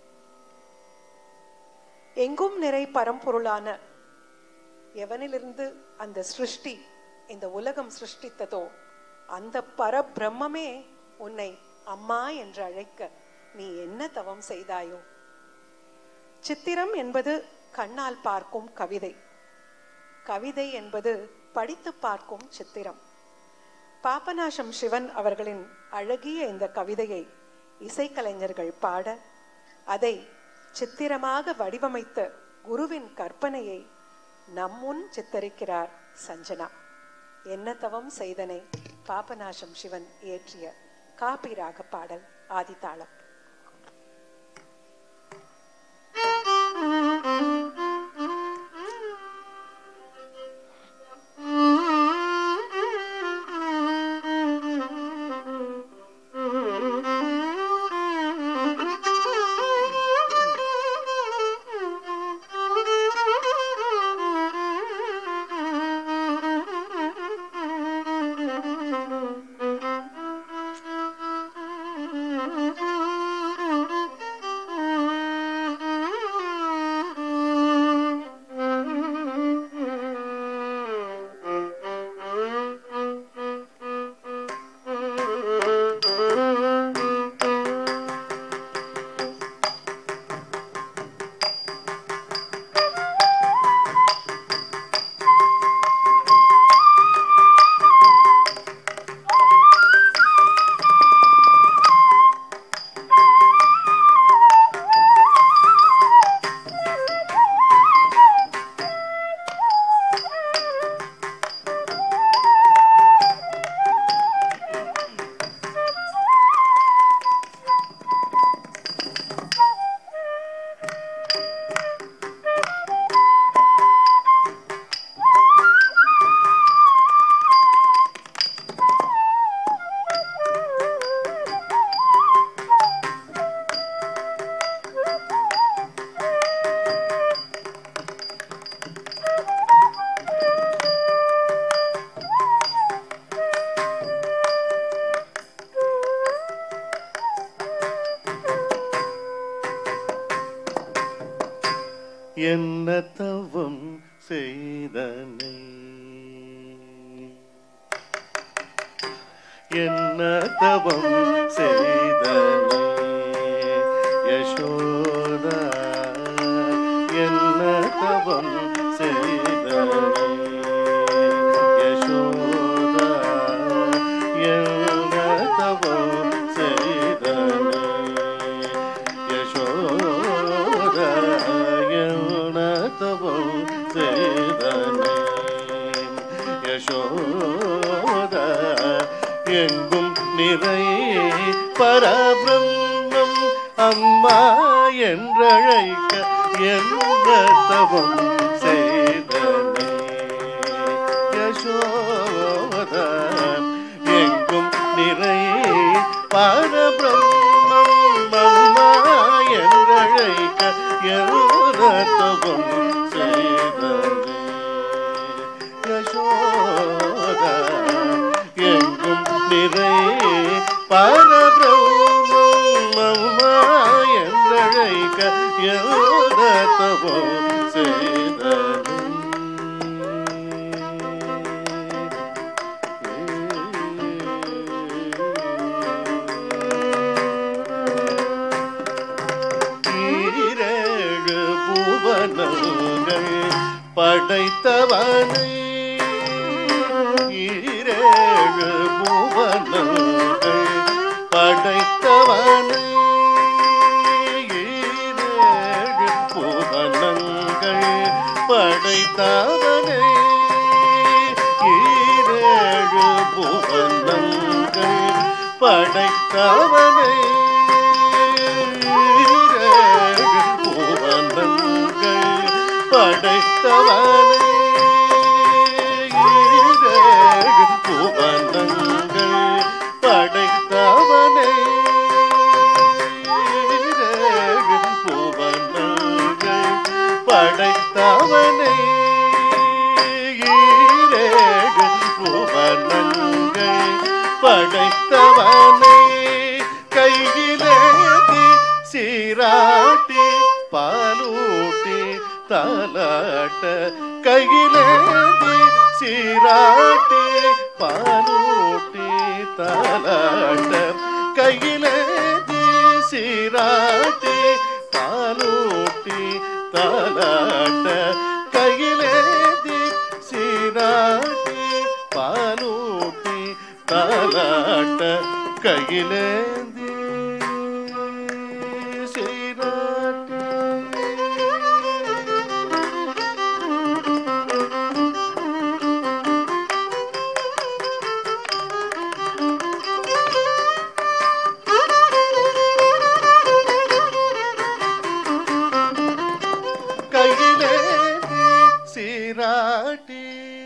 எங்கும் நிறை பரம்பொருளான எவனிலிருந்து அந்த சிருஷ்டி இந்த உலகம் சிருஷ்டித்ததோ அந்த பரபிரம்மே உன்னை அம்மா என்று அழைக்க நீ என்ன தவம் செய்தாயோ? சித்திரம் என்பது கண்ணால் பார்க்கும் கவிதை, கவிதை என்பது படித்து பார்க்கும் சித்திரம். பாபநாசம் சிவன் அவர்களின் அழகிய இந்த கவிதையை இசைக்கலைஞர்கள் பாட அதை சித்திரமாக வடிவமைத்த குருவின் கற்பனையை நம்முன் சித்தரிக்கிறார் சஞ்சனா. என்ன தவம் செய்தனை பாபநாசம் சிவன் இயற்றிய காபி ராக பாடல் ஆதிதாளம். என்ன தவம் செய்தனை என்ன தவம் செய்தனை யசோதா என்ன தவம் செய்தனை யசோதா என்ன தவம் செய்தனை யசோதா தவம் செய்தனை யசோதா எங்கும் நிறை பரபிரம்மம் அம்மா என்றழைக்க எந்த தவம் செய்தனை யசோதா எங்கும் நிறை பரபிரம்மம் அம்மா என்றழைக்க எந்த தவம் செய்தனை யசோதா எங்கும் நிறை பரபிரம்மம் அம்மா என்றழைக்க எந்த தவம் செய்தனை படைத்தவனை ஈரேழு புவனங்கள் படைத்தவனை ஈரேழு புவனங்கள் படைத்தவனை ஈரேழு புவனங்கள் படைத்தவனை ஈரேழு புவனங்கள் படைத்தவனை ஈரேழு புவனங்கள் படைத்தவனை ஈரேழு புவனங்கள் படைத்தவனை ஈரேழு புவனங்கள் படைத்தவனை கையிலேந்தி சீராட்டி பாலூட்டி தாலாட்ட கையிலேந்தி சீராட்டி பாலூட்டி தாலாட்ட கையிலேந்தி சீராட்டி பாலூட்டி தாலாட்ட கையிலேந்தி சீராட்டி பாலூட்டி தாலாட்ட கையிலேந்தி சீராட்டி கையிலேந்தி சீராட்டி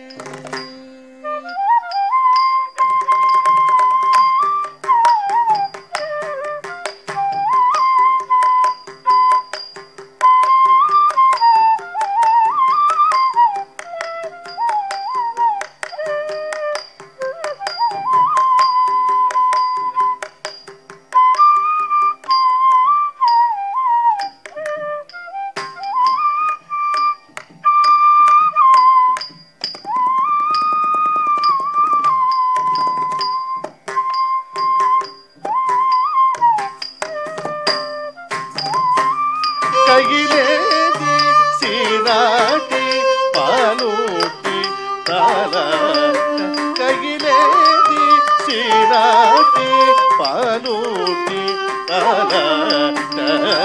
கையிலேந்தி சீராட்டி பாலூட்டி தாலாட்ட கையிலேந்தி சீராட்டி பாலூட்டி தாலாட்ட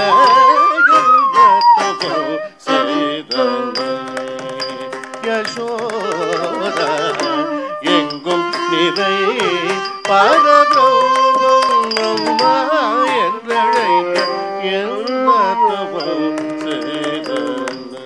செய்தனை யசோதா எங்கும் நிறை பரபிரம்மம் அம்மா என்றழைக்க என்ன தவம் செய்தனை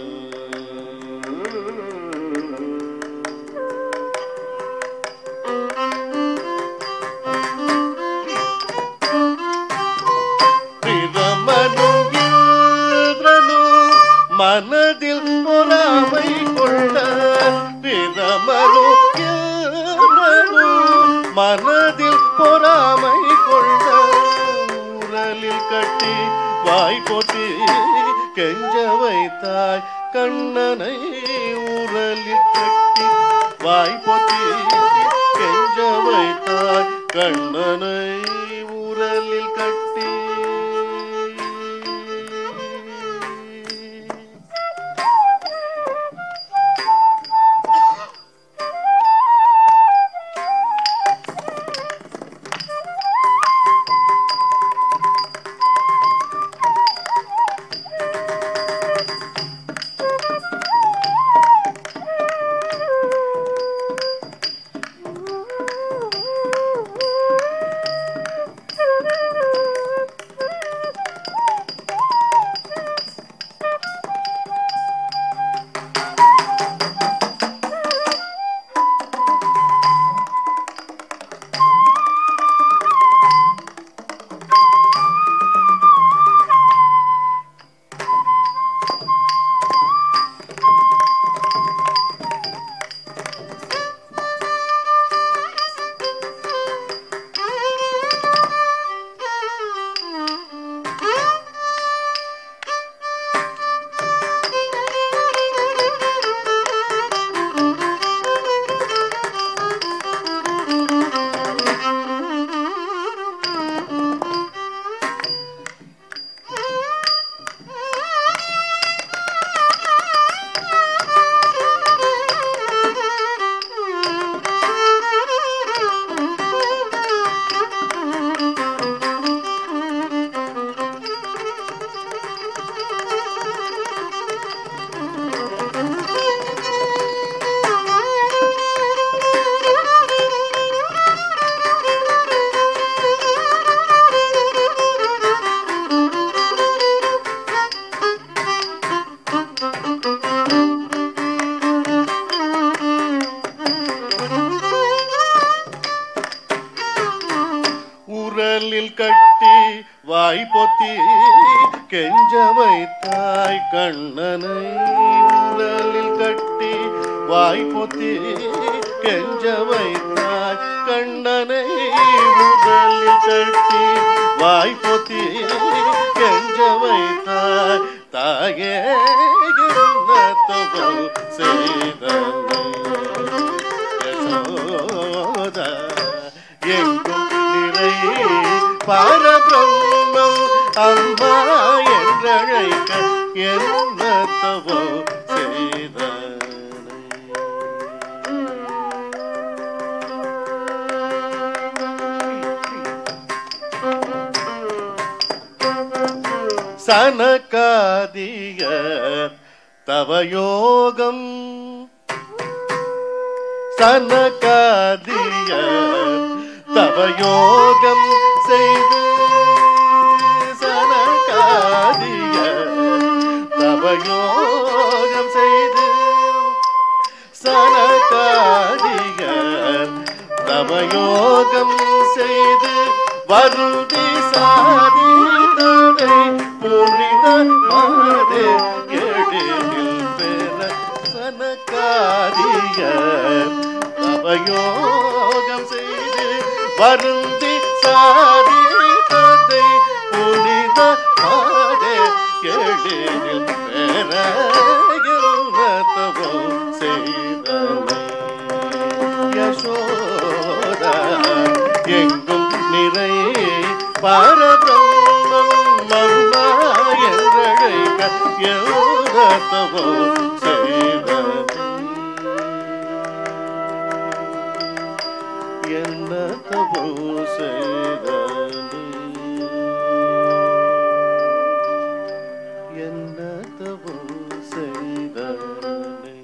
பிரமனும் இந்திரனும் மனதில் பொறாமை கொண்ட பிரமனும் இந்திரனும் மனதில் பொறாமை கொண்ட உரலில் கட்டி வாய் பொத்தி கெஞ்ச வைத்தாய் கண்ணனை உரலில் கட்டி வாய் பொத்தி கெஞ்ச வைத்தாய் கண்ணனை உரலில் கட்டி கெஞ்ச வைத்தாய் கண்ணனை உடலில் கட்டி வாய் பொத்தி கெஞ்ச வைத்தாய் கண்ணனை உடலில் கட்டி வாய் பொத்தி கெஞ்ச வைத்தாய் தாயே என்ன தவம் செய்தனை யசோதா எங்கும் நிறை பரபிரம்மம் அம்மா என்றழைக்க என்ன தவம் செய்தனை சனகாதிய தவயோகம் சனகாதிய தவயோகம் செய்து சனகாதிய தவயோகம் செய்து சனகாதிய தவயோகம் செய்து வருதி சாதிதனை புனித மாதே எழில் பெற சனகாதிய தவயோகம் செய்து வருந்தி சாதிதனை புனித மாதே எழில் பெற தவம் செய்தனை யசோதா எங்கும் நிறை பரபிரம்மம் அம்மா என்றழைக்க என்ன தவம் செய்தனை என்ன தவம் செய்தனை என்ன தவம் செய்தனை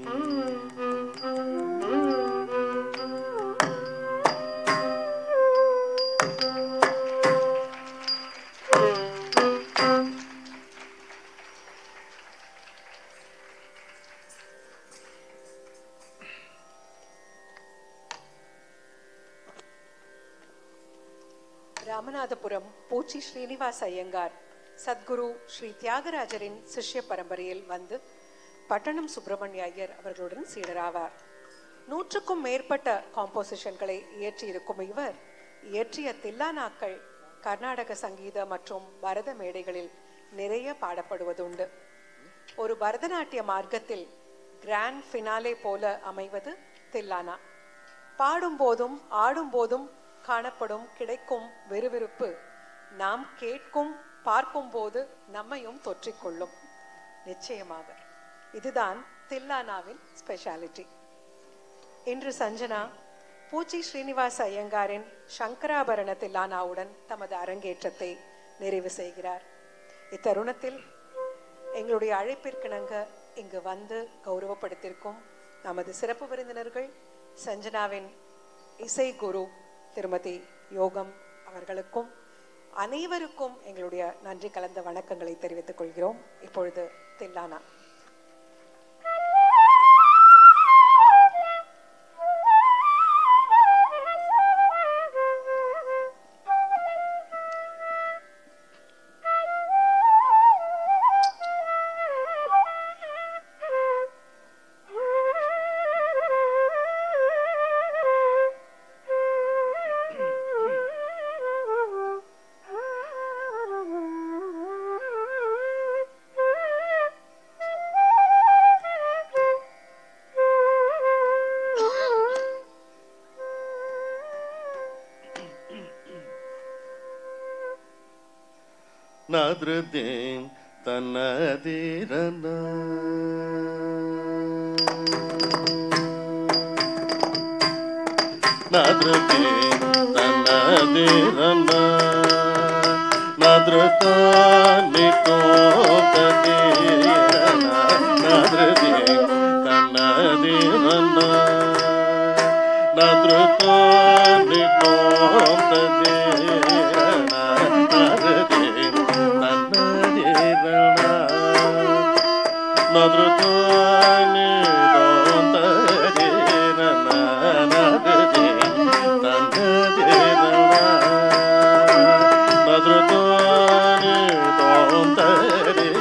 ராமநாதபுரம் பூச்சி ஸ்ரீனிவாச ஐயங்கார் சத்குரு ஸ்ரீ தியாகராஜரின் சிஷ்ய பரம்பரையில் வந்து பட்டணம் சுப்பிரமணிய ஐயர் அவர்களுடன் சீடராவார். 100க்கும் மேற்பட்ட காம்போசிஷன்களை இயற்றியிருக்கும் இவர் இயற்றிய தில்லானாக்கள் கர்நாடக சங்கீத மற்றும் பரத மேடைகளில் நிறைய பாடப்படுவதுண்டு. ஒரு பரதநாட்டிய மார்க்கத்தில் கிராண்ட் ஃபினாலே போல அமைவது தில்லானா. பாடும்போதும் ஆடும்போதும் காணப்படும் கிடைக்கும் விறுவிறுப்பு நாம் கேட்கும் பார்க்கும் போது நம்மையும் தொற்றிக்கொள்ளும். நிச்சயமாக இதுதான் தில்லானாவின் ஸ்பெஷாலிட்டி. இன்று சஞ்சனா பூச்சி ஸ்ரீனிவாச ஐயங்காரின் சங்கராபரண தில்லானாவுடன் தமது அரங்கேற்றத்தை நிறைவு செய்கிறார். இத்தருணத்தில் எங்களுடைய அழைப்பிற்கிணங்க இங்கு வந்து கௌரவப்படுத்தியிருக்கும் நமது சிறப்பு விருந்தினர்கள் சஞ்சனாவின் இசை குரு திருமதி யோகம் அவர்களுக்கும் அனைவருக்கும் எங்களுடைய நன்றி கலந்த வணக்கங்களை தெரிவித்துக் கொள்கிறோம். இப்பொழுது தில்லானா. நாத்ருதேம் தன்னதிரன நாத்ருதேம் தன்னதிரன நாத்ருதானி கோததிரன நாத்ருதேம் தன்னதிரன நாத்ருதானி கோததிரன நாத்ருதேம் நாத்ருதானி தோந்ததிரன நாத்ருதேம் தன்னதிரன நாத்ருதானி தோந்ததிரன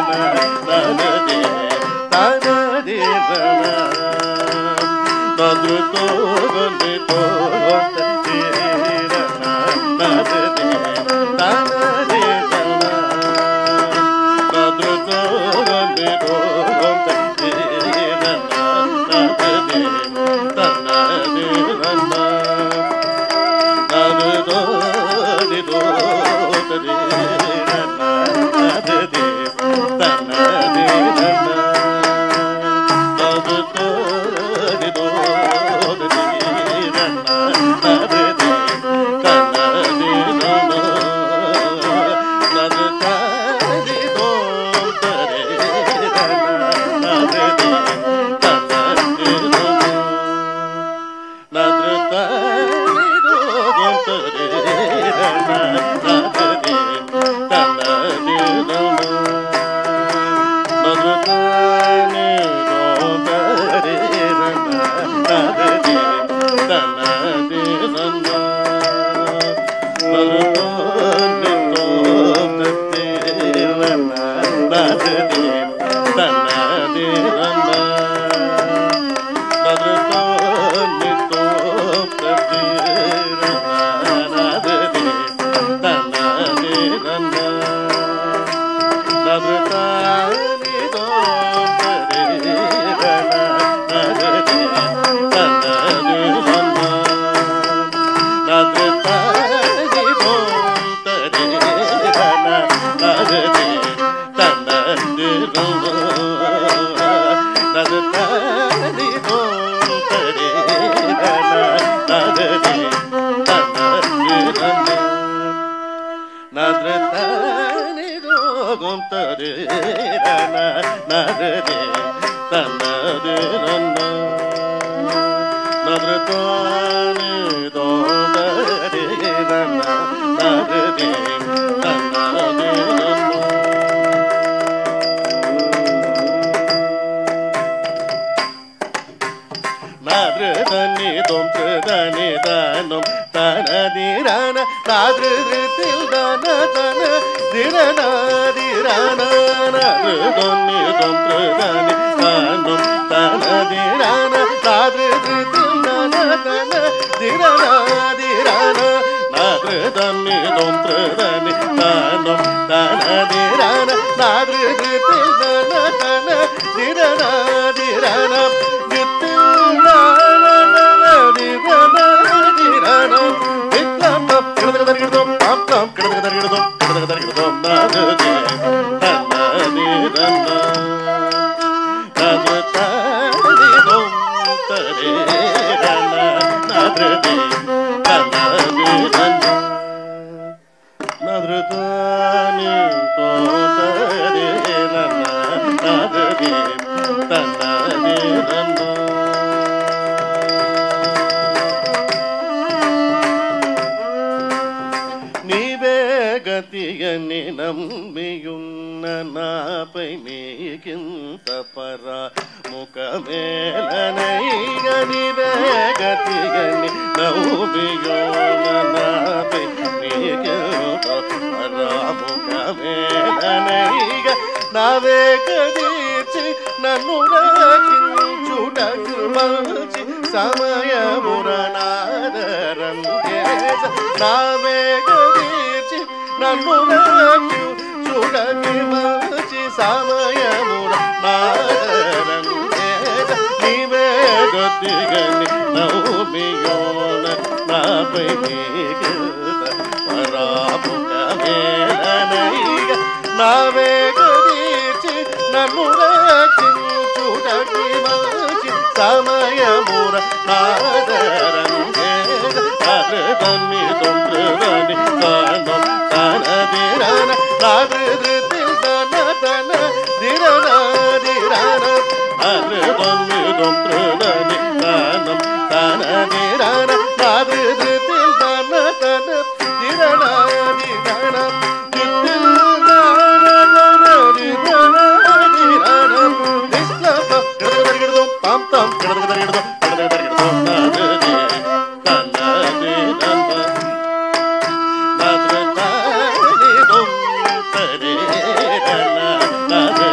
na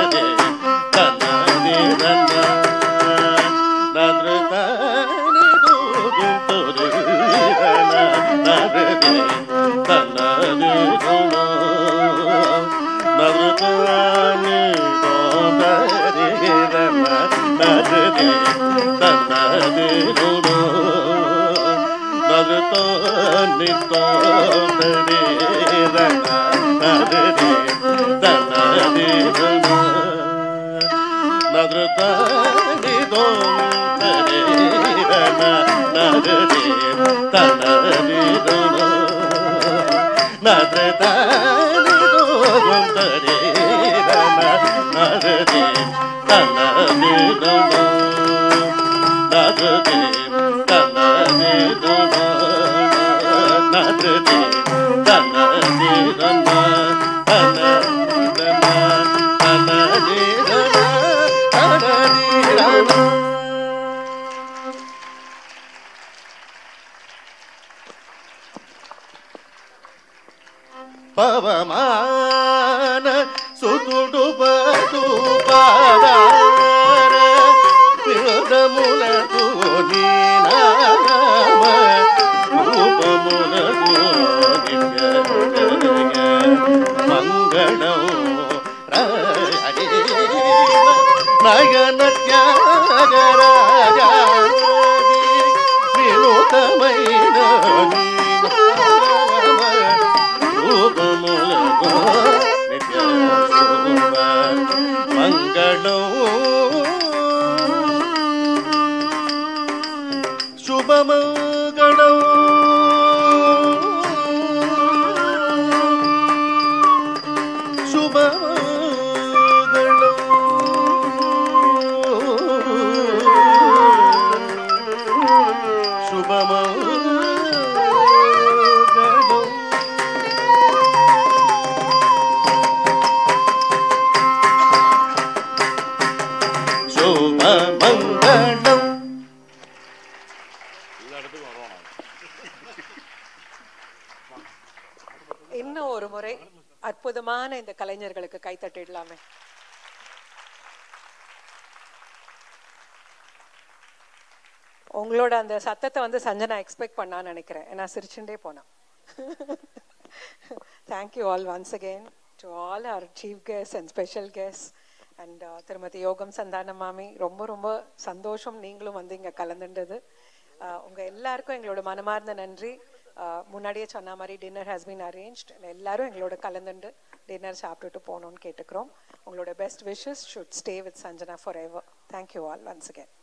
పవమాన సుతుడు పదు పాదార విరుదములకు నీనామ రూపములకు నిత్య మంగళం నయన త్యాగరాజా వినూతమైన మంగళం శుభమంగళం శుభమంగళం శుభమంగళం மங்களம். இன்னும் ஒரு முறை அற்புதமான இந்த கலைஞர்களுக்கு கைத்தட்டிடலாமே. உங்களோட அந்த சத்தத்தை வந்து சஞ்சனா எக்ஸ்பெக்ட் பண்ணான்னு நினைக்கிறேன். ஏன்னா சிரிச்சுட்டே போனா. Thank you all once again to all our chief guests and special guests. And திருமதி யோகம் சந்தான மாமி, ரொம்ப ரொம்ப சந்தோஷம் நீங்களும் வந்து இங்கே கலந்துண்டது. உங்கள் எல்லாருக்கும் எங்களோட மனமார்ந்த நன்றி. முன்னாடியே சொன்ன மாதிரி டின்னர் ஹேஸ் பீன் அரேஞ்ச்ட். எல்லாரும் எங்களோட கலந்துண்டு டின்னர் சாப்பிட்டுட்டு போகணுன்னு கேட்டுக்கிறோம். உங்களோட best wishes should stay with Sanjana forever. Thank you all once again.